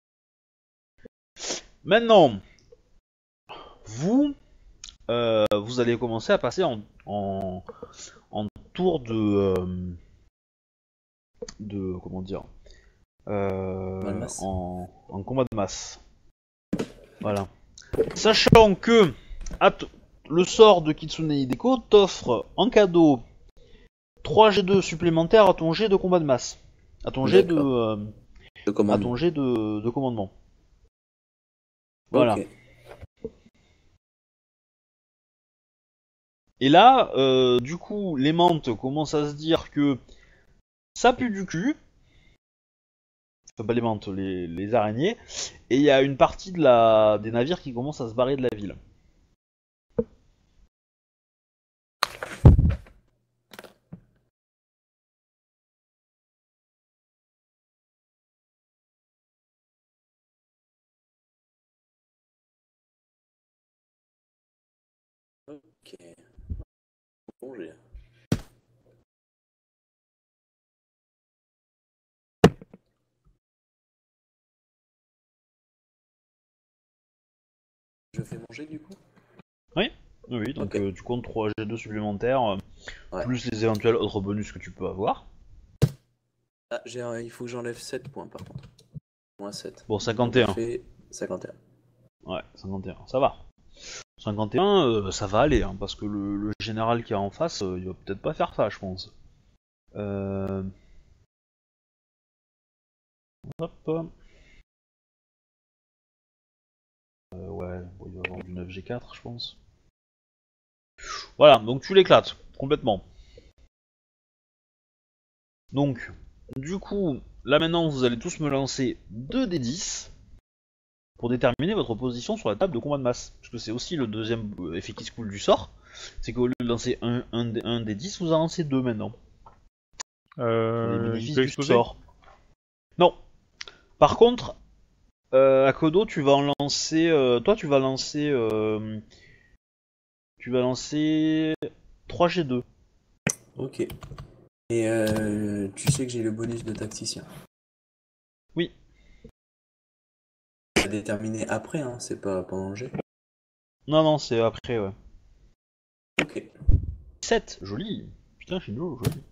Maintenant, vous, euh, vous allez commencer à passer en, en, en tour de, euh, de, comment dire, Combat de euh, masse. en, en combat de masse. Voilà. Sachant que at- le sort de Kitsune Hideko t'offre en cadeau trois G deux supplémentaires à ton jet de combat de masse. À ton jet de, D'accord. euh, De à commandement. ton jet de, de commandement. Voilà. Ok. Et là, euh, du coup, les mantes commencent à se dire que ça pue du cul. Enfin, pas les mantes, les, les araignées. Et il y a une partie de la, des navires qui commencent à se barrer de la ville. Ok. Bon, j'ai- Je fais manger du coup? Oui, oui, donc Ok. euh, tu comptes trois G deux supplémentaires, euh, Ouais. plus les éventuels autres bonus que tu peux avoir. Ah, j'ai un- il faut que j'enlève sept points par contre. Moins sept. Bon, Donc cinquante et ça un. fait cinquante et un. Ouais, cinquante et un, ça va. cinquante et un, euh, ça va aller, hein, parce que le, le général qui est en face, euh, il va peut-être pas faire ça, je pense. Euh... Hop. Euh, ouais, bon, il va avoir du neuf G quatre, je pense. Voilà, donc tu l'éclates, complètement. Donc, du coup, là maintenant, vous allez tous me lancer deux D dix pour déterminer votre position sur la table de combat de masse. Parce que c'est aussi le deuxième euh, effet qui se coule du sort. C'est qu'au lieu de lancer un, un, un D dix, vous en lancez deux maintenant. Pour les Euh, il bénéfices peut du exploser. sort. Non. Par contre, euh, à Kodo, tu vas en lancer. Euh, toi, tu vas lancer. Euh, tu vas lancer trois G deux. Ok. Et euh, tu sais que j'ai le bonus de tacticien. Oui. À déterminer après, hein, c'est pas pendant le jet. Non, non, c'est après, ouais. Ok. sept, joli. Putain, Shinjo, joli.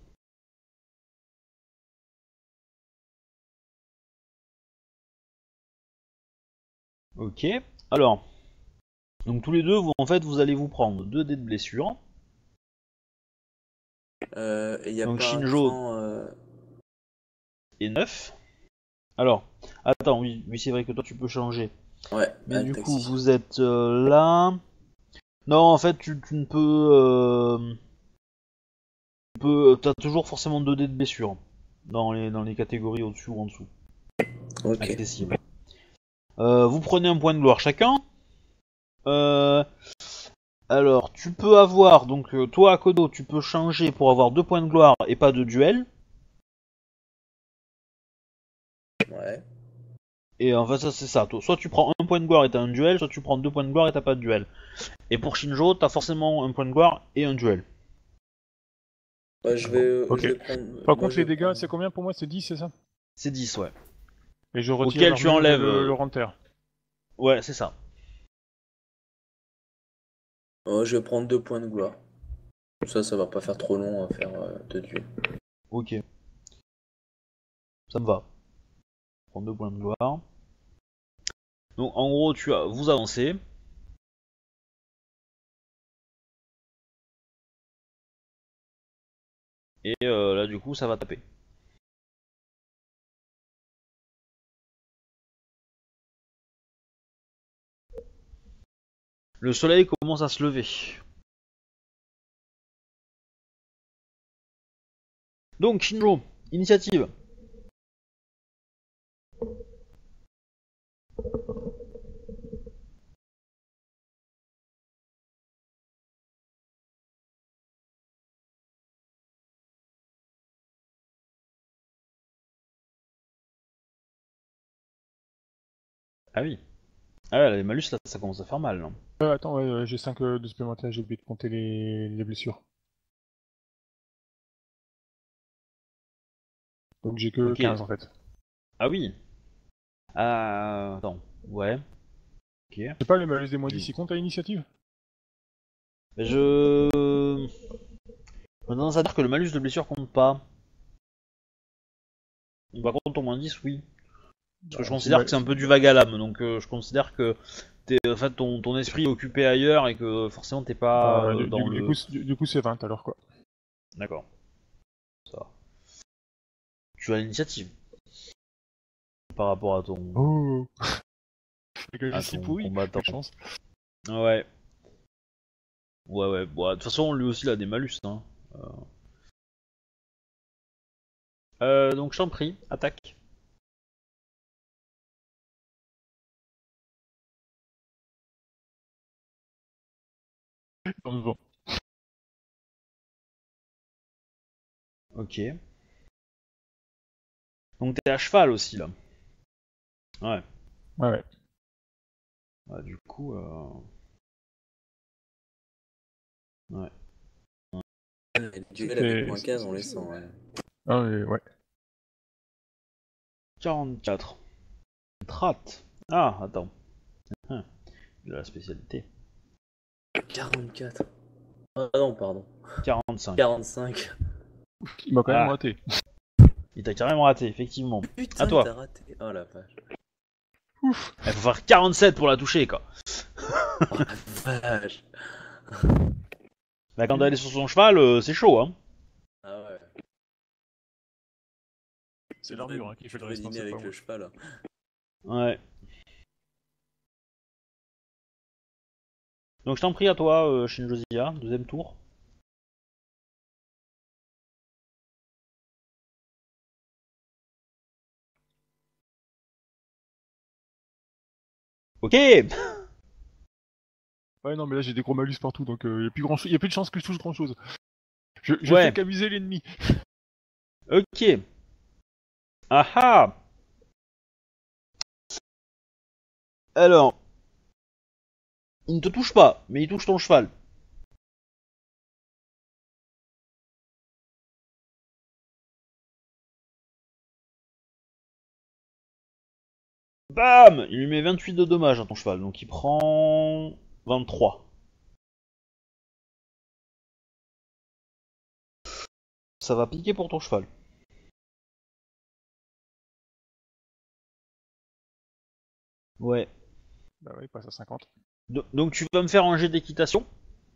Ok. Alors. Donc tous les deux, vous, en fait, vous allez vous prendre deux dés de blessure. Euh, et y a Donc pas un Shinjo cran. Euh... et neuf. Alors, attends, oui, oui c'est vrai que toi tu peux changer. Ouais, Mais avec du coup, tacticien. vous êtes euh, là. Non, en fait, tu, tu ne peux. Euh, tu peux. T'as toujours forcément deux dés de blessure dans les, dans les catégories au-dessus ou en dessous. Ok. Accessible. Euh, vous prenez un point de gloire chacun. Euh, alors, tu peux avoir. Donc, euh, toi, à Kodo, tu peux changer pour avoir deux points de gloire et pas de duel. Ouais. Et en fait, ça c'est ça. Toi, soit tu prends un point de gloire et t'as un duel, soit tu prends deux points de gloire et t'as pas de duel. Et pour Shinjo, t'as forcément un point de gloire et un duel. Ouais, je vais, Ok. je vais prendre. Par moi, contre, je les vais dégâts, prendre- c'est combien pour moi? C'est dix, c'est ça? C'est dix, ouais. Et je retire Auquel tu l'armure enlèves, de le, euh, le Renter. Ouais, c'est ça. Euh, je vais prendre deux points de gloire. Ça, ça va pas faire trop long à faire euh, te tuer. Ok. Ça me va. Prends deux points de gloire. Donc en gros, tu as, vous avancez. Et euh, là, du coup, ça va taper. Le soleil commence à se lever. Donc, Shinjo, initiative. Ah oui. Ah ouais, les malus là, ça commence à faire mal. Là. Euh, attends, ouais, euh, j'ai cinq euh, de supplémentaires, j'ai oublié de compter les, les blessures. Donc j'ai que Ok. quinze en fait. Ah oui. Ah, attends. Ouais. Ok. C'est pas les malus des moins dix, Oui. ils comptent à l'initiative? Mais je... J'ai tendance à dire que le malus de blessure compte pas. Par contre, au moins dix, oui. Parce que je Bah, considère c'est que c'est un peu du vague à l'âme, donc euh, je considère que t'es, en fait, ton, ton esprit est occupé ailleurs et que forcément t'es pas Bah, euh, du, dans du- le... du coup, c'est- du, du coup c'est vingt alors quoi. D'accord. Ça va. Tu as l'initiative. Par rapport à ton, Oh. Le gars à si ton pourri, combattant. quelle chance. Ouais. Ouais, ouais. Bon, de toute façon, lui aussi, il a des malus. Hein. Euh... Euh, donc, je t'en prie, attaque. Bon, bon. Ok. Donc, t'es à cheval aussi, là. Ouais. Ouais, ouais. Bah, du coup, euh... ouais. Le duel C'est- avec moins c'est- quinze, on c'est- les sent, ouais. Ah, mais ouais. quarante-quatre. Trat. Ah, attends. Hum, Il a la spécialité. quarante-quatre. Ah non, pardon. quarante-cinq. quarante-cinq. Il m'a quand même Ah. raté. Il t'a carrément raté, effectivement. Putain, À toi. t'as raté. Oh la vache. Ouf. Il faut faire quarante-sept pour la toucher, quoi. Oh la vache. Là, quand elle est sur son cheval, euh, c'est chaud, hein. Ah ouais. C'est l'armure hein, qui fait le Je vais reste. dîner c'est avec pas le moi. cheval. Hein. Ouais. Donc, je t'en prie à toi, euh, Shinjozia, deuxième tour. Ok. Ouais, non, mais là j'ai des gros malus partout, donc il euh, y, a plus grand y a plus de chance que je touche grand chose. Je, je Ouais. fais qu'amuser l'ennemi. Ok. Ah ah. Alors, il ne te touche pas, mais il touche ton cheval. Bam! Il lui met vingt-huit de dommages à ton cheval, donc il prend vingt-trois. Ça va piquer pour ton cheval. Ouais. Bah ouais, il passe à cinquante. Do- donc tu vas me faire un jet d'équitation.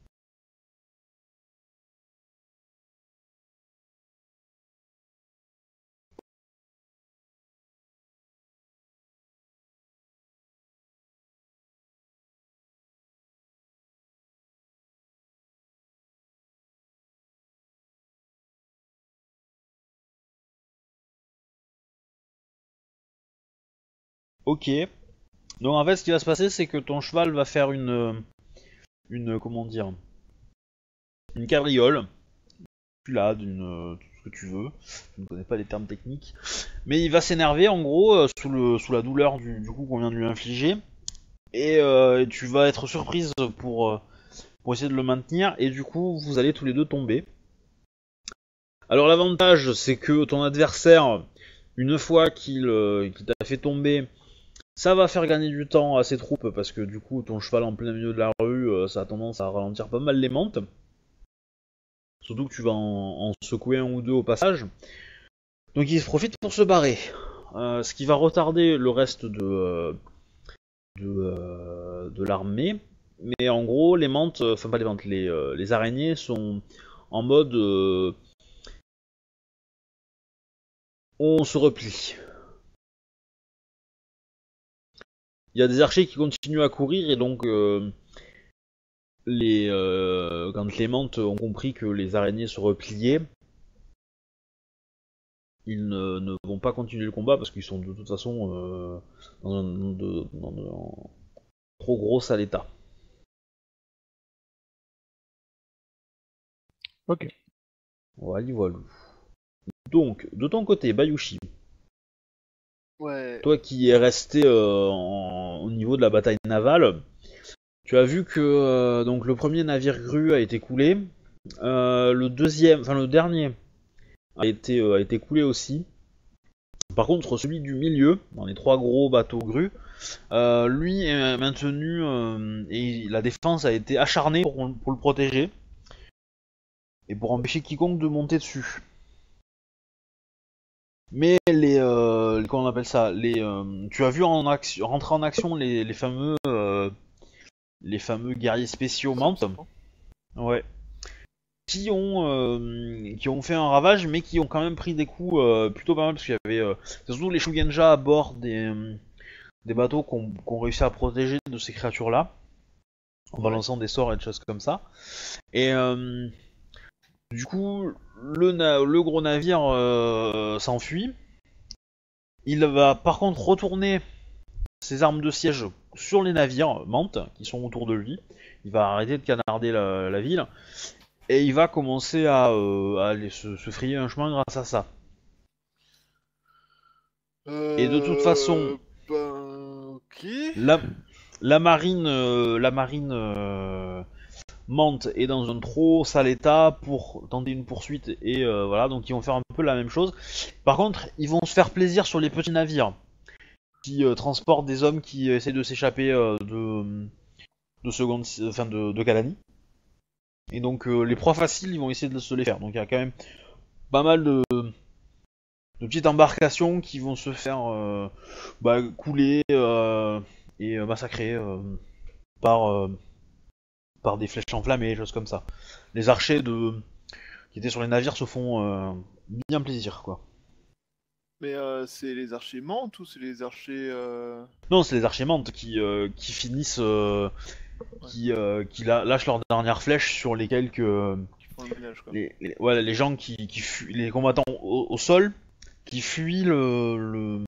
Ok. Donc en fait, ce qui va se passer, c'est que ton cheval va faire une, une, comment dire, une cabriole. Tu l'as d'une, tout ce que tu veux. Je ne connais pas les termes techniques, mais il va s'énerver en gros euh, sous le, sous la douleur du, du coup qu'on vient de lui infliger. Et euh, tu vas être surprise pour, euh, pour essayer de le maintenir. Et du coup, vous allez tous les deux tomber. Alors l'avantage, c'est que ton adversaire, une fois qu'il euh, qu'il t'a fait tomber, ça va faire gagner du temps à ses troupes parce que du coup ton cheval en plein milieu de la rue, euh, ça a tendance à ralentir pas mal les mantes. Surtout que tu vas en, en secouer un ou deux au passage. Donc il se profite pour se barrer. Euh, ce qui va retarder le reste de, euh, de, euh, de l'armée. Mais en gros, les mantes, enfin pas les mantes, les, euh, les araignées sont en mode euh, on se replie. Il y a des archers qui continuent à courir et donc euh, les, euh, quand les mantes ont compris que les araignées se repliaient, ils ne, ne vont pas continuer le combat parce qu'ils sont de toute façon euh, dans, un, de, dans un trop gros sale état. Ok. Voilà, voilà. Donc, de ton côté, Bayushi, Ouais. toi qui es resté euh, en- au niveau de la bataille navale, tu as vu que euh, donc le premier navire grue a été coulé, euh, le deuxième, enfin le dernier a été euh, a été coulé aussi. Par contre, celui du milieu, dans les trois gros bateaux grues, euh, lui est maintenu euh, et la défense a été acharnée pour, pour le protéger et pour empêcher quiconque de monter dessus. Mais les, euh, les- comment on appelle ça, les, euh, tu as vu en action, rentrer en action les, les fameux, euh, les fameux guerriers spéciaux Mantes, ouais, qui ont, euh, qui ont fait un ravage, mais qui ont quand même pris des coups euh, plutôt pas mal parce qu'il y avait, euh, c'est surtout les Shugenja à bord des, euh, des bateaux qu'on qu'on réussi à protéger de ces créatures-là, en balançant des sorts et des choses comme ça. Et euh, du coup, le, na- le gros navire euh, s'enfuit. Il va par contre retourner ses armes de siège sur les navires Mantes qui sont autour de lui. Il va arrêter de canarder la, la ville et il va commencer à, euh, à aller se, se frayer un chemin grâce à ça. Et de toute façon, Euh... Ben... Ok. la, la marine, euh, la marine euh, Mante est dans un trop sale état pour tenter une poursuite et euh, voilà, donc ils vont faire un peu la même chose. Par contre, ils vont se faire plaisir sur les petits navires qui euh, transportent des hommes qui essaient de s'échapper euh, de de seconde, enfin de, de Kalani. Et donc euh, les proies faciles, ils vont essayer de se les faire. Donc il y a quand même pas mal de, de petites embarcations qui vont se faire euh, bah, couler euh, et euh, massacrer euh, par euh, par des flèches enflammées, choses comme ça. Les archers de qui étaient sur les navires se font euh, bien plaisir, quoi. Mais euh, c'est les archers Mantes ou c'est les archers... Euh... Non, c'est les archers mantes qui euh, qui finissent, euh, qui euh, qui la- lâchent leurs dernières flèches sur les quelques euh, qui font le ménage, quoi. les, les, voilà, les gens qui, qui fuient, les combattants au, au sol qui fuient le, le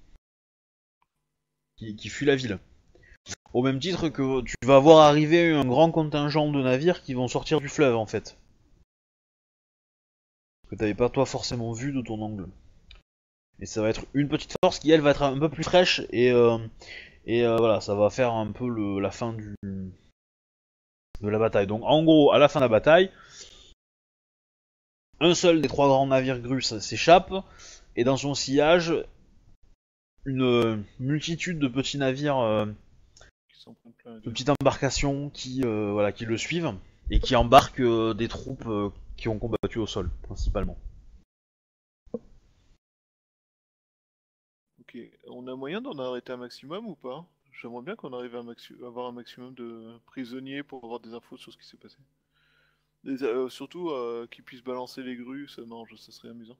qui, qui fuient la ville. Au même titre que tu vas voir arriver un grand contingent de navires qui vont sortir du fleuve en fait. Que t'avais pas toi forcément vu de ton angle. Et ça va être une petite force qui elle va être un peu plus fraîche et euh, et euh, voilà, ça va faire un peu le, la fin du de la bataille. Donc en gros, à la fin de la bataille, un seul des trois grands navires grues s'échappe et dans son sillage, une multitude de petits navires, euh, Qui sont plein plein de petites embarcations qui, euh, voilà, qui le suivent et qui embarquent euh, des troupes euh, qui ont combattu au sol, principalement. Ok, on a moyen d'en arrêter un maximum ou pas? J'aimerais bien qu'on arrive à un maxi- avoir un maximum de prisonniers pour avoir des infos sur ce qui s'est passé. Des- euh, surtout euh, qu'ils puissent balancer les grues, ça, non, je- ça serait amusant.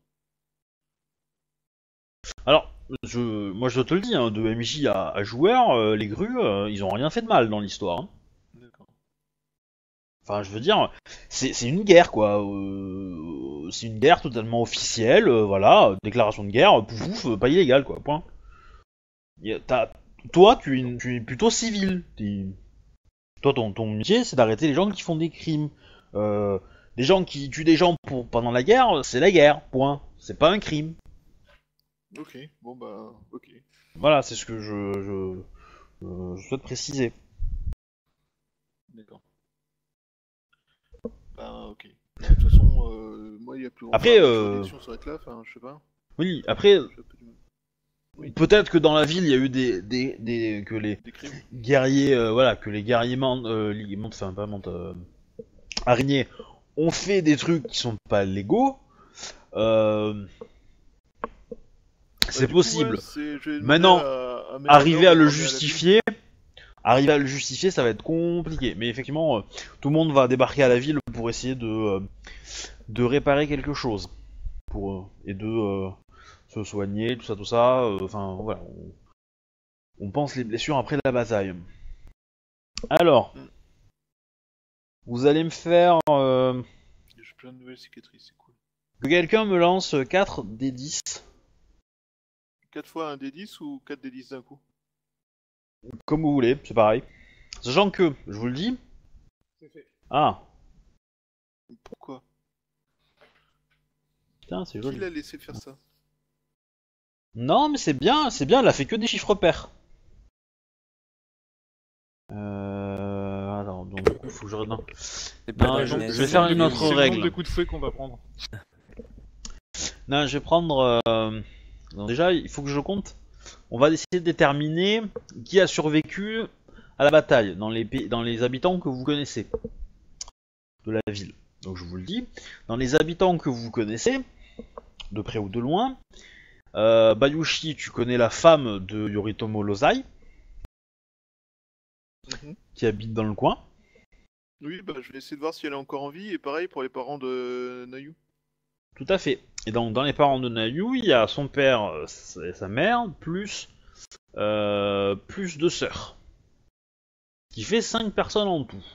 Alors, je, moi je te le dis, hein, de M J à, à joueur, euh, les grues, euh, ils ont rien fait de mal dans l'histoire. Hein. D'accord. Enfin, je veux dire, c'est c'est une guerre, quoi. Euh, c'est une guerre totalement officielle, euh, voilà, déclaration de guerre, pouf pouf, euh, pas illégal, quoi, point. Y a- t'as- toi, tu es, tu es plutôt civil. T'es- Toi, ton, ton métier, c'est d'arrêter les gens qui font des crimes. Euh, des gens qui tuent des gens pour, pendant la guerre, c'est la guerre, point. C'est pas un crime. Ok, bon bah, ok. Voilà, c'est ce que je, je, je- je souhaite préciser. D'accord. Bah, ok. De toute façon, euh, moi, il y a plus grand Après, enfin, euh, juridiction s'arrête là, enfin, je sais pas. Oui, après, J'ai un peu du mal. peut-être que dans la ville, il y a eu des, des, des que les Des crimes. guerriers, euh, voilà, que les guerriers mentent, euh, li- mentent, enfin pas mentent, euh, araignées ont fait des trucs qui sont pas légaux. Euh, Bah, c'est du coup, possible. ouais, c'est- je vais demander Maintenant, à- à mes Arriver à vendeurs de le ramener la ville. justifier, arriver à le justifier, ça va être compliqué. Mais effectivement, euh, tout le monde va débarquer à la ville pour essayer de euh, de réparer quelque chose, pour euh, et de euh, se soigner, tout ça, tout ça. euh, Enfin voilà, on, on pense les blessures après la bataille. Alors, Mm. vous allez me faire euh, J'ai plein de nouvelles cicatrices, c'est cool. que quelqu'un me lance quatre d dix, quatre fois un D dix ou quatre D dix d'un coup? comme vous voulez, c'est pareil. Sachant que, je vous le dis. C'est fait. Ah, Pourquoi? putain, c'est Qui joli. l'a laissé faire ça? Non, mais c'est bien, c'est bien, elle a fait que des chiffres pairs. Euh... Attends, donc du coup, faut que je... Non, C'est pas Non, de la je- genèse. je vais faire une autre C'est le règle. nombre de coups de fouet qu'on va prendre. non je vais prendre... Euh... non, déjà, il faut que je compte. On va essayer de déterminer qui a survécu à la bataille, dans les, pays... dans les habitants que vous connaissez de la ville. Donc je vous le dis, dans les habitants que vous connaissez, de près ou de loin, euh, Bayushi, tu connais la femme de Yoritomo Lozai, Mhm. qui habite dans le coin. Oui, bah je vais essayer de voir si elle est encore en vie, et pareil pour les parents de Nayu. Tout à fait. Et donc dans les parents de Nayu, il y a son père euh, et sa mère, plus, euh, plus deux sœurs. Qui fait cinq personnes en tout.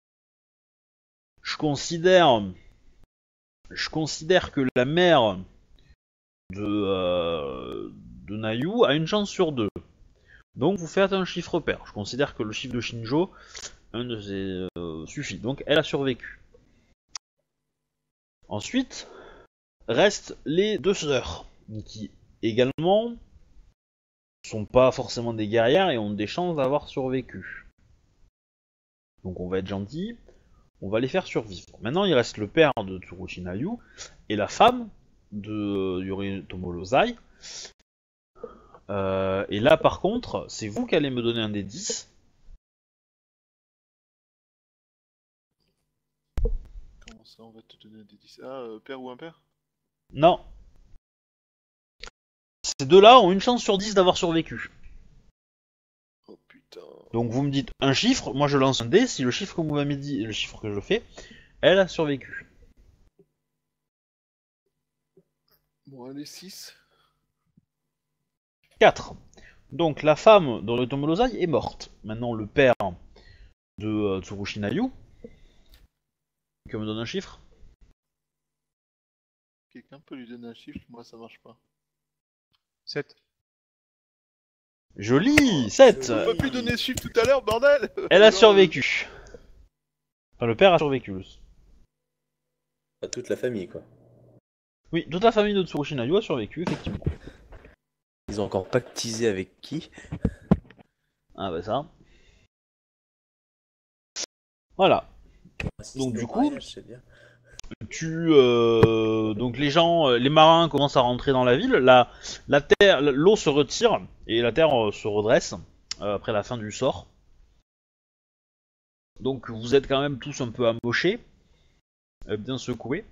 Je considère, je considère que la mère de, euh, de Nayu a une chance sur deux. Donc vous faites un chiffre pair. Je considère que le chiffre de Shinjo, un de ces, euh, suffit. Donc elle a survécu. Ensuite, restent les deux sœurs, qui également sont pas forcément des guerrières et ont des chances d'avoir survécu. Donc on va être gentil, on va les faire survivre. Maintenant il reste le père de Tsurushi Nayu et la femme de Yoritomo Lozai. Euh, et là par contre, c'est vous qui allez me donner un des dix. Comment ça, on va te donner un D dix? Ah, euh, père ou impair? Non. Ces deux-là ont une chance sur dix d'avoir survécu. Oh putain. Donc vous me dites un chiffre, moi je lance un dé, si le chiffre que vous m'avez dit est le chiffre que je fais, elle a survécu. Bon, allez, six. quatre. Donc la femme de Yoritomo Lozai est morte. Maintenant le père de euh, Tsurushi Nayu, qui me donne un chiffre. Quelqu'un peut lui donner un chiffre, moi ça marche pas. sept. Joli, sept. On peut pas pu donner ce chiffre tout à l'heure, bordel! Elle a Genre, survécu. Enfin le père a survécu. Pas toute la famille, quoi. Oui, toute la famille de Tsurushi Nayu a survécu, effectivement. Ils ont encore pactisé avec qui? Ah bah ça. Voilà. Assiste Donc, au du coup- mariage, c'est bien. Tu euh, donc les gens, euh, les marins commencent à rentrer dans la ville. La, la terre, l'eau se retire et la terre euh, se redresse euh, après la fin du sort. Donc vous êtes quand même tous un peu amochés, euh, bien secoués.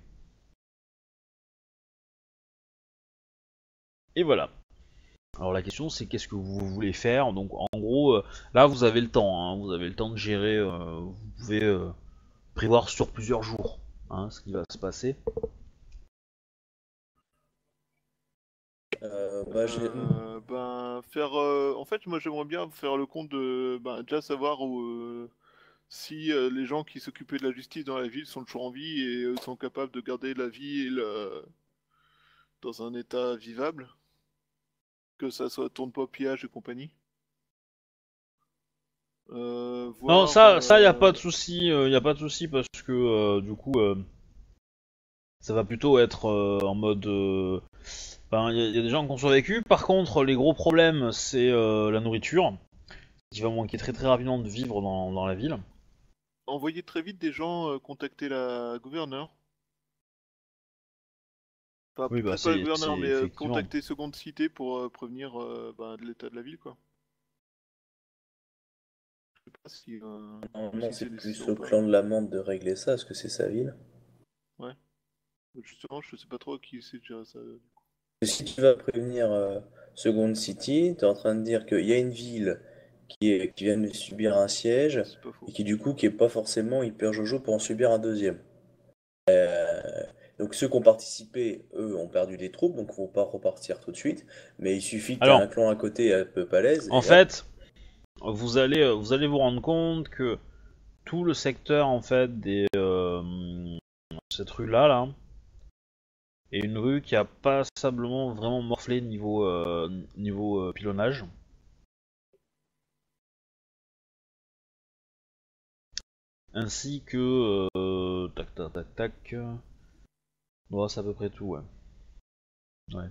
Et voilà. Alors la question c'est qu'est-ce que vous voulez faire. Donc en gros, euh, là vous avez le temps. Hein, vous avez le temps de gérer. Euh, vous pouvez euh, prévoir sur plusieurs jours. Hein, ce qui va se passer. Euh, bah, j'ai... Euh, ben, faire. euh, En fait, moi j'aimerais bien faire le compte de. Ben, déjà savoir où, euh, si euh, les gens qui s'occupaient de la justice dans la ville sont toujours en vie et euh, sont capables de garder la vie et le... dans un état vivable. Que ça soit tourne pas au pillage et compagnie. Euh, Non, voir, ça, ça, y a euh, pas de souci, y a pas de souci parce que euh, du coup, euh, ça va plutôt être euh, en mode. euh, Enfin, il y, a- y a des gens qui ont survécu. Par contre, les gros problèmes, c'est euh, la nourriture, qui va manquer très très rapidement de vivre dans, dans la ville. envoyer très vite des gens euh, contacter la gouverneure. Enfin, Oui, bah, peut-être pas le c'est- gouverneur, c'est mais euh, effectivement. contacter Seconde Cité pour euh, prévenir euh, bah, de l'état de la ville, quoi. Je sais pas si, euh, Normalement, si c'est c'est plus nécessaire ou au pas. clan de l'amande de régler ça, parce que c'est sa ville. Ouais. Justement, je sais pas trop qui c'est de gérer ça. Et si tu vas prévenir euh, Second City, tu es en train de dire qu'il y a une ville qui, est, qui vient de subir un siège C'est pas faux. et qui du coup qui est pas forcément hyper jojo pour en subir un deuxième. Euh, donc ceux qui ont participé, eux, ont perdu des troupes, donc ils vont pas repartir tout de suite. Mais il suffit que tu aies Alors, un clan à côté un peu balèze en et hop. fait, vous allez, euh, vous allez vous rendre compte que tout le secteur en fait des euh, cette rue là là est une rue qui a passablement vraiment morflé niveau euh, niveau euh, pilonnage. Ainsi que euh, tac tac tac tac. Ouais, c'est à peu près tout, ouais. Ouais.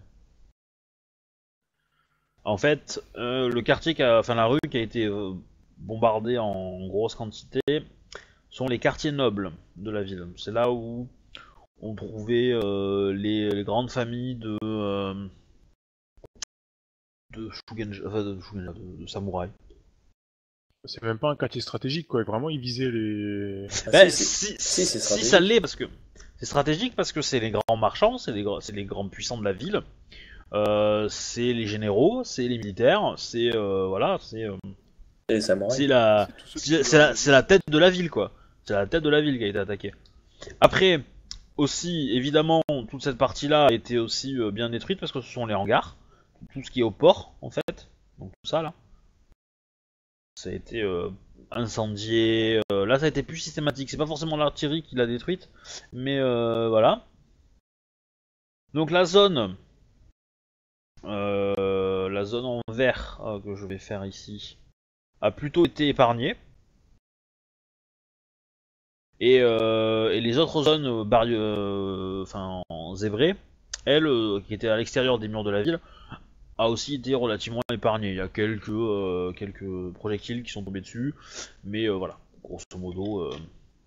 En fait, euh, le quartier, qui a, enfin la rue qui a été euh, bombardée en grosse quantité sont les quartiers nobles de la ville. C'est là où on trouvait euh, les, les grandes familles de euh, de, Shugenja, enfin, de, Shugenja, de, de samouraïs. C'est même pas un quartier stratégique, quoi. Vraiment, ils visaient les... Ah Ben, si, c'est si, si, c'est si, si ça stratégique. l'est, parce que c'est stratégique parce que c'est les grands marchands, c'est les, gr- c'est les grands puissants de la ville, euh, c'est les généraux, c'est les militaires, c'est euh, voilà, c'est euh, C'est les samouraïs. c'est la, C'est tous ceux qui c'est c'est gouvernent la, la c'est ville. la tête de la ville quoi. C'est la tête de la ville qui a été attaquée. Après, aussi évidemment, toute cette partie-là a été aussi euh, bien détruite parce que ce sont les hangars, tout ce qui est au port en fait, donc tout ça là, ça a été euh, incendié. Euh, là, ça a été plus systématique. C'est pas forcément l'artillerie qui l'a détruite, mais euh, voilà. Donc la zone, euh, la zone en vert euh, que je vais faire ici, a plutôt été épargnée. Et, euh, et les autres zones euh, barri- euh, enfin, en zébrées, elles, euh, qui étaient à l'extérieur des murs de la ville, a aussi été relativement épargnée. Il y a quelques, euh, quelques projectiles qui sont tombés dessus, mais euh, voilà, grosso modo. Euh...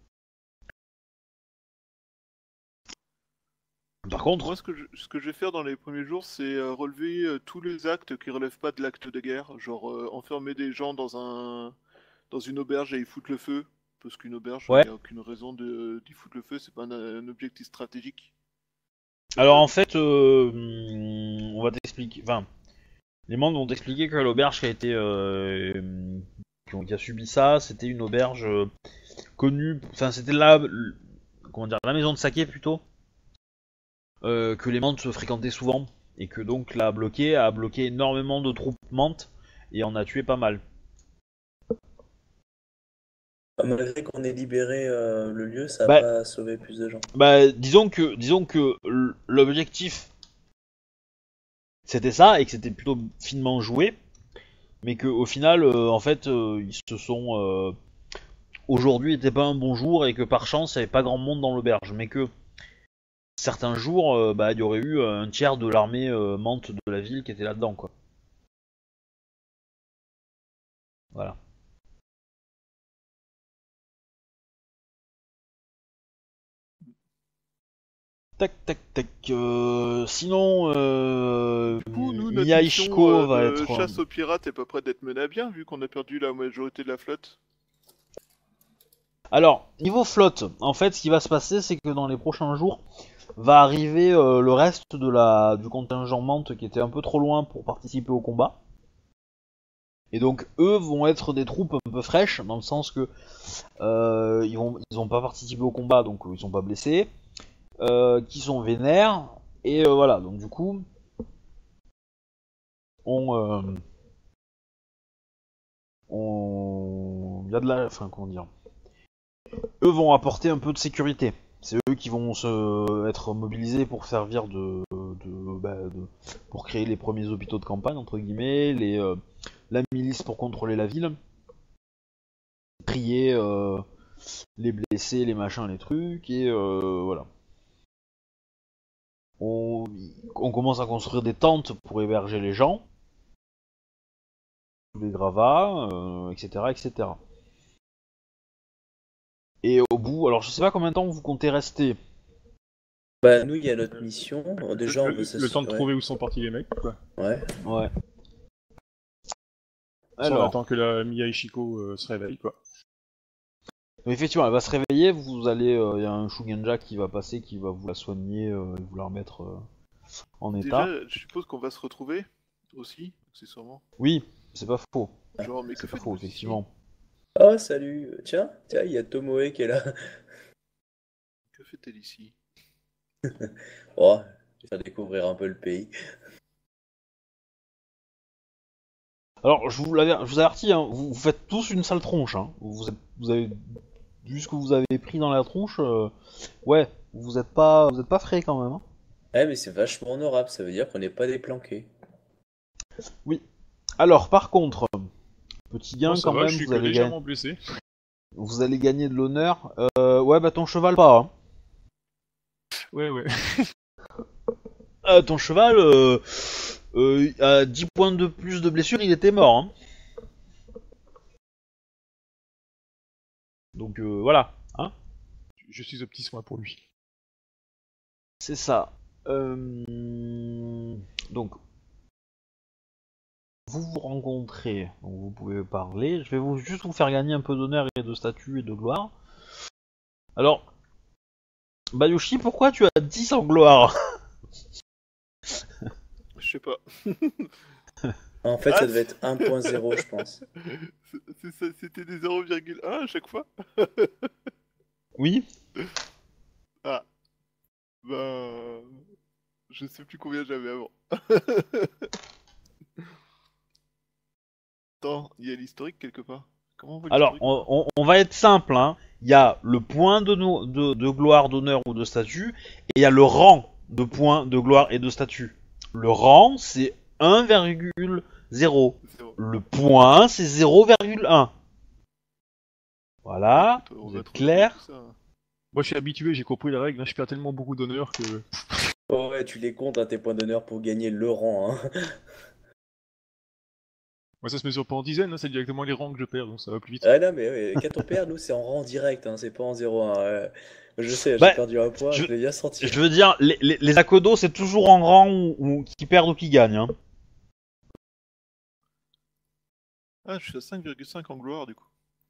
Par contre, Moi, ce que, je, ce que je vais faire dans les premiers jours, c'est euh, relever euh, tous les actes qui relèvent pas de l'acte de guerre. Genre euh, enfermer des gens dans un dans une auberge et y foutre le feu. Parce qu'une auberge, il ouais. n'y a aucune raison de- d'y foutre le feu, c'est pas un, un objectif stratégique. Alors en fait, euh, on va t'expliquer. Enfin, les membres vont t'expliquer que l'auberge qui a été, euh, qui, ont- qui a subi ça, c'était une auberge euh, connue. Enfin, c'était là, comment dire, la maison de saké plutôt, euh, que les mantes se fréquentaient souvent et que donc l'a bloqué, a bloqué énormément de troupes mantes et en a tué pas mal. Ah, malgré qu'on ait libéré euh, le lieu, ça n'a Bah, pas sauvé plus de gens. bah, disons que, disons que l- l'objectif c'était ça et que c'était plutôt finement joué, mais que au final, euh, en fait, euh, ils se sont euh, aujourd'hui était pas un bon jour et que par chance il n'y avait pas grand monde dans l'auberge, mais que certains jours, euh, bah, il y aurait eu euh, un tiers de l'armée euh, mante de la ville qui était là-dedans, quoi. Voilà. Tac, tac, tac. Euh, sinon, euh, Du coup, nous, notre mission Miyahiko euh, va de être. euh, chasse aux pirates est pas près d'être menée à bien, vu qu'on a perdu la majorité de la flotte. Alors, niveau flotte, en fait, ce qui va se passer, c'est que dans les prochains jours, va arriver euh, le reste de la du contingent Mante qui était un peu trop loin pour participer au combat. Et donc, eux vont être des troupes un peu fraîches, dans le sens que euh, ils vont ils ont pas participé au combat, donc euh, ils sont pas blessés, euh, qui sont vénères, et euh, voilà. Donc du coup, on euh, on il y a de la, enfin comment dire. Eux vont apporter un peu de sécurité. C'est eux qui vont se être mobilisés pour servir de, de, bah, de- pour créer les premiers hôpitaux de campagne entre guillemets, les euh, la milice pour contrôler la ville, trier euh, les blessés, les machins, les trucs et euh, voilà. On, on commence à construire des tentes pour héberger les gens, tous les gravats, euh, et cetera, et cetera. Et au bout, alors je sais pas combien de temps vous comptez rester. Bah, nous, il y a notre mission. Déjà, le, on le- veut le s'assurer. temps de ouais. trouver où sont partis les mecs, quoi. Ouais. Ouais. Ça, on Alors, attend que la Mia Ishiko euh, se réveille, quoi. donc effectivement, elle va se réveiller, vous allez, il y a un Shugenja qui va passer, qui va vous la soigner euh, et vous la remettre euh, en état. Déjà, je suppose qu'on va se retrouver aussi, accessoirement. Oui, c'est pas faux. Genre, mais que C'est pas faites-vous faux, ici effectivement. Oh, salut. Tiens, tiens, il y a Tomoe qui est là. Que fait-elle ici? Oh, je vais faire découvrir un peu le pays. Alors, je vous, l'avais- je vous avertis, hein, vous, vous faites tous une sale tronche. Hein. Vous, êtes- vous avez vu ce que vous avez pris dans la tronche. euh, ouais, vous êtes pas, vous êtes pas frais quand même. Hein. Eh, mais c'est vachement honorable, ça veut dire qu'on n'est pas déplanqué. Alors, par contre, petit gain Moi, ça quand va, même. je suis Vous que allez, légèrement gagner, blessé. vous allez gagner de l'honneur. Euh, ouais, bah ton cheval pas. Hein. Ouais, ouais. Euh, ton cheval, euh, euh, à dix points de plus de blessure, il était mort. Hein. Donc euh, voilà. Hein. Je suis au petit soin pour lui. C'est ça. Euh, Donc, vous vous rencontrez, donc vous pouvez parler. Je vais vous, juste vous faire gagner un peu d'honneur et de statut et de gloire. Alors, Bayushi, pourquoi tu as dix en gloire? Je sais pas. En fait, Ah, ça devait être un point zéro, je pense. C'est- c'est ça, C'était des zéro virgule un à chaque fois? Oui. Ah, ben... Je sais plus combien j'avais avant. Attends, il y a l'historique quelque part. Comment on voit Alors, l'historique? on, on- on va être simple. Hein. Il y a le point de, no- de, de gloire, d'honneur ou de statut, et il y a le rang de points de gloire et de statut. Le rang, c'est un virgule zéro. Zéro. Le point, c'est zéro virgule un. Voilà, Écoute, on vous va êtes trouver clair. tout ça. Moi, je suis habitué, j'ai compris la règle, hein, je perds tellement beaucoup d'honneur que... Oh ouais, tu les comptes, hein, tes points d'honneur pour gagner le rang. Hein. Moi, ça se mesure pas en dizaines, hein, c'est directement les rangs que je perds, donc ça va plus vite. Ah non, mais ouais, quand on perd, nous, c'est en rang direct, hein, c'est pas en zéro un. Ouais. Je sais, j'ai Bah, perdu un point, je- je l'ai bien senti. Je veux dire, les, les, les Akodo, c'est toujours en rang ou, ou qui perdent ou qui gagnent. Hein. Ah, je suis à cinq virgule cinq en gloire du coup.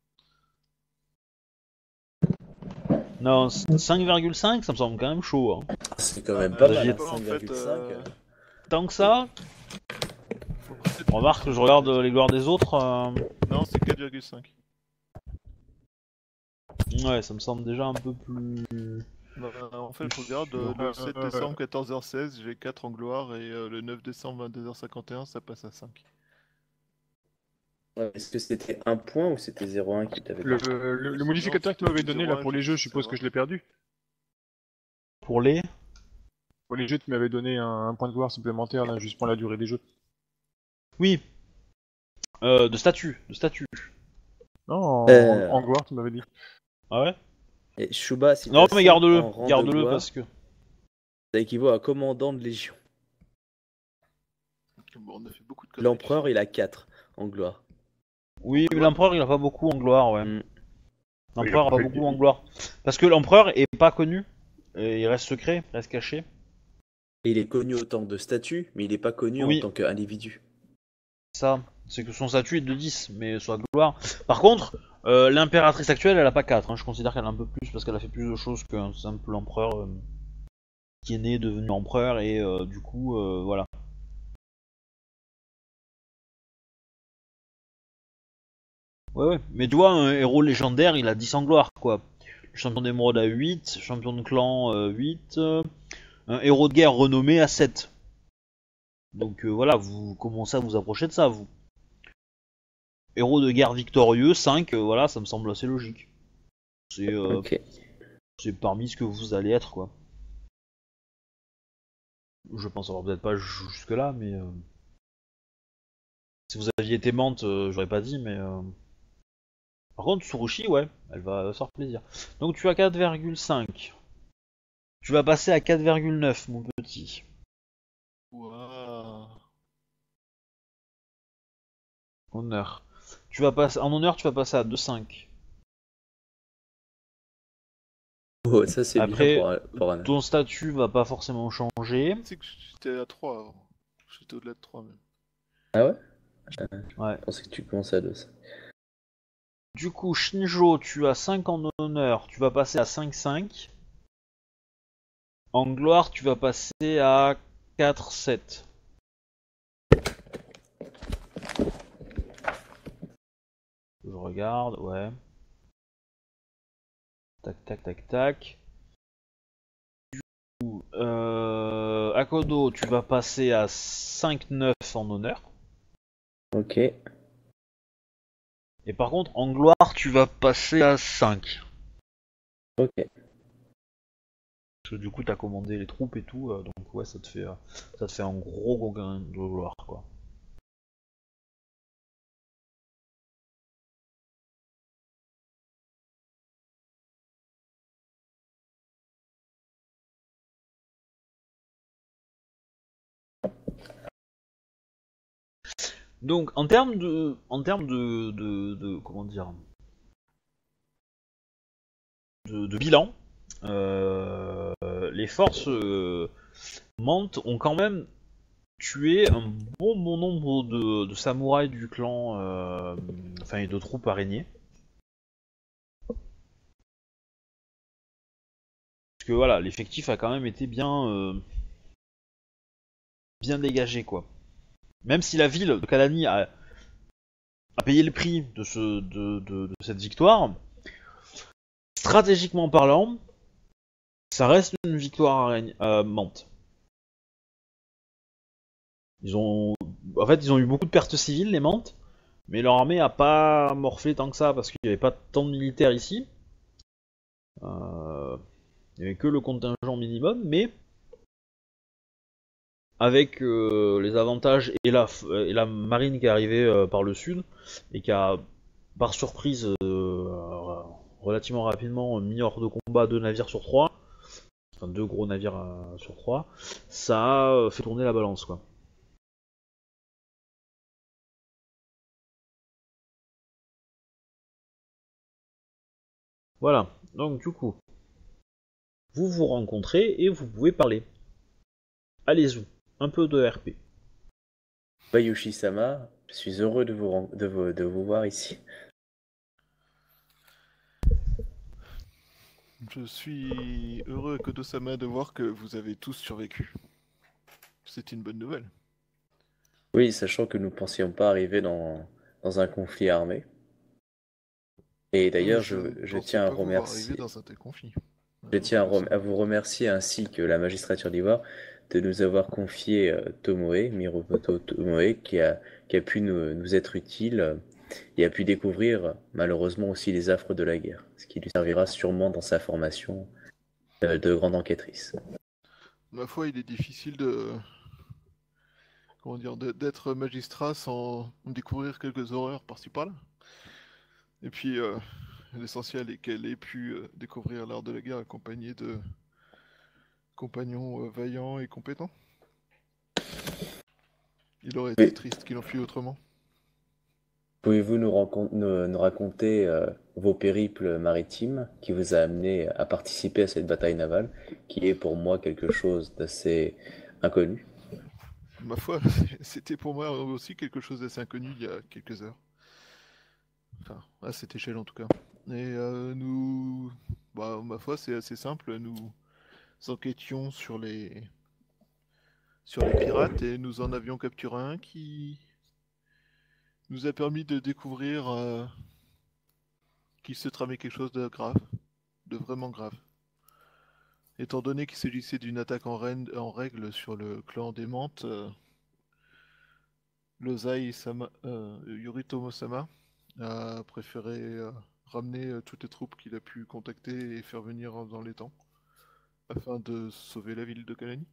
Non, cinq virgule cinq, ça me semble quand même chaud. Hein. C'est quand même Ah, pas bah, mal, j'y hein, ai pas, en cinq fait, virgule cinq. euh, Tant que ça, Faut peut-être- remarque que je regarde euh, les gloires des autres. euh, Non, c'est quatre virgule cinq. Ouais, ça me semble déjà un peu plus. Bah, en fait, je regarde euh, le sept décembre quatorze heures seize, j'ai quatre en gloire et euh, le neuf décembre vingt-deux heures cinquante et un, ça passe à cinq. Ouais, est-ce que c'était un point ou c'était zéro un qui t'avait Le, donné le, le modificateur que tu m'avais donné là pour les jeux, je suppose que je l'ai perdu. Pour les. Pour les jeux, tu m'avais donné un, un point de gloire supplémentaire là, juste pour la durée des jeux. Oui. Euh, de statut, de statut. Non, en, Euh. en gloire, tu m'avais dit. Ah ouais. Et Shuba, si Non, t'as mais cinq garde-le, en rang de garde-le gloire, parce que. ça équivaut à commandant de légion. Bon, on a fait beaucoup de conneries. L'empereur, il a quatre en gloire. Oui, mais l'empereur, il a pas beaucoup en gloire, ouais. Mm. L'empereur a Oui, pas après, beaucoup il- en gloire. Parce que l'empereur est pas connu. Et il reste secret, il reste caché. Et il est connu en tant que statut, mais il est pas connu Oui. en tant qu'individu. Ça, c'est que son statut est de dix, mais sur la gloire. Par contre, euh, l'impératrice actuelle, elle a pas quatre. Hein. Je considère qu'elle a un peu plus parce qu'elle a fait plus de choses qu'un simple empereur euh, qui est né, devenu empereur, et euh, du coup, euh, voilà. Ouais, ouais. Mais tu vois, un héros légendaire, il a dix en gloire, quoi. Le champion d'émeraude à huit, champion de clan euh, huit, euh, un héros de guerre renommé à sept. Donc euh, voilà, vous commencez à vous approcher de ça, vous. Héros de guerre victorieux, cinq, euh, voilà, ça me semble assez logique. C'est euh, Ok. c'est parmi ce que vous allez être, quoi. Je pense avoir peut-être pas jusque là, mais euh, si vous aviez été Mante, euh, j'aurais pas dit, mais euh... par contre Tsurushi, ouais, elle va se faire plaisir. Donc tu as quatre virgule cinq. Tu vas passer à quatre virgule neuf, mon petit. Waouh. Honneur. Tu vas passer en honneur, tu vas passer à deux virgule cinq. Oh, ça c'est bien Après, pour, un- pour un... ton statut va pas forcément changer. C'est que j'étais à trois avant. J'étais au-delà de trois même. Ah ouais? Ouais. Je pensais que tu commençais à deux. Du coup, Shinjo, tu as cinq en honneur, tu vas passer à cinq cinq. En gloire, tu vas passer à quatre sept. Je regarde, ouais. Tac, tac, tac, tac. Euh, Akodo, tu vas passer à cinq neuf en honneur. Ok. Et par contre, en gloire, tu vas passer à cinq. Ok. Parce que du coup, t'as commandé les troupes et tout, euh, donc ouais, ça te fait, euh, ça te fait un gros gros gain de gloire, quoi. Donc, en termes de, en termes de, de, de- comment dire, de, de bilan, euh, les forces euh, Mantes ont quand même tué un bon bon nombre de, de samouraïs du clan, euh, enfin et de troupes araignées. Parce que voilà, l'effectif a quand même été bien, euh, bien dégagé, quoi. Même si la ville de Kalani a, a payé le prix de, ce, de, de, de cette victoire, stratégiquement parlant, ça reste une victoire araignée, euh, Mantes. Ils ont, en fait, ils ont eu beaucoup de pertes civiles, les Mantes, mais leur armée a pas morflé tant que ça parce qu'il n'y avait pas tant de militaires ici. Euh, il n'y avait que le contingent minimum, mais avec euh, les avantages et la, et la marine qui est arrivée euh, par le sud et qui a, par surprise, euh, relativement rapidement mis hors de combat deux navires sur trois, enfin deux gros navires euh, sur trois, ça a fait tourner la balance, quoi. Voilà, donc du coup, vous vous rencontrez et vous pouvez parler. Allez-y, un peu de R P. Bayushi-sama, je suis heureux de vous, ren- de vous, de vous voir ici. Je suis heureux, Kodo-sama, de voir que vous avez tous survécu. C'est une bonne nouvelle. Oui, sachant que nous ne pensions pas arriver dans, dans un conflit armé. Et Euh, d'ailleurs, Je je, ne je pensais tiens à pas vous voir arriver remercier, dans un tel conflit. je Euh, tiens à, rem- à Kodo-sama. vous remercier ainsi que la magistrature d'Ivoire de nous avoir confié euh, Tomoe, Miromoto Tomoe, qui a, qui a pu nous, nous être utile euh, et a pu découvrir malheureusement aussi les affres de la guerre, ce qui lui servira sûrement dans sa formation euh, de grande enquêtrice. Ma foi, il est difficile de, comment dire, de- d'être magistrat sans découvrir quelques horreurs par-ci par-là. Et puis, euh, l'essentiel est qu'elle ait pu euh, découvrir l'art de la guerre accompagnée de compagnons euh, vaillants et compétents. Il aurait été Oui. triste qu'il en fût autrement. Pouvez-vous nous, rancon- nous- nous raconter euh, vos périples maritimes qui vous a amené à participer à cette bataille navale, qui est pour moi quelque chose d'assez inconnu? Ma foi, c'était pour moi aussi quelque chose d'assez inconnu il y a quelques heures. Enfin, à cette échelle en tout cas. Et euh, nous, bah, ma foi, c'est assez simple. Nous enquêtions sur les sur les pirates et nous en avions capturé un qui nous a permis de découvrir euh, qu'il se tramait quelque chose de grave, de vraiment grave. Étant donné qu'il s'agissait d'une attaque en, reine- en règle sur le clan des Mantes, euh, Lozai Sama, euh, Yoritomo Sama a préféré euh, ramener euh, toutes les troupes qu'il a pu contacter et faire venir dans les temps, afin de sauver la ville de Kalani.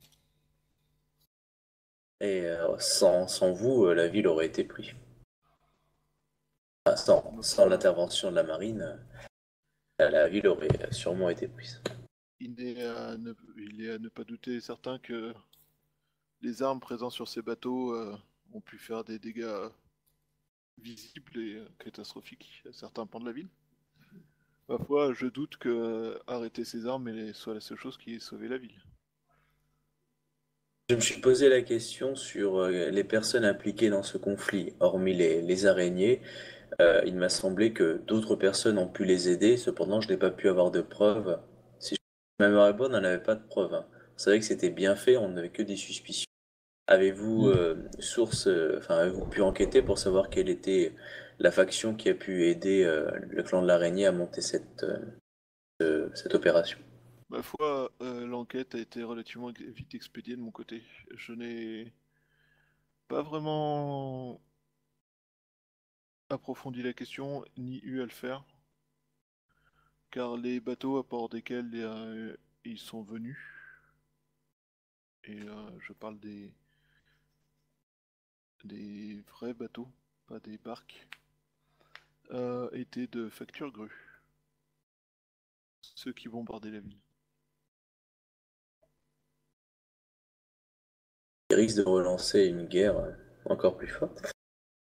Et euh, sans, sans vous, euh, la ville aurait été prise. Enfin, sans, Ma sans foi, l'intervention de la marine, euh, la ville aurait euh, sûrement été prise. il est, à ne, il est à ne pas douter certain que les armes présentes sur ces bateaux euh, ont pu faire des dégâts visibles et euh, catastrophiques à certains pans de la ville. Parfois, je doute que euh, arrêter ces armes est- soit la seule chose qui ait sauvé la ville. Je me suis posé la question sur euh, les personnes impliquées dans ce conflit, hormis les, les araignées. Euh, il m'a semblé que d'autres personnes ont pu les aider, cependant je n'ai pas pu avoir de preuves. Si je me mémoire bonne, on n'avait pas de preuves, hein. On savait que c'était bien fait, on n'avait que des suspicions. Avez-vous Mm. euh, source, euh, enfin avez-vous pu enquêter pour savoir quelle était la faction qui a pu aider euh, le clan de l'araignée à monter cette, euh, ce- cette opération? Ma foi, euh, l'enquête a été relativement ex- vite expédiée de mon côté. Je n'ai pas vraiment approfondi la question, ni eu à le faire, car les bateaux à bord desquels euh, ils sont venus, et euh, je parle des, des vrais bateaux, pas des barques, euh, étaient de facture grue, ceux qui bombardaient la ville. Il risque de relancer une guerre euh, encore plus forte.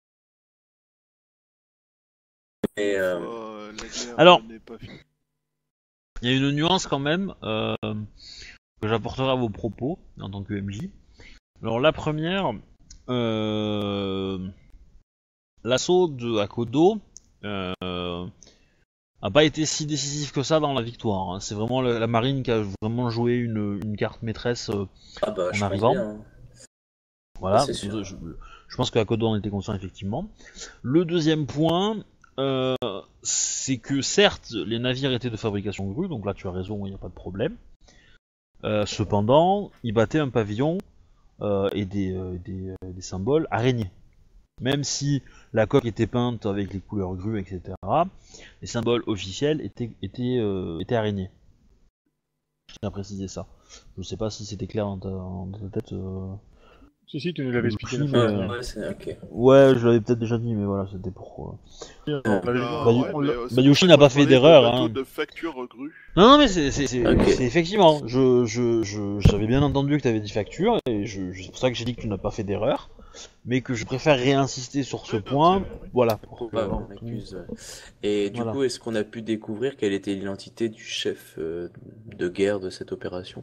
Et, Ma euh, foi, euh, la guerre Alors- euh, n'est pas finie. Il y a une nuance quand même euh, que j'apporterai à vos propos en tant que M J. Alors la première, euh, l'assaut de Akodo euh, a pas été si décisif que ça dans la victoire, hein. C'est vraiment la, la marine qui a vraiment joué une, une carte maîtresse euh, ah bah, en je pense arrivant. bien, hein. Voilà, c'est sûr. je, je pense que Akodo en était conscient effectivement. Le deuxième point, euh, c'est que certes les navires étaient de fabrication grue, donc là tu as raison, il n'y a pas de problème. Euh, cependant, ils battaient un pavillon euh, et des, euh, des, euh, des symboles araignées. Même si la coque était peinte avec les couleurs grues, et cetera, les symboles officiels étaient, étaient, euh, étaient araignées. Je tiens à préciser ça. Je sais pas si c'était clair dans ta, dans ta tête. Euh... Si, si, tu nous l'avais expliqué la Oui, fois mais, dernière. euh, Ouais, c'est ok. Ouais, je l'avais peut-être déjà dit, mais voilà, c'était pour. Euh... On l'avait vu, Bah, on- Bah, on mais, l'a- euh, c'est bah, pour Yoshi ça n'a que moi, pas je fait parlais de d'erreur, bateaux hein. de facture grue. Non, non, mais c'est, c'est, c'est, Ok. c'est effectivement. Je, je, je, j'avais bien entendu que tu avais dit facture, et je, je- c'est pour ça que j'ai dit que tu n'as pas fait d'erreur, mais que je préfère réinsister sur ce Ouais, non, point. c'est vrai. Voilà. Pour que, Ouais, euh, on tout le monde- accuse. ouais. Et du Voilà. coup, est-ce qu'on a pu découvrir quelle était l'identité du chef euh, de guerre de cette opération?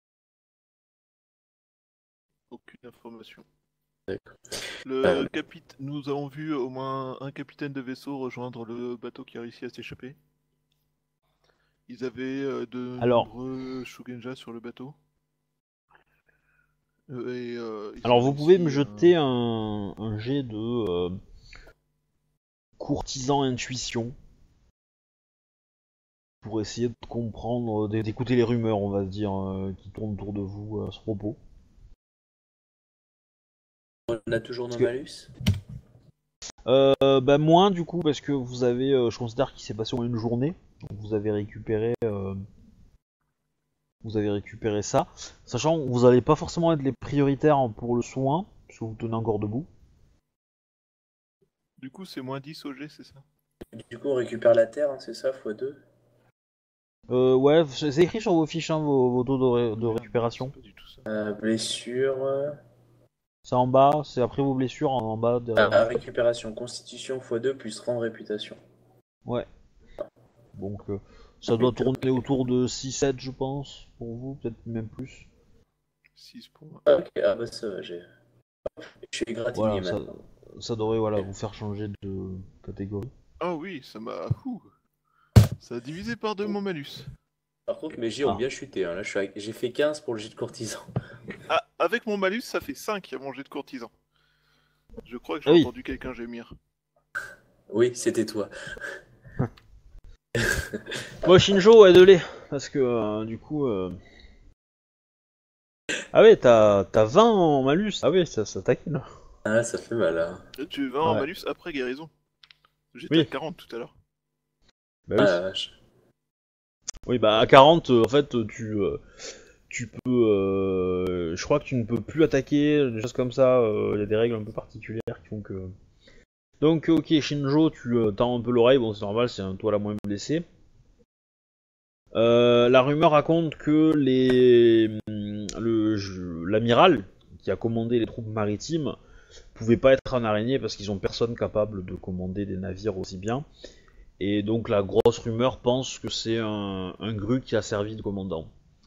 Aucune information. D'accord. Le Euh. capit... Nous avons vu au moins un capitaine de vaisseau rejoindre le bateau qui a réussi à s'échapper. Ils avaient euh, de Alors- nombreux Shugenja sur le bateau. Euh, et, euh, ils Alors, ont vous pouvez me réussi, jeter euh, un, un jet de euh, courtisan intuition pour essayer de comprendre, d- d'écouter les rumeurs, on va dire, euh, qui tournent autour de vous euh, à ce propos. On a toujours nos Parce que- malus? Euh, bah moins du coup parce que vous avez, euh, je considère qu'il s'est passé au moins une journée, donc vous avez récupéré, euh, vous avez récupéré ça, sachant que vous allez pas forcément être les prioritaires pour le soin, parce que vous tenez encore debout. Du coup, c'est moins dix au G, c'est ça? Du coup, on récupère la terre, hein, c'est ça, fois deux? Euh, ouais, c'est c'est écrit sur vos fiches, hein, vos, vos taux de, ré- de Merde, récupération. c'est pas du tout ça. Euh, blessure. euh, C'est en bas, c'est après vos blessures, en, en bas derrière. ah, récupération, constitution fois deux plus rang réputation. Ouais. Donc euh, ça doit tourner autour de six sept je pense, pour vous, peut-être même plus. six points. Ah, ok, ah bah ça va, j'ai. Je suis égratigné Voilà, ça, maintenant. ça devrait voilà, vous faire changer de catégorie. Ah oui, ça m'a... Ouh. Ça a divisé par deux mon malus. Par contre, mes jets ont Ah. bien chuté, hein. Là, je suis à- j'ai fait quinze pour le jet de courtisan. Ah, avec mon malus, ça fait cinq à mon jet de courtisan. Je crois que j'ai Ah oui. entendu quelqu'un gémir. Oui, c'était toi. Moi Shinjo, aide-les, parce que euh, du coup... euh, Ah ouais, t'as t'as vingt en malus, ah ouais, ça, ça taquine. Ah, ça fait mal, hein. Euh, Tu vas en Ouais. malus après guérison. J'étais Oui. à quarante tout à l'heure. Bah Ah oui. la vache. Oui, bah à quarante, euh, en fait, tu, euh, tu peux... euh, je crois que tu ne peux plus attaquer, des choses comme ça, il y a des règles un peu particulières qui font que... Donc ok, Shinjo, tu euh, tends un peu l'oreille, bon c'est normal, c'est un toi la moins blessée. Euh, la rumeur raconte que les le je- l'amiral qui a commandé les troupes maritimes pouvait pas être un araignée parce qu'ils ont personne capable de commander des navires aussi bien. Et donc la grosse rumeur pense que c'est un, un Gru qui a servi de commandant.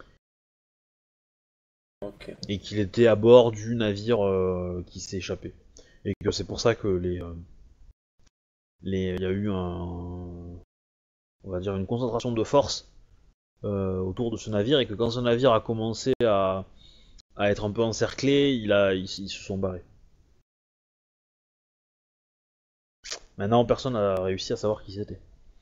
Ok. Et qu'il était à bord du navire euh, qui s'est échappé. Et que c'est pour ça que les... euh, les il y a eu un... on va dire une concentration de force euh, autour de ce navire, et que quand ce navire a commencé à, à être un peu encerclé, il a, ils, ils se sont barrés. Maintenant, personne n'a réussi à savoir qui c'était.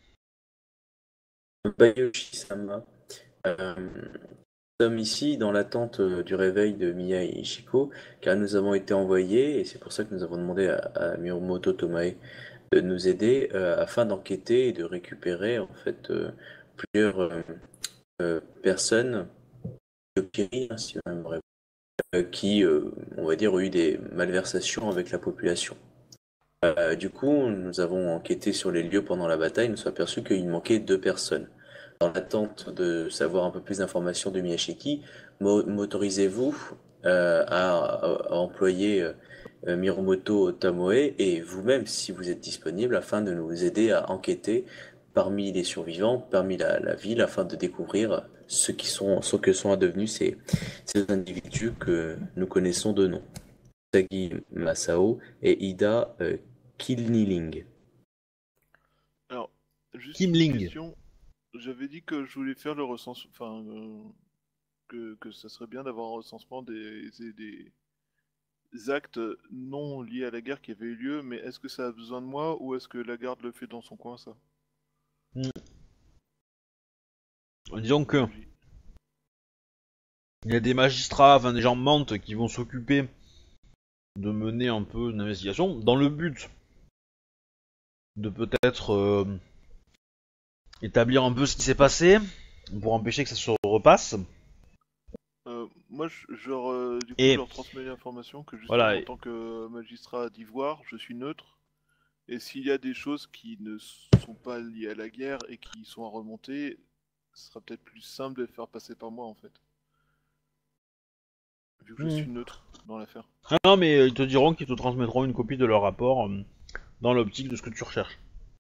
Bayoshi-sama. Euh, nous sommes ici dans l'attente euh, du réveil de Miya et Ichiko, car nous avons été envoyés, et c'est pour ça que nous avons demandé à, à Mirumoto Tomae de nous aider euh, afin d'enquêter et de récupérer en fait euh, plusieurs euh, euh, personnes, Yokiri, hein, si on aimerait, euh, qui, euh, on va dire, ont eu des malversations avec la population. Euh, du coup, nous avons enquêté sur les lieux pendant la bataille, nous sommes aperçus qu'il manquait deux personnes. Dans l'attente de savoir un peu plus d'informations de Miyashiki, mo- m'autorisez-vous euh, à, à- à employer euh, euh, Mirumoto Tamoe et vous-même, si vous êtes disponible, afin de nous aider à enquêter parmi les survivants, parmi la, la ville, afin de découvrir ce qui sont, ce que sont devenus ces, ces individus que nous connaissons de nom. Sagi Masao et Ida euh, Kilniling. Alors, juste Kim une Ling. question. J'avais dit que je voulais faire le recensement, enfin, euh, que, que ça serait bien d'avoir un recensement des, des, des actes non liés à la guerre qui avaient eu lieu, mais est-ce que ça a besoin de moi ou est-ce que la garde le fait dans son coin, ça? Disons que il y a des magistrats, enfin des gens mentent qui vont s'occuper de mener un peu une investigation dans le but de peut-être euh, établir un peu ce qui s'est passé pour empêcher que ça se repasse. Euh, moi, je, je leur, euh, du coup, Et je leur transmets l'information que justement, voilà. en tant que magistrat d'Ivoire, je suis neutre. Et s'il y a des choses qui ne sont pas liées à la guerre et qui sont à remonter, ce sera peut-être plus simple de les faire passer par moi, en fait. Vu que je Hmm. suis neutre dans l'affaire. Ah non, mais ils te diront qu'ils te transmettront une copie de leur rapport euh, dans l'optique de ce que tu recherches.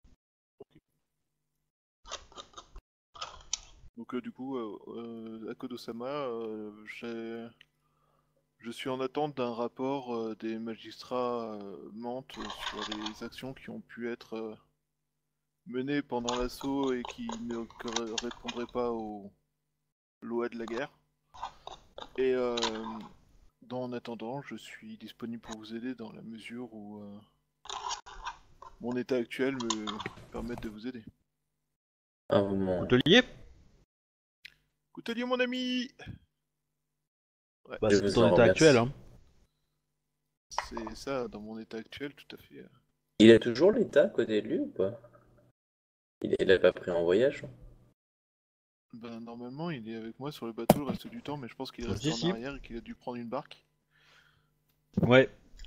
Donc, euh, du coup, euh, euh, Akodo-sama, euh, j'ai... je suis en attente d'un rapport euh, des magistrats euh, Mantes sur les actions qui ont pu être euh, menées pendant l'assaut et qui ne corre- répondraient pas aux lois de la guerre. Et euh, dans, en attendant, je suis disponible pour vous aider dans la mesure où euh, mon état actuel me permet de vous aider. Un moment. Coutelier. Coutelier, mon ami! Ouais, Bah, Je c'est vous ton en état remercie. actuel, hein. c'est ça, dans mon état actuel, tout à fait. euh. Il a toujours l'état à côté de lui ou pas? Il il a pas pris en voyage? Ben, normalement, il est avec moi sur le bateau le reste du temps, mais je pense qu'il est resté Si, en si. arrière et qu'il a dû prendre une barque. Ouais.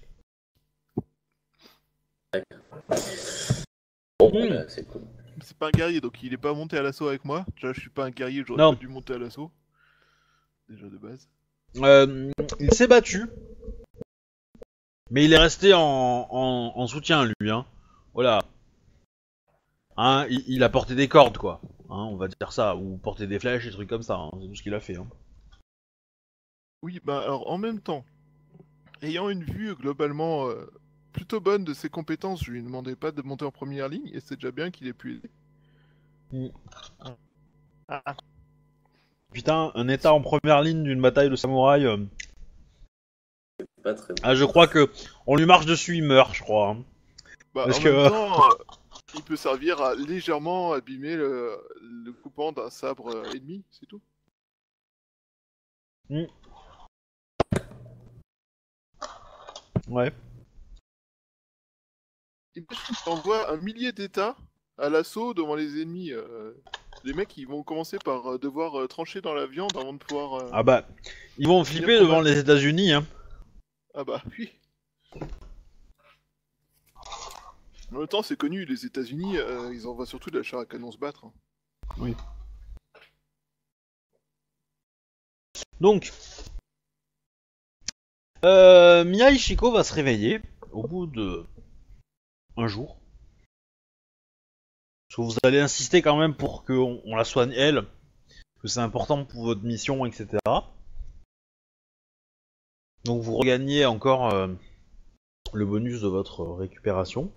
Bon, Hmm. bah, c'est cool. C'est pas un guerrier, donc il est pas monté à l'assaut avec moi. Déjà, je suis pas un guerrier, j'aurais Non. pas dû monter à l'assaut. Déjà de base. Euh, il s'est battu, mais il est resté en, en, en soutien, lui, hein. Voilà. Hein, il, il a porté des cordes, quoi. Hein, on va dire ça, ou porté des flèches, des trucs comme ça. Hein. C'est tout ce qu'il a fait. Hein. Oui, bah alors en même temps, ayant une vue globalement euh, plutôt bonne de ses compétences, je lui demandais pas de monter en première ligne, et c'est déjà bien qu'il ait pu aider. Mm. Ah. Putain, un état en première ligne d'une bataille de samouraï. euh, Pas très bon. Ah, je crois que on lui marche dessus, il meurt, je crois. Hein. Bah, Parce en que- même temps, euh, il peut servir à légèrement abîmer le, le coupant d'un sabre euh, ennemi, c'est tout. Ouais. Imagine, t'envoies un millier d'états à l'assaut devant les ennemis. euh, Les mecs, ils vont commencer par euh, devoir euh, trancher dans la viande avant de pouvoir... euh, Ah bah, ils vont flipper Bien devant combattre. les États-Unis. Hein. Ah bah, oui. En même temps, c'est connu, les États-Unis, euh, ils envoient surtout de la chair à canon se battre. hein. Donc, euh, Mia Ishiko va se réveiller au bout de un jour. Parce que vous allez insister quand même pour qu'on on la soigne elle, que c'est important pour votre mission, et cetera. Donc vous regagnez encore euh, le bonus de votre récupération.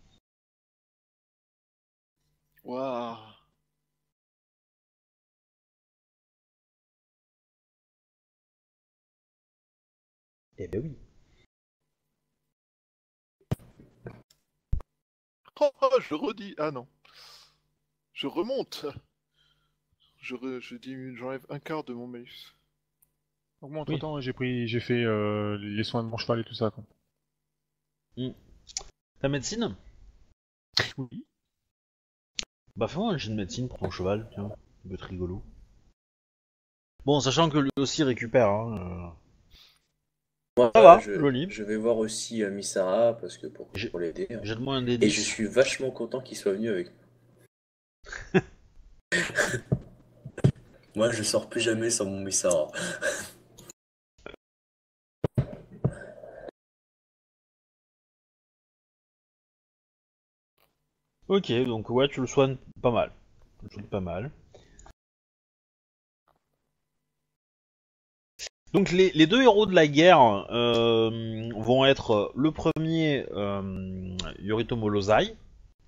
Waouh. Eh ben oui. Oh, oh, je redis. Ah non. Je remonte. Je, re... je diminue, j'enlève un quart de mon malus. Donc moi, Oui. entre-temps, j'ai pris, j'ai fait euh, les soins de mon cheval et tout ça, quoi. Ta médecine? Oui. Bah fais-moi un jet de médecine pour ton cheval, tiens, ça peut être rigolo. Bon, sachant que lui aussi récupère, hein. Moi, Ça euh, va, je, joli. je vais voir aussi euh, Misara parce que pour, J'ai- pour l'aider, hein. Jette-moi un D Et je dix. suis vachement content qu'il soit venu avec moi. Moi, je sors plus jamais sans mon Misara. Ok, donc ouais, tu le soignes pas mal. Tu le soignes pas mal. Donc les, les deux héros de la guerre euh, vont être euh, le premier euh, Yoritomo Lozai.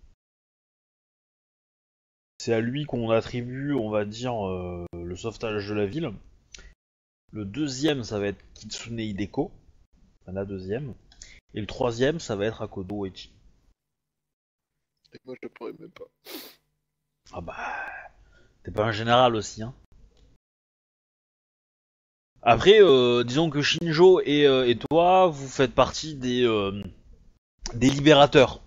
C'est à lui qu'on attribue, on va dire, euh, le sauvetage de la ville. Le deuxième, ça va être Kitsune Hideko, enfin, la deuxième. Et le troisième, ça va être Akodo Oichi. Et moi, je pourrais même pas. Ah bah, t'es pas un général aussi, hein. Après, euh, disons que Shinjo et, euh, et toi, vous faites partie des, euh, des libérateurs.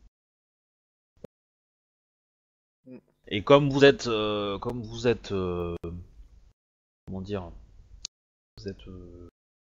Mm. Et comme vous êtes, euh, comme vous êtes, euh, comment dire, vous êtes, euh,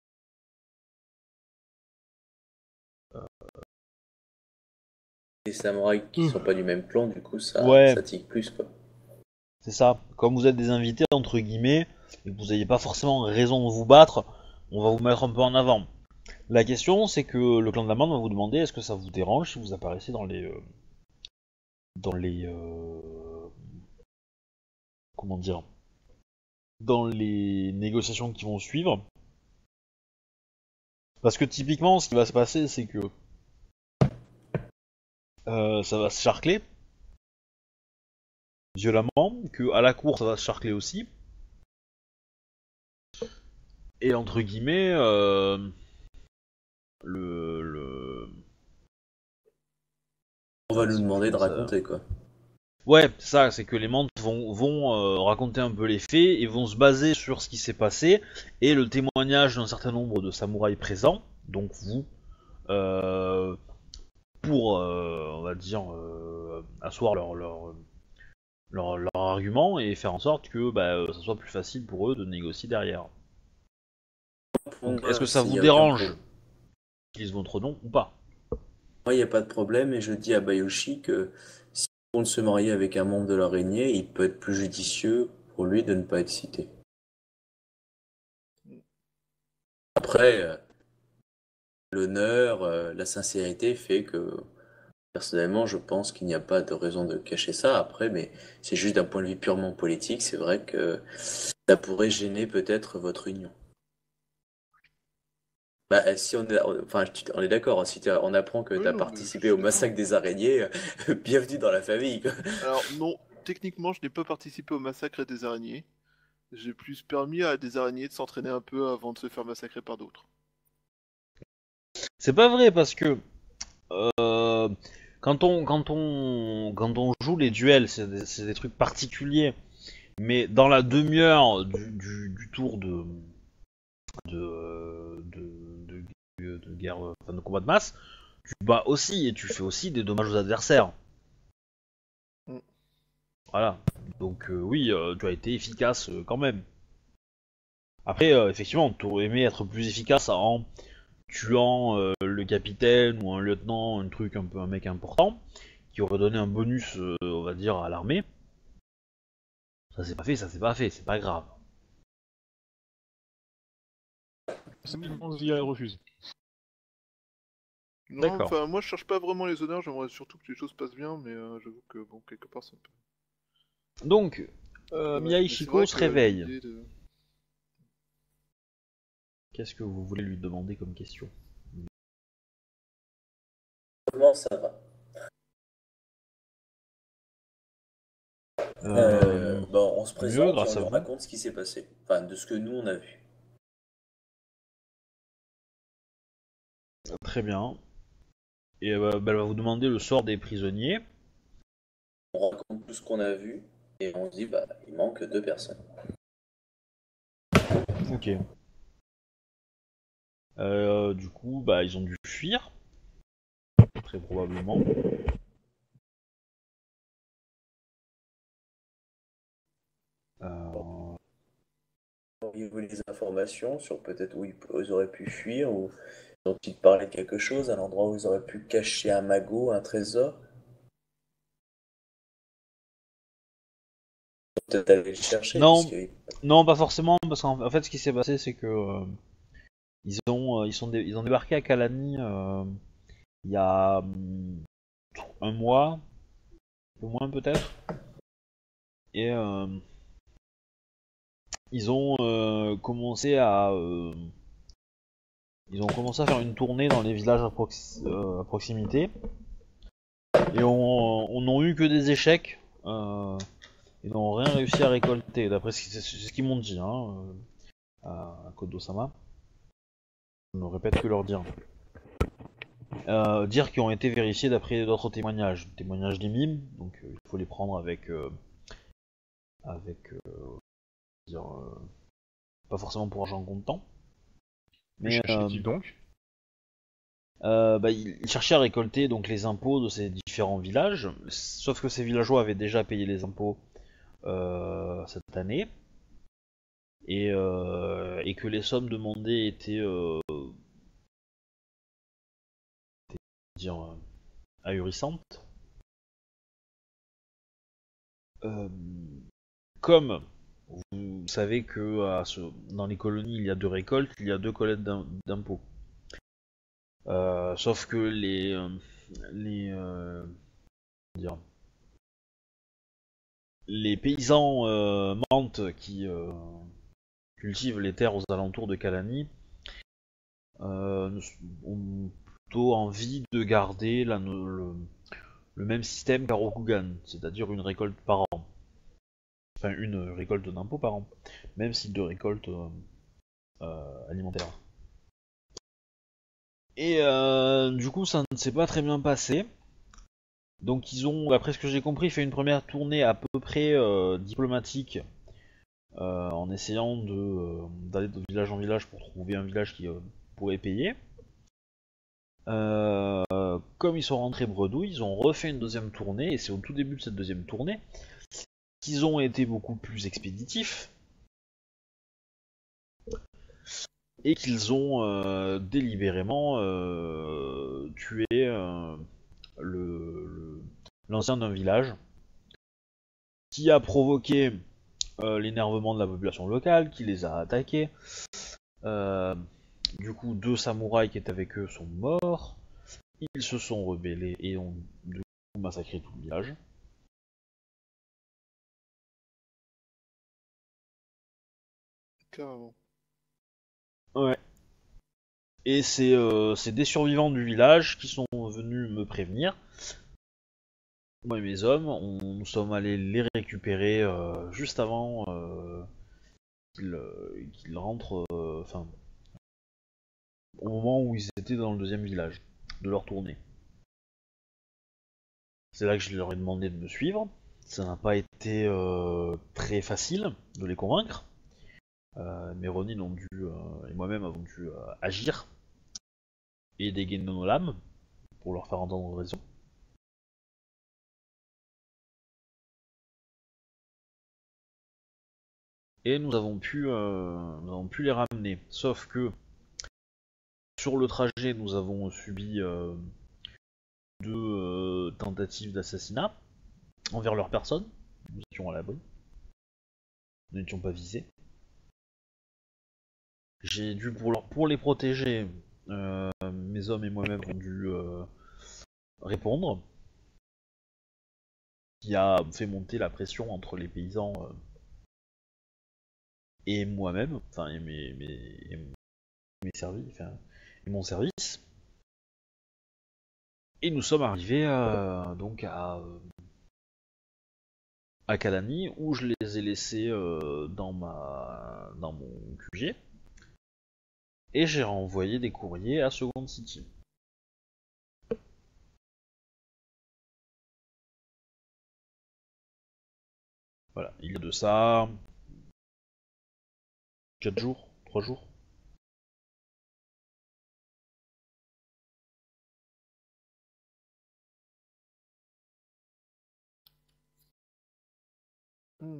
Les samouraïs qui euh, sont pas du même clan, du coup, ça, ouais, ça tique plus, quoi. c'est ça. Comme vous êtes des invités entre guillemets et que vous n'ayez pas forcément raison de vous battre, on va vous mettre un peu en avant. La question, c'est que le clan de la Mande va vous demander est-ce que ça vous dérange si vous apparaissez dans les, euh, dans les, euh, comment dire, dans les négociations qui vont suivre. Parce que typiquement, ce qui va se passer, c'est que euh, ça va se charcler violemment, que à la cour ça va se charcler aussi, et entre guillemets, euh, le, le... On va Ah, nous c'est plus demander de comment ça... raconter, quoi. Ouais, c'est ça, c'est que les mantes vont, vont euh, raconter un peu les faits et vont se baser sur ce qui s'est passé et le témoignage d'un certain nombre de samouraïs présents, donc vous, euh, pour, euh, on va dire, euh, asseoir leur, leur, leur, leur argument et faire en sorte que bah, euh, ça soit plus facile pour eux de négocier derrière. Pour Donc, est-ce que moi, ça il vous n'y a aucun dérange problème. qu'ils utilisent votre nom ou pas? Moi, il n'y a pas de problème et je dis à Bayoshi que si on se marier avec un membre de l'araignée, il peut être plus judicieux pour lui de ne pas être cité. Après, euh, l'honneur, euh, la sincérité fait que, personnellement, je pense qu'il n'y a pas de raison de cacher ça. Après, mais c'est juste d'un point de vue purement politique, c'est vrai que ça pourrait gêner peut-être votre union. Bah, euh, si on est, enfin, tu- on est d'accord, hein, si t'as- on apprend que Oui, tu as non, mais je participé suis au d'accord. massacre des araignées, euh, bienvenue dans la famille, quoi. Alors, non, techniquement, je n'ai pas participé au massacre des araignées. J'ai plus permis à des araignées de s'entraîner un peu avant de se faire massacrer par d'autres. C'est pas vrai parce que euh, quand on quand on quand on joue les duels, c'est des, c'est des trucs particuliers. Mais dans la demi-heure du, du, du tour de de, de, de, de- de guerre, euh, enfin, de combat de masse, tu bats aussi et tu fais aussi des dommages aux adversaires. Mm. Voilà. Donc euh, oui, euh, tu as été efficace euh, quand même. Après, euh, effectivement, tu aurais aimé être plus efficace en tuant euh, le capitaine ou un lieutenant, un truc un peu un mec important, qui aurait donné un bonus, euh, on va dire, à l'armée. Ça s'est pas fait, ça s'est pas fait, c'est pas grave. Simplement, Zia elle refuse. Non, D'accord. enfin, moi je cherche pas vraiment les honneurs, j'aimerais surtout que les choses passent bien, mais euh, j'avoue que bon, quelque part c'est un peu Donc, euh, dommage. Mais c'est Miyahiko vrai se que réveille. l'idée de... Qu'est-ce que vous voulez lui demander comme question? Comment ça va? Euh, Euh, bon, on se Mieux, présente et on grâce à lui vous. raconte ce qui s'est passé. Enfin, de ce que nous on a vu. Très bien. Et euh, bah, elle va vous demander le sort des prisonniers. On raconte tout ce qu'on a vu et on se dit, bah, il manque deux personnes. Ok. Euh, du coup, bah, ils ont dû fuir, très probablement. Euh, Auriez-vous les informations sur peut-être où ils, ils auraient pu fuir ou dont ils parlaient de quelque chose, un endroit où ils auraient pu cacher un magot, un trésor? Peut-être aller le chercher, Non, puisque non, pas forcément, parce qu'en en fait, ce qui s'est passé, c'est que euh, ils ont, euh, ils sont, dé- ils ont débarqué à Kalani euh, il y a hum, un mois, un peu moins peut-être, et euh, ils ont euh, commencé à, euh, ils ont commencé à faire une tournée dans les villages à, prox- euh, à proximité, et on, on n'ont eu que des échecs. Euh, ils n'ont rien réussi à récolter, d'après ce, qui- c'est ce qu'ils m'ont dit, hein, euh, à Kodo-sama. Je ne répète que leur dire. Euh, dire qui ont été vérifiés d'après d'autres témoignages, témoignages des mimes, donc euh, il faut les prendre avec, euh, avec, euh, dire, euh, pas forcément pour argent comptant, Que mais euh, cherchait-il donc? euh, bah, il, il cherchait à récolter donc les impôts de ces différents villages, sauf que ces villageois avaient déjà payé les impôts euh, cette année, et, euh, et que les sommes demandées étaient, euh, dire, euh, ahurissantes. Euh, Comme vous savez que à ce- dans les colonies il y a deux récoltes, il y a deux collectes d'im- d'impôts. Euh, sauf que les euh, les euh, dire, les paysans euh, mantes qui euh, cultivent les terres aux alentours de Kalani euh, ont plutôt envie de garder la- le, le même système qu'à Rokugan, c'est-à-dire une récolte par an. Enfin, une récolte d'impôts par an, même si deux récoltes euh, euh, alimentaires. Et euh, du coup, ça ne s'est pas très bien passé. Donc, ils ont, d'après ce que j'ai compris, fait une première tournée à peu près euh, diplomatique euh, en essayant de, euh, d'aller de village en village pour trouver un village qui euh, pourrait payer. Euh, comme ils sont rentrés bredouilles, ils ont refait une deuxième tournée, et c'est au tout début de cette deuxième tournée qu'ils ont été beaucoup plus expéditifs et qu'ils ont euh, délibérément euh, tué euh, le, le- l'ancien d'un village, qui a provoqué euh, l'énervement de la population locale, qui les a attaqués. Euh, du coup, deux samouraïs qui étaient avec eux sont morts. Ils se sont rebellés et ont du coup massacré tout le village. Carrément. Ouais. Et c'est euh, c'est des survivants du village qui sont venus me prévenir. Moi et mes hommes, on, nous sommes allés les récupérer euh, juste avant euh, qu'ils euh, qu'ils rentrent, euh, enfin, au moment où ils étaient dans le deuxième village de leur tournée. C'est là que je leur ai demandé de me suivre. Ça n'a pas été euh, très facile de les convaincre. Euh, mais Ronin ont dû, euh, et moi-même avons dû euh, agir et dégainer nos lames pour leur faire entendre raison. Et nous avons pu, euh, nous avons pu les ramener. Sauf que sur le trajet, nous avons subi euh, deux euh, tentatives d'assassinat envers leur personne. Nous étions à l'abri. Nous n'étions pas visés. J'ai dû, pour, leur, pour les protéger, euh, mes hommes et moi-même ont dû euh, répondre, qui a fait monter la pression entre les paysans euh, et moi-même, enfin et mes, mes, et mes services, enfin et mon service. Et nous sommes arrivés euh, donc à à Kalani où je les ai laissés euh, dans ma dans mon Q G et j'ai renvoyé des courriers à Second City. Voilà, il y a de ça quatre jours, trois jours. Hmm.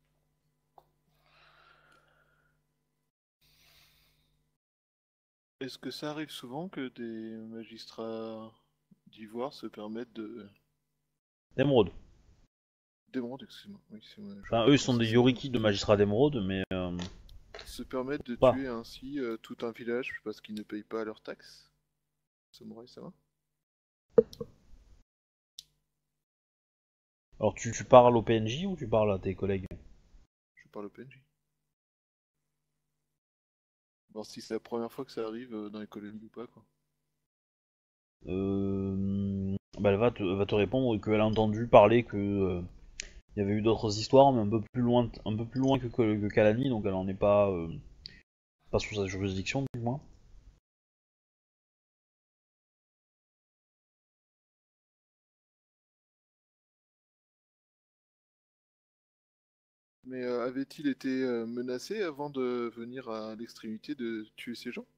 Est-ce que ça arrive souvent que des magistrats d'Ivoire se permettent de... D'émeraude. D'émeraude, excuse-moi. Oui, c'est moi. je- Enfin, eux ils je sont pensais des que yoriki de c'était- magistrats d'émeraude, mais euh, Se permettent de pas. tuer ainsi euh, tout un village parce qu'ils ne payent pas leurs taxes. Samouraï, ça va? Alors tu, tu parles au P N J ou tu parles à tes collègues? Je parle au P N J. Voir si c'est la première fois que ça arrive euh, dans les colonies ou pas, quoi. Euh, bah, elle va te, va te répondre qu'elle a entendu parler que euh, il y avait eu d'autres histoires, mais un peu plus loin, un peu plus loin que, que, que Kalani, donc elle en est pas, euh, pas sous sa juridiction du moins. Mais euh, avait-il été euh, menacé avant de venir à l'extrémité de tuer ces gens?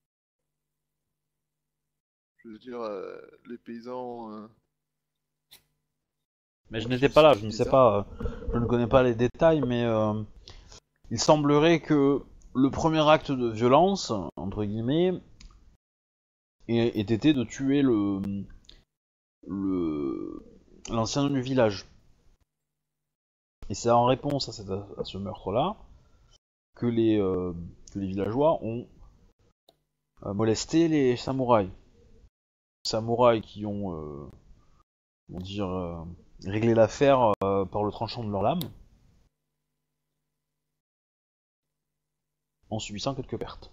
Je veux dire, euh, les paysans... euh, Mais je ont-ils n'étais pas là, je sorti ne des sais armes? pas, euh, je ne connais pas les détails, mais euh, il semblerait que le premier acte de violence, entre guillemets, ait, ait été de tuer le le l'ancien du village. Et c'est en réponse à, cette, à ce meurtre-là que les, euh, que les villageois ont euh, molesté les samouraïs. Les samouraïs qui ont, euh, on dire, euh, réglé l'affaire euh, par le tranchant de leur lame, en subissant quelques pertes.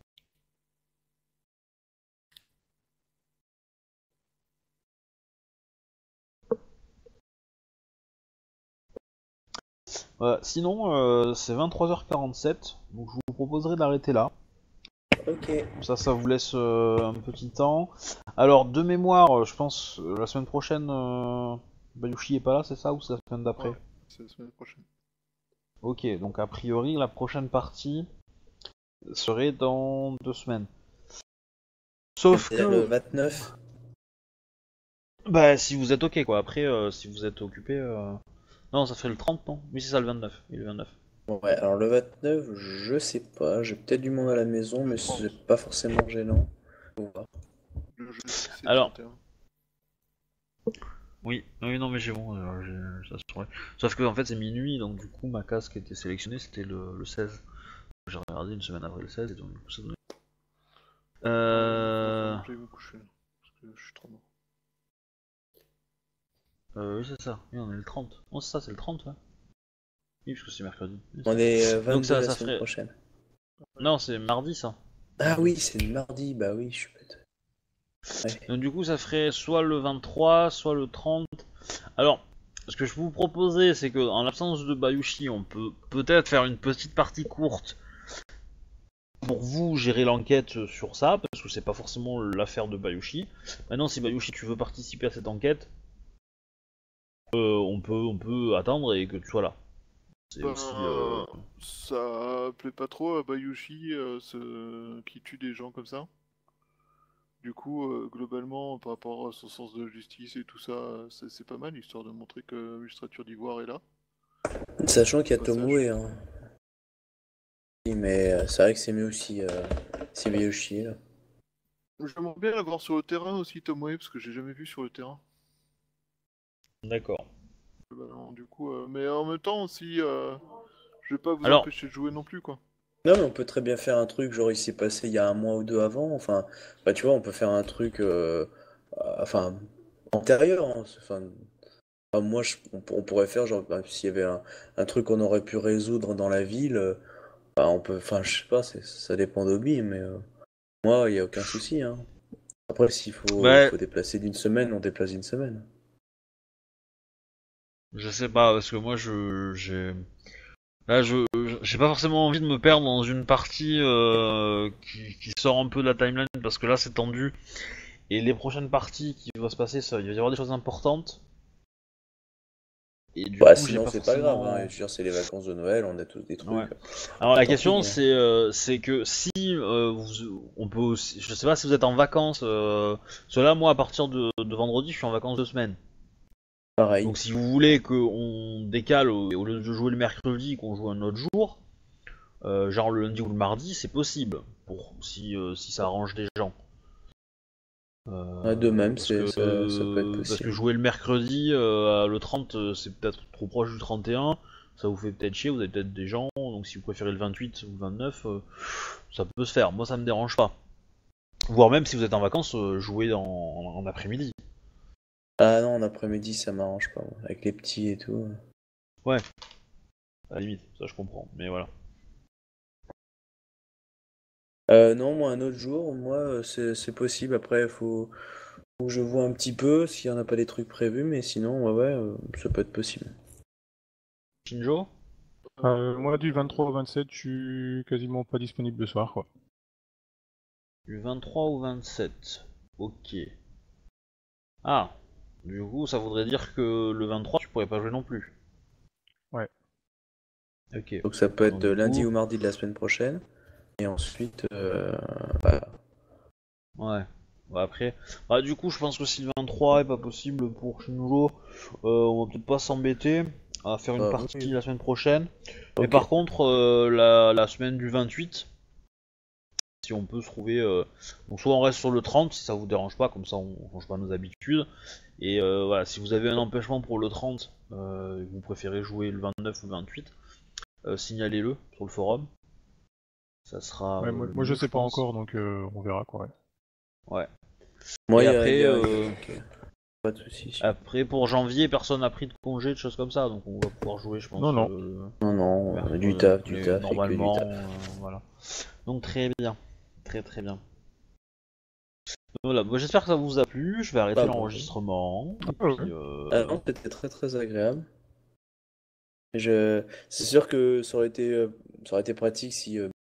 Voilà. Sinon, euh, c'est vingt-trois heures quarante-sept, donc je vous proposerai d'arrêter là. Ok. Comme ça, ça vous laisse euh, un petit temps. Alors, de mémoire, euh, je pense, euh, la semaine prochaine, euh, Bayushi est pas là, c'est ça, ou c'est la semaine d'après? Ouais, c'est la semaine prochaine. Ok, donc a priori, la prochaine partie serait dans deux semaines. Sauf C'est-à-dire le que, vingt-neuf. bah, si vous êtes ok, quoi. Après, euh, si vous êtes occupé... euh, Non, ça ferait le trente, non? Oui, c'est ça, le vingt-neuf. Oui, le vingt-neuf. Bon, ouais, alors le vingt-neuf, je sais pas. J'ai peut-être du monde à la maison, Le mais trente. c'est pas forcément gênant. Faut voir. Le jeudi, c'est le Alors, trente et un. oui, oui, non, mais j'ai bon, euh, j'ai- ça se pourrait. Sauf que, en fait, c'est minuit, donc du coup, ma casque qui était sélectionnée, c'était le, le seize. J'ai regardé une semaine après le seize, et donc du coup, ça donnait... Euh... Euh... Je vais me coucher, parce que je suis trop mort. Euh, oui, c'est ça. Oui, on est le trente. Oh, c'est ça, c'est le trente, ouais. Oui, parce que c'est mercredi. Oui, On c'est est euh, ça. Donc vingt-deux ça, la ça semaine ferait... prochaine. Non, c'est mardi, ça. Ah oui, c'est le mardi, bah oui, je suis bête. Ouais. Donc du coup, ça ferait soit le vingt-trois, soit le trente. Alors, ce que je vous proposais, c'est que en l'absence de Bayushi, on peut peut-être faire une petite partie courte pour vous gérer l'enquête sur ça, parce que c'est pas forcément l'affaire de Bayushi. Maintenant, si Bayushi, tu veux participer à cette enquête, euh, on peut on peut attendre et que tu sois là. C'est aussi... Euh... Ben, ça plaît pas trop à Bayushi euh, ce... qui tue des gens comme ça. Du coup, euh, globalement, par rapport à son sens de la justice et tout ça, euh, c'est c'est pas mal, histoire de montrer que la magistrature d'Ivoire est là. Sachant qu'il y a Passage. Tomoe, hein. Oui, mais euh, c'est vrai que c'est mieux aussi, euh, c'est Miyoshi, là. J'aimerais bien l'avoir sur le terrain aussi, Tomoe, parce que j'ai jamais vu sur le terrain. D'accord. Globalement, du coup, euh, mais en même temps, si euh, je vais pas vous Alors, empêcher de jouer non plus, quoi. Non, mais on peut très bien faire un truc, genre il s'est passé il y a un mois ou deux avant. Enfin, bah tu vois, on peut faire un truc, euh, euh, enfin, antérieur. Hein, c'est- Enfin, enfin, moi, je- on, on pourrait faire, genre, bah, s'il y avait un, un truc qu'on aurait pu résoudre dans la ville, euh, bah, on peut, enfin, je sais pas, c'est- ça dépend d'Obi, mais euh, moi, il y a aucun souci. Hein. Après, s'il faut, Ouais, faut déplacer d'une semaine, on déplace d'une semaine. je sais pas, parce que moi, je, j'ai, là, je, je- j'ai pas forcément envie de me perdre dans une partie euh, qui, qui sort un peu de la timeline, parce que là, c'est tendu. Et les prochaines parties qui vont se passer, ça, il va y avoir des choses importantes. Et du Bah, coup, j'ai sinon, pas c'est pas grave. Hein. Je forcément. veux dire, c'est les vacances de Noël, on a tous des Ouais. trucs. Alors la Tant question pis. Hein. c'est euh, c'est que si euh, vous, on peut aussi, je sais pas si vous êtes en vacances, euh, cela moi à partir de, de vendredi je suis en vacances deux semaines. Pareil. Donc si vous voulez qu'on décale au, au lieu de jouer le mercredi qu'on joue un autre jour, euh, genre le lundi ou le mardi, c'est possible pour si euh, si ça arrange les gens. Ouais, de Euh, même, parce c'est, que ça, ça peut être euh, parce que possible. jouer le mercredi euh, le trente euh, c'est peut-être trop proche du trente et un, ça vous fait peut-être chier, vous avez peut-être des gens, donc si vous préférez le vingt-huit ou le vingt-neuf, euh, ça peut se faire, moi ça me dérange pas. Voire même si vous êtes en vacances, euh, jouer en, en- en après-midi. Ah non, en après-midi, ça m'arrange pas. Moi. Avec les petits et tout. Ouais, à la limite, ça je comprends, mais voilà. Euh, non, moi, un autre jour, moi, euh, c'est c'est possible. Après, il faut, faut que je vois un petit peu s'il n'y en a pas des trucs prévus, mais sinon, ouais, ouais, euh, ça peut être possible. Shinjo? Euh, moi, du vingt-trois au vingt-sept, je suis quasiment pas disponible le soir, quoi. Du vingt-trois au vingt-sept. Ok. Ah, du coup ça voudrait dire que le vingt-trois tu pourrais pas jouer non plus. Ouais. Ok. Donc ça peut Donc être du lundi coup, ou mardi de la semaine prochaine. Et ensuite, euh, bah, ouais. Bah après, bah du coup je pense que si le vingt-trois est pas possible pour Shinjo, euh, on va peut-être pas s'embêter à faire une bah, partie oui. la semaine prochaine. Mais Ok. par contre, euh, la, la semaine du vingt-huit, si on peut se trouver, euh, donc soit on reste sur le trente si ça vous dérange pas, comme ça on change pas nos habitudes. Et euh, voilà, si vous avez un empêchement pour le trente, euh, et que vous préférez jouer le vingt-neuf ou le vingt-huit, euh, signalez-le sur le forum. Ça sera Ouais, euh, moi, le moi je mieux, je sais pas pense. encore, donc euh, on verra, quoi. Ouais. Ouais. Moi, Et il y a, il après, y a- il y a- euh, ok. Pas de soucis. après pour janvier, personne n'a pris de congé, de choses comme ça, donc on va pouvoir jouer, je pense, Non, non. euh, Non, le non, euh, du mercredi, taf, du les- taf et que du normalement, taf. euh, voilà. Donc très bien, très très bien. Voilà, moi j'espère que ça vous a plu. Je vais arrêter Ah bah, oui. l'enregistrement. Et Ah ouais. puis, Ah euh... non, c'était très très agréable. Je... C'est sûr que ça aurait été, euh, ça aurait été pratique si euh,